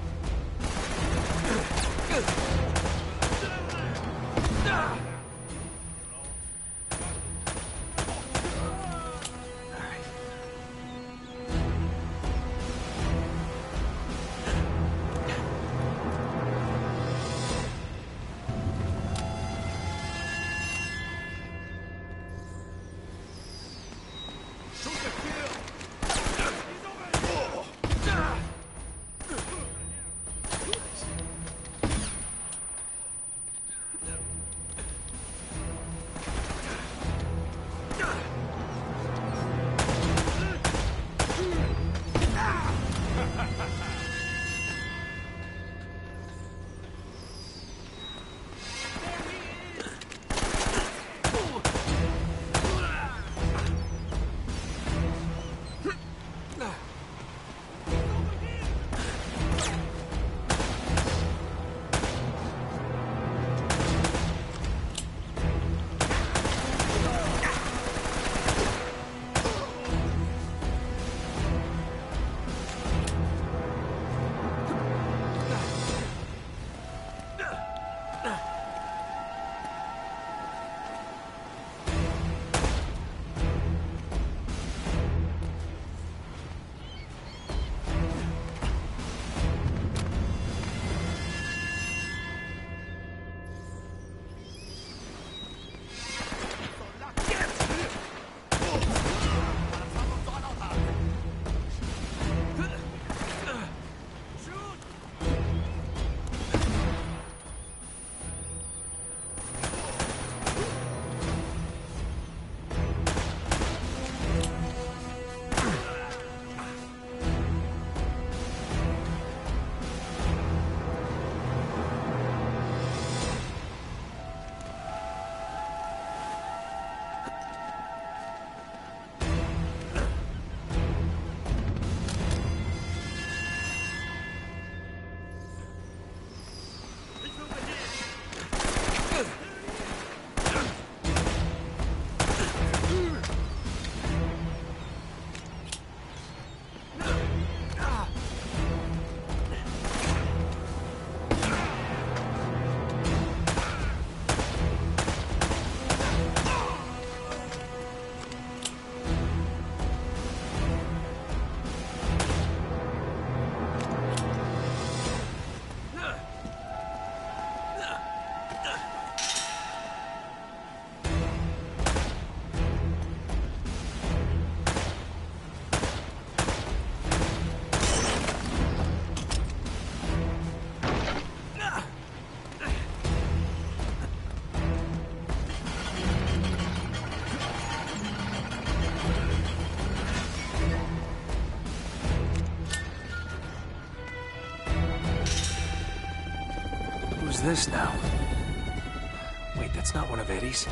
Speaker 3: is this now? Wait, that's not one of Eddie's.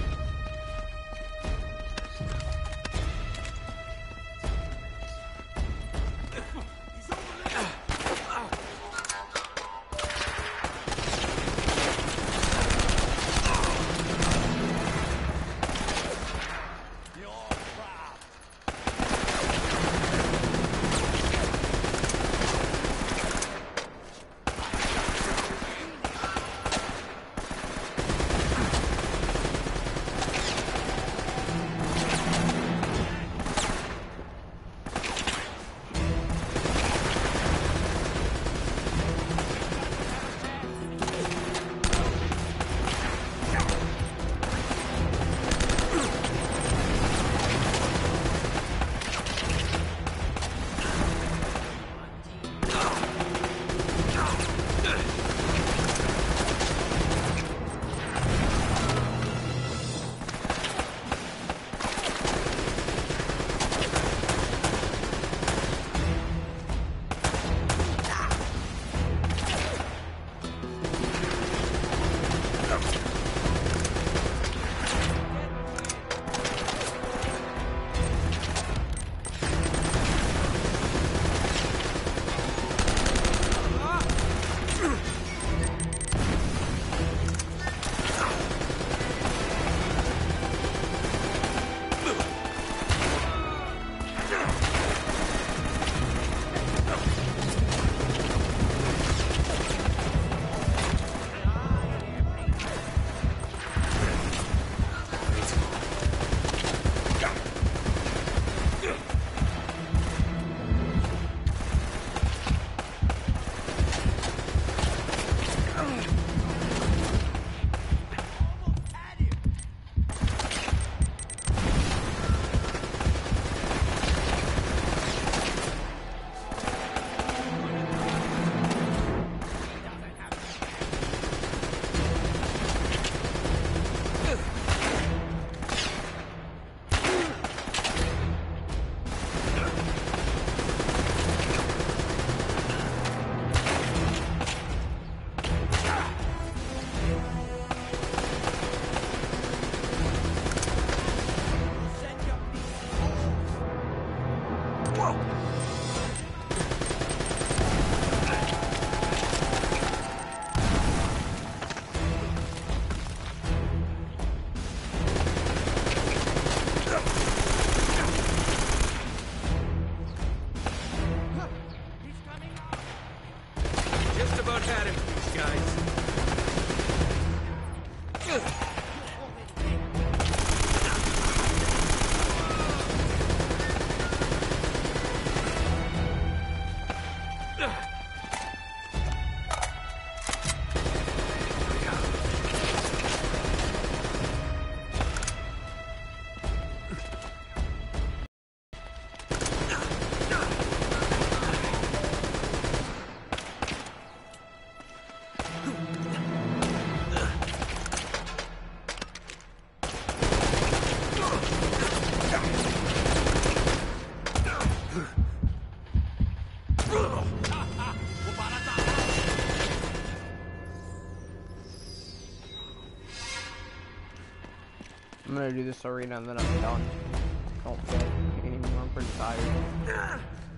Speaker 1: I'm gonna do this arena and then I'm done. Don't get anymore, I'm pretty tired.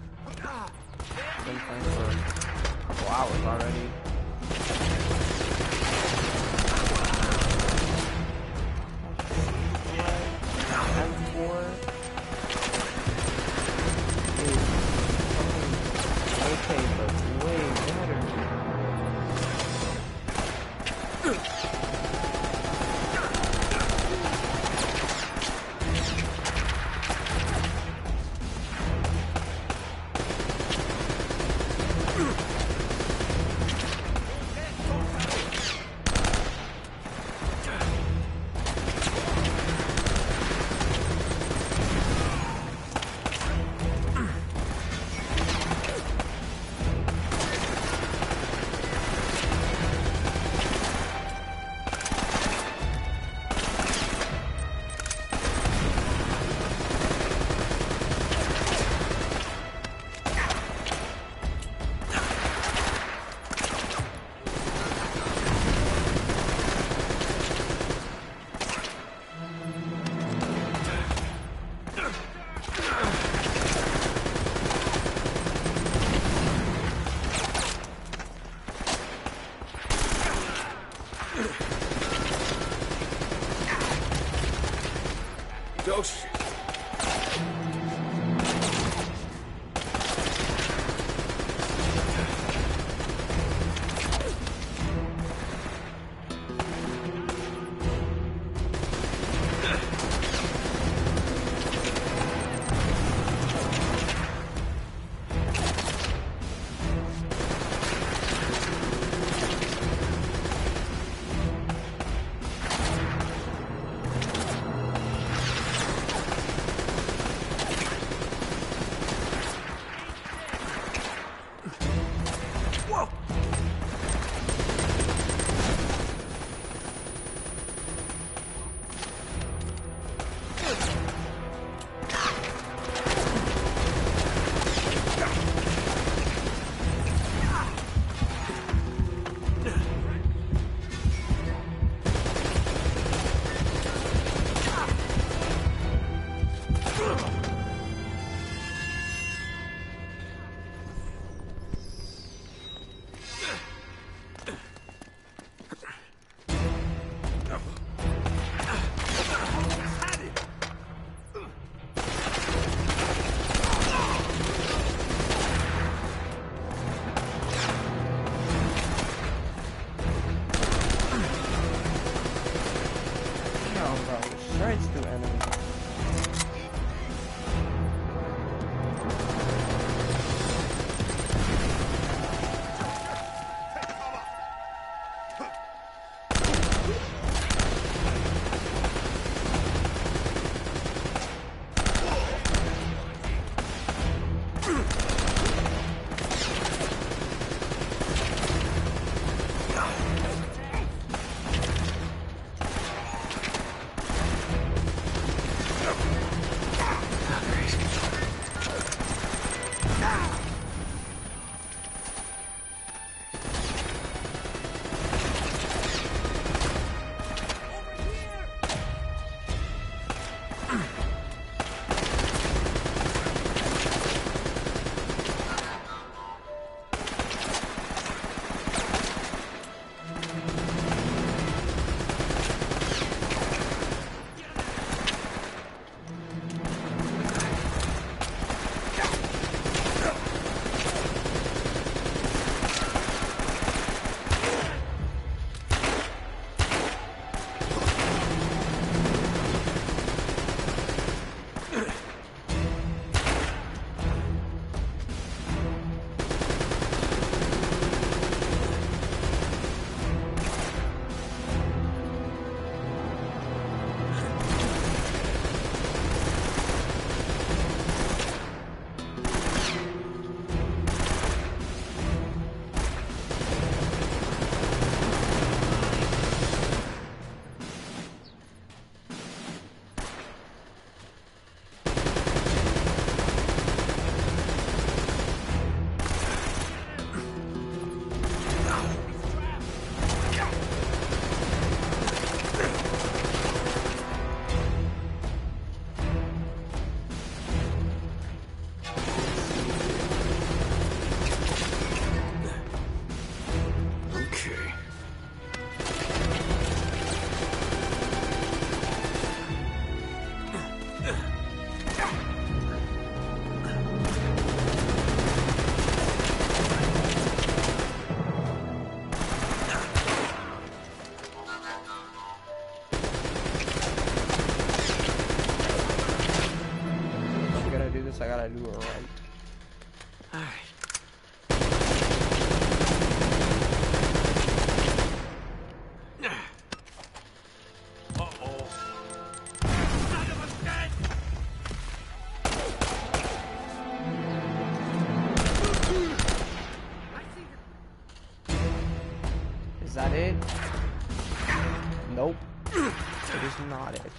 Speaker 1: I've been playing for a couple hours already. M four is okay, but way better.
Speaker 2: Oh, shit.
Speaker 1: I gotta do it right.
Speaker 3: Alright.
Speaker 8: Uh-oh. Son of a dead!
Speaker 1: Is that it? Nope. It is not it.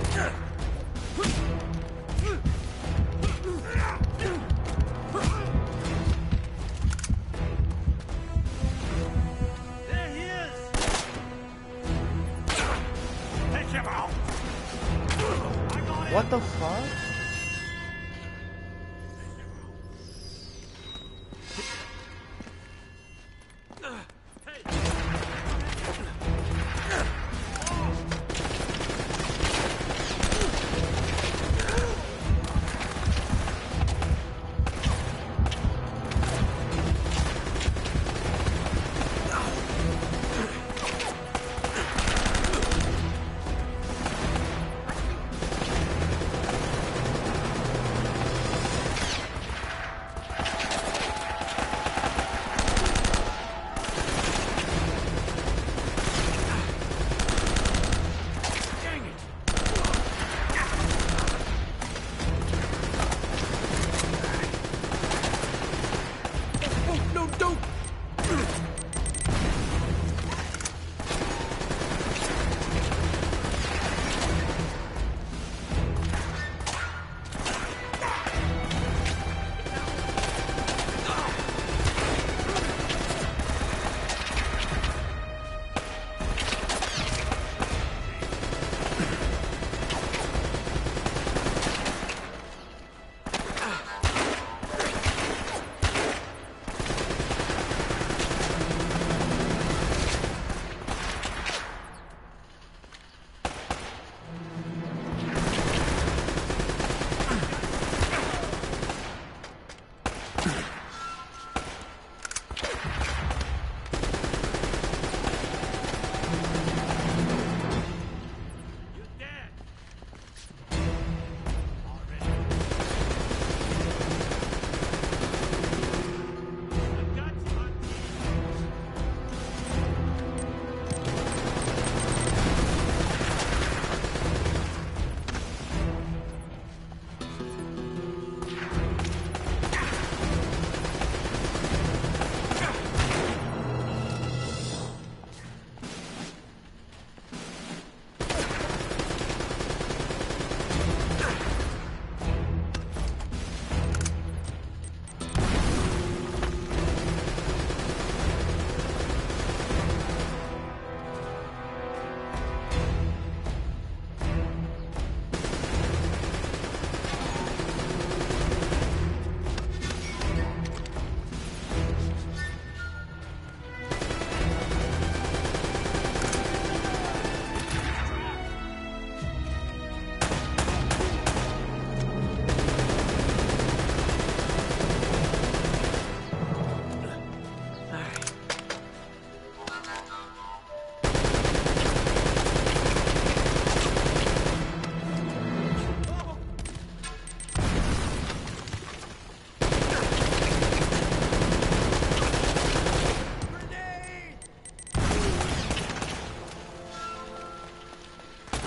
Speaker 8: There he is! Take him out! I got him!
Speaker 1: What the fuck?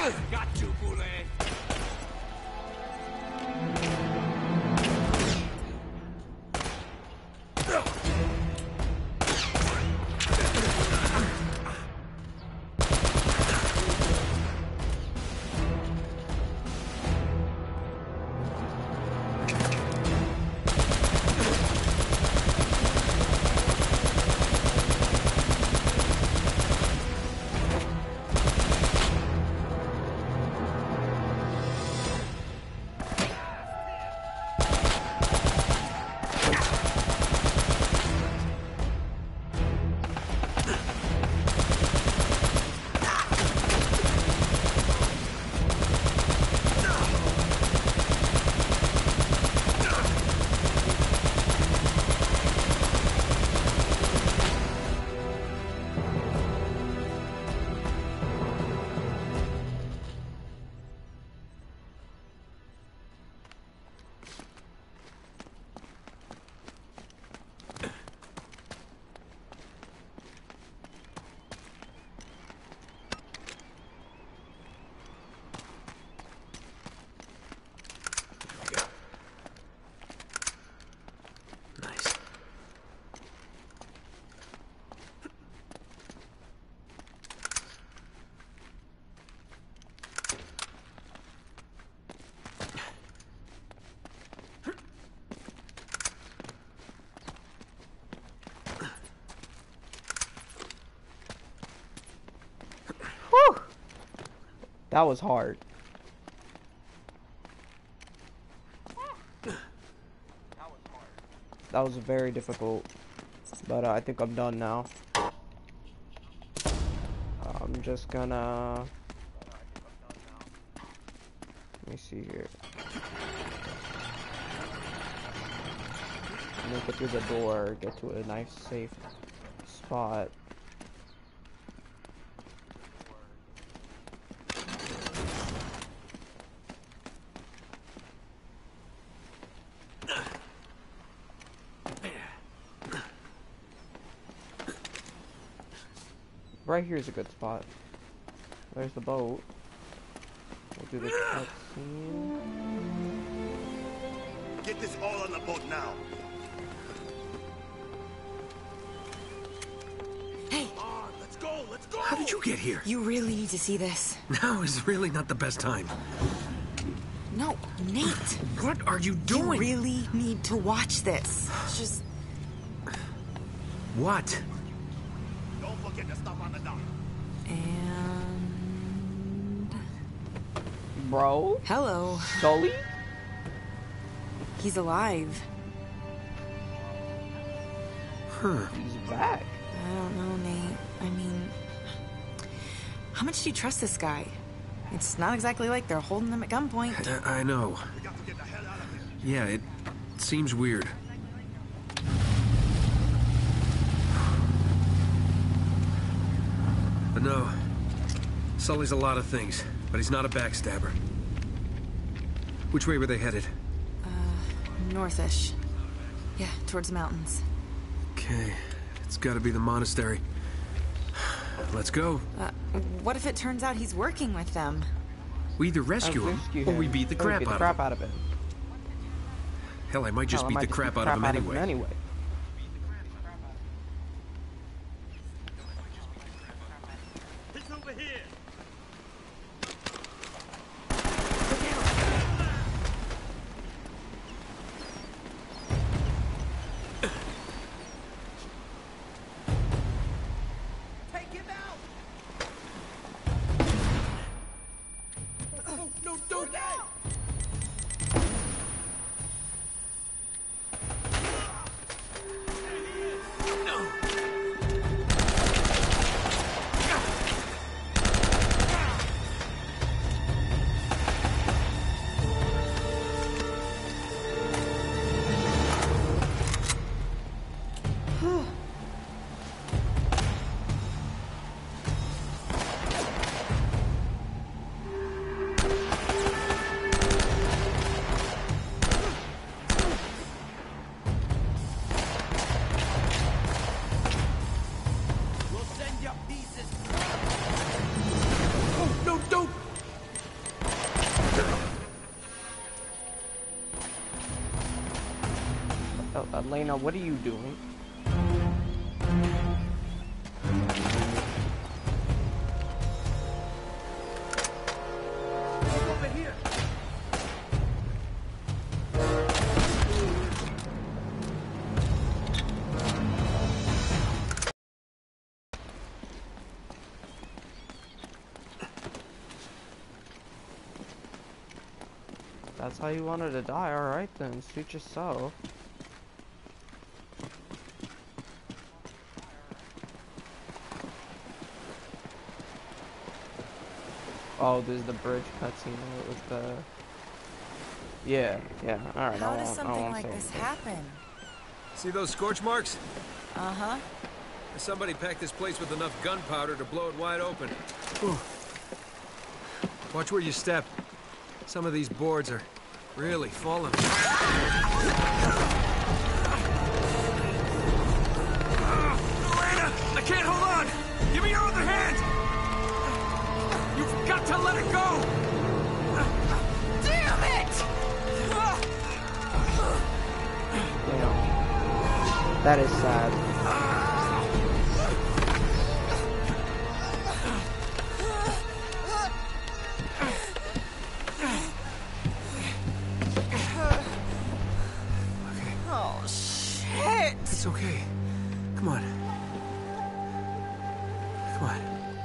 Speaker 8: Got you, Boule.
Speaker 1: That was hard. That was very difficult. But uh, I think I'm done now. I'm just gonna... Let me see here. Make it through the door, get to a nice safe spot. Right here is a good spot. There's the boat. We'll do this cutscene.
Speaker 8: Get this all on the boat now.
Speaker 5: Hey!
Speaker 8: On, let's go, let's go!
Speaker 2: How did you get here?
Speaker 5: You really need to see this.
Speaker 2: Now is really not the best time.
Speaker 5: No, Nate!
Speaker 2: What are you doing?
Speaker 5: You really need to watch this. Just...
Speaker 2: What?
Speaker 8: Don't forget the stuff on the dock.
Speaker 5: And...
Speaker 1: Bro?
Speaker 5: Hello.
Speaker 1: Sully?
Speaker 5: He's alive.
Speaker 2: Huh.
Speaker 1: He's back.
Speaker 5: I don't know, Nate. I mean... How much do you trust this guy? It's not exactly like they're holding him at gunpoint.
Speaker 2: I, I know.
Speaker 8: We got to get the hell out of here.
Speaker 2: Yeah, it seems weird. But no, Sully's a lot of things, but he's not a backstabber. Which way were they headed?
Speaker 5: Uh, northish. Yeah, towards the mountains.
Speaker 2: Okay, it's gotta be the monastery. Let's go.
Speaker 5: Uh, what if it turns out he's working with them?
Speaker 2: We either rescue him,
Speaker 1: Rescue
Speaker 2: or we
Speaker 1: him.
Speaker 2: beat the
Speaker 1: Or we
Speaker 2: crap,
Speaker 1: beat the
Speaker 2: out,
Speaker 1: crap
Speaker 2: of him.
Speaker 1: out of him.
Speaker 2: Hell, I might just
Speaker 1: Hell, I
Speaker 2: beat
Speaker 1: might
Speaker 2: the
Speaker 1: just
Speaker 2: crap,
Speaker 1: beat
Speaker 2: out, of him anyway.
Speaker 1: anyway.
Speaker 8: It's over here. Take him out! Oh, no, don't out!
Speaker 1: Uh, Lena, what are you doing?
Speaker 3: Over here.
Speaker 1: That's how you wanted to die, alright then, suit yourself. Oh, there's the bridge cutscene with the... Yeah, yeah, alright,
Speaker 5: How
Speaker 1: I
Speaker 5: does
Speaker 1: won't, I
Speaker 5: something
Speaker 1: won't
Speaker 5: like
Speaker 1: say
Speaker 5: this
Speaker 1: anything.
Speaker 5: happen?
Speaker 2: See those scorch marks?
Speaker 5: Uh-huh.
Speaker 2: Somebody packed this place with enough gunpowder to blow it wide open. Whew. Watch where you step. Some of these boards are really falling.
Speaker 3: Elena, I can't hold on. Give me your other hand. You've got to let it go.
Speaker 5: Damn it!
Speaker 1: Damn. That is sad.
Speaker 5: Oh, shit!
Speaker 2: It's okay. Come on. Come on.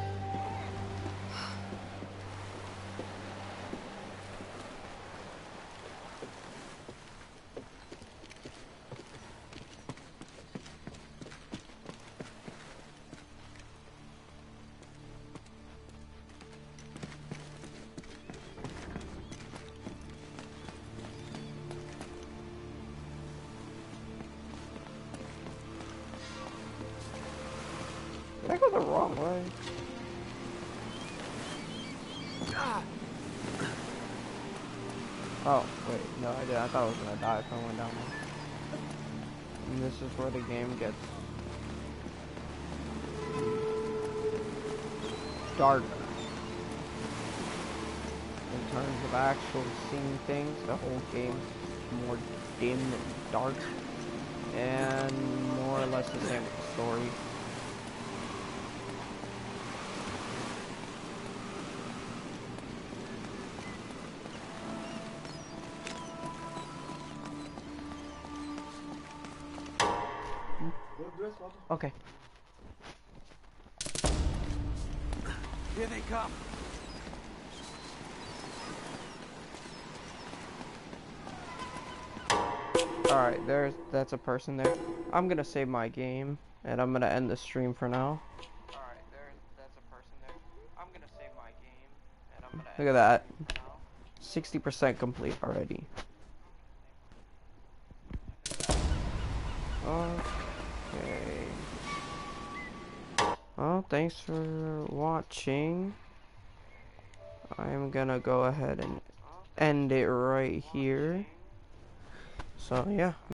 Speaker 1: Did I go the wrong way? Oh, wait, no I did. I thought I was gonna die if I went down there. And this is where the game gets darker. In terms of actually seeing things, the whole game's more dim and dark. And more or less the same with the story. Okay.
Speaker 3: Here they come.
Speaker 1: Alright, there's that's a person there. I'm gonna save my game and I'm gonna end the stream for now. Alright, there's that's a person there. I'm gonna save my game and I'm gonna Look at that. sixty percent complete already. Okay. Well, thanks for watching. I'm gonna go ahead and end it right here. So, yeah.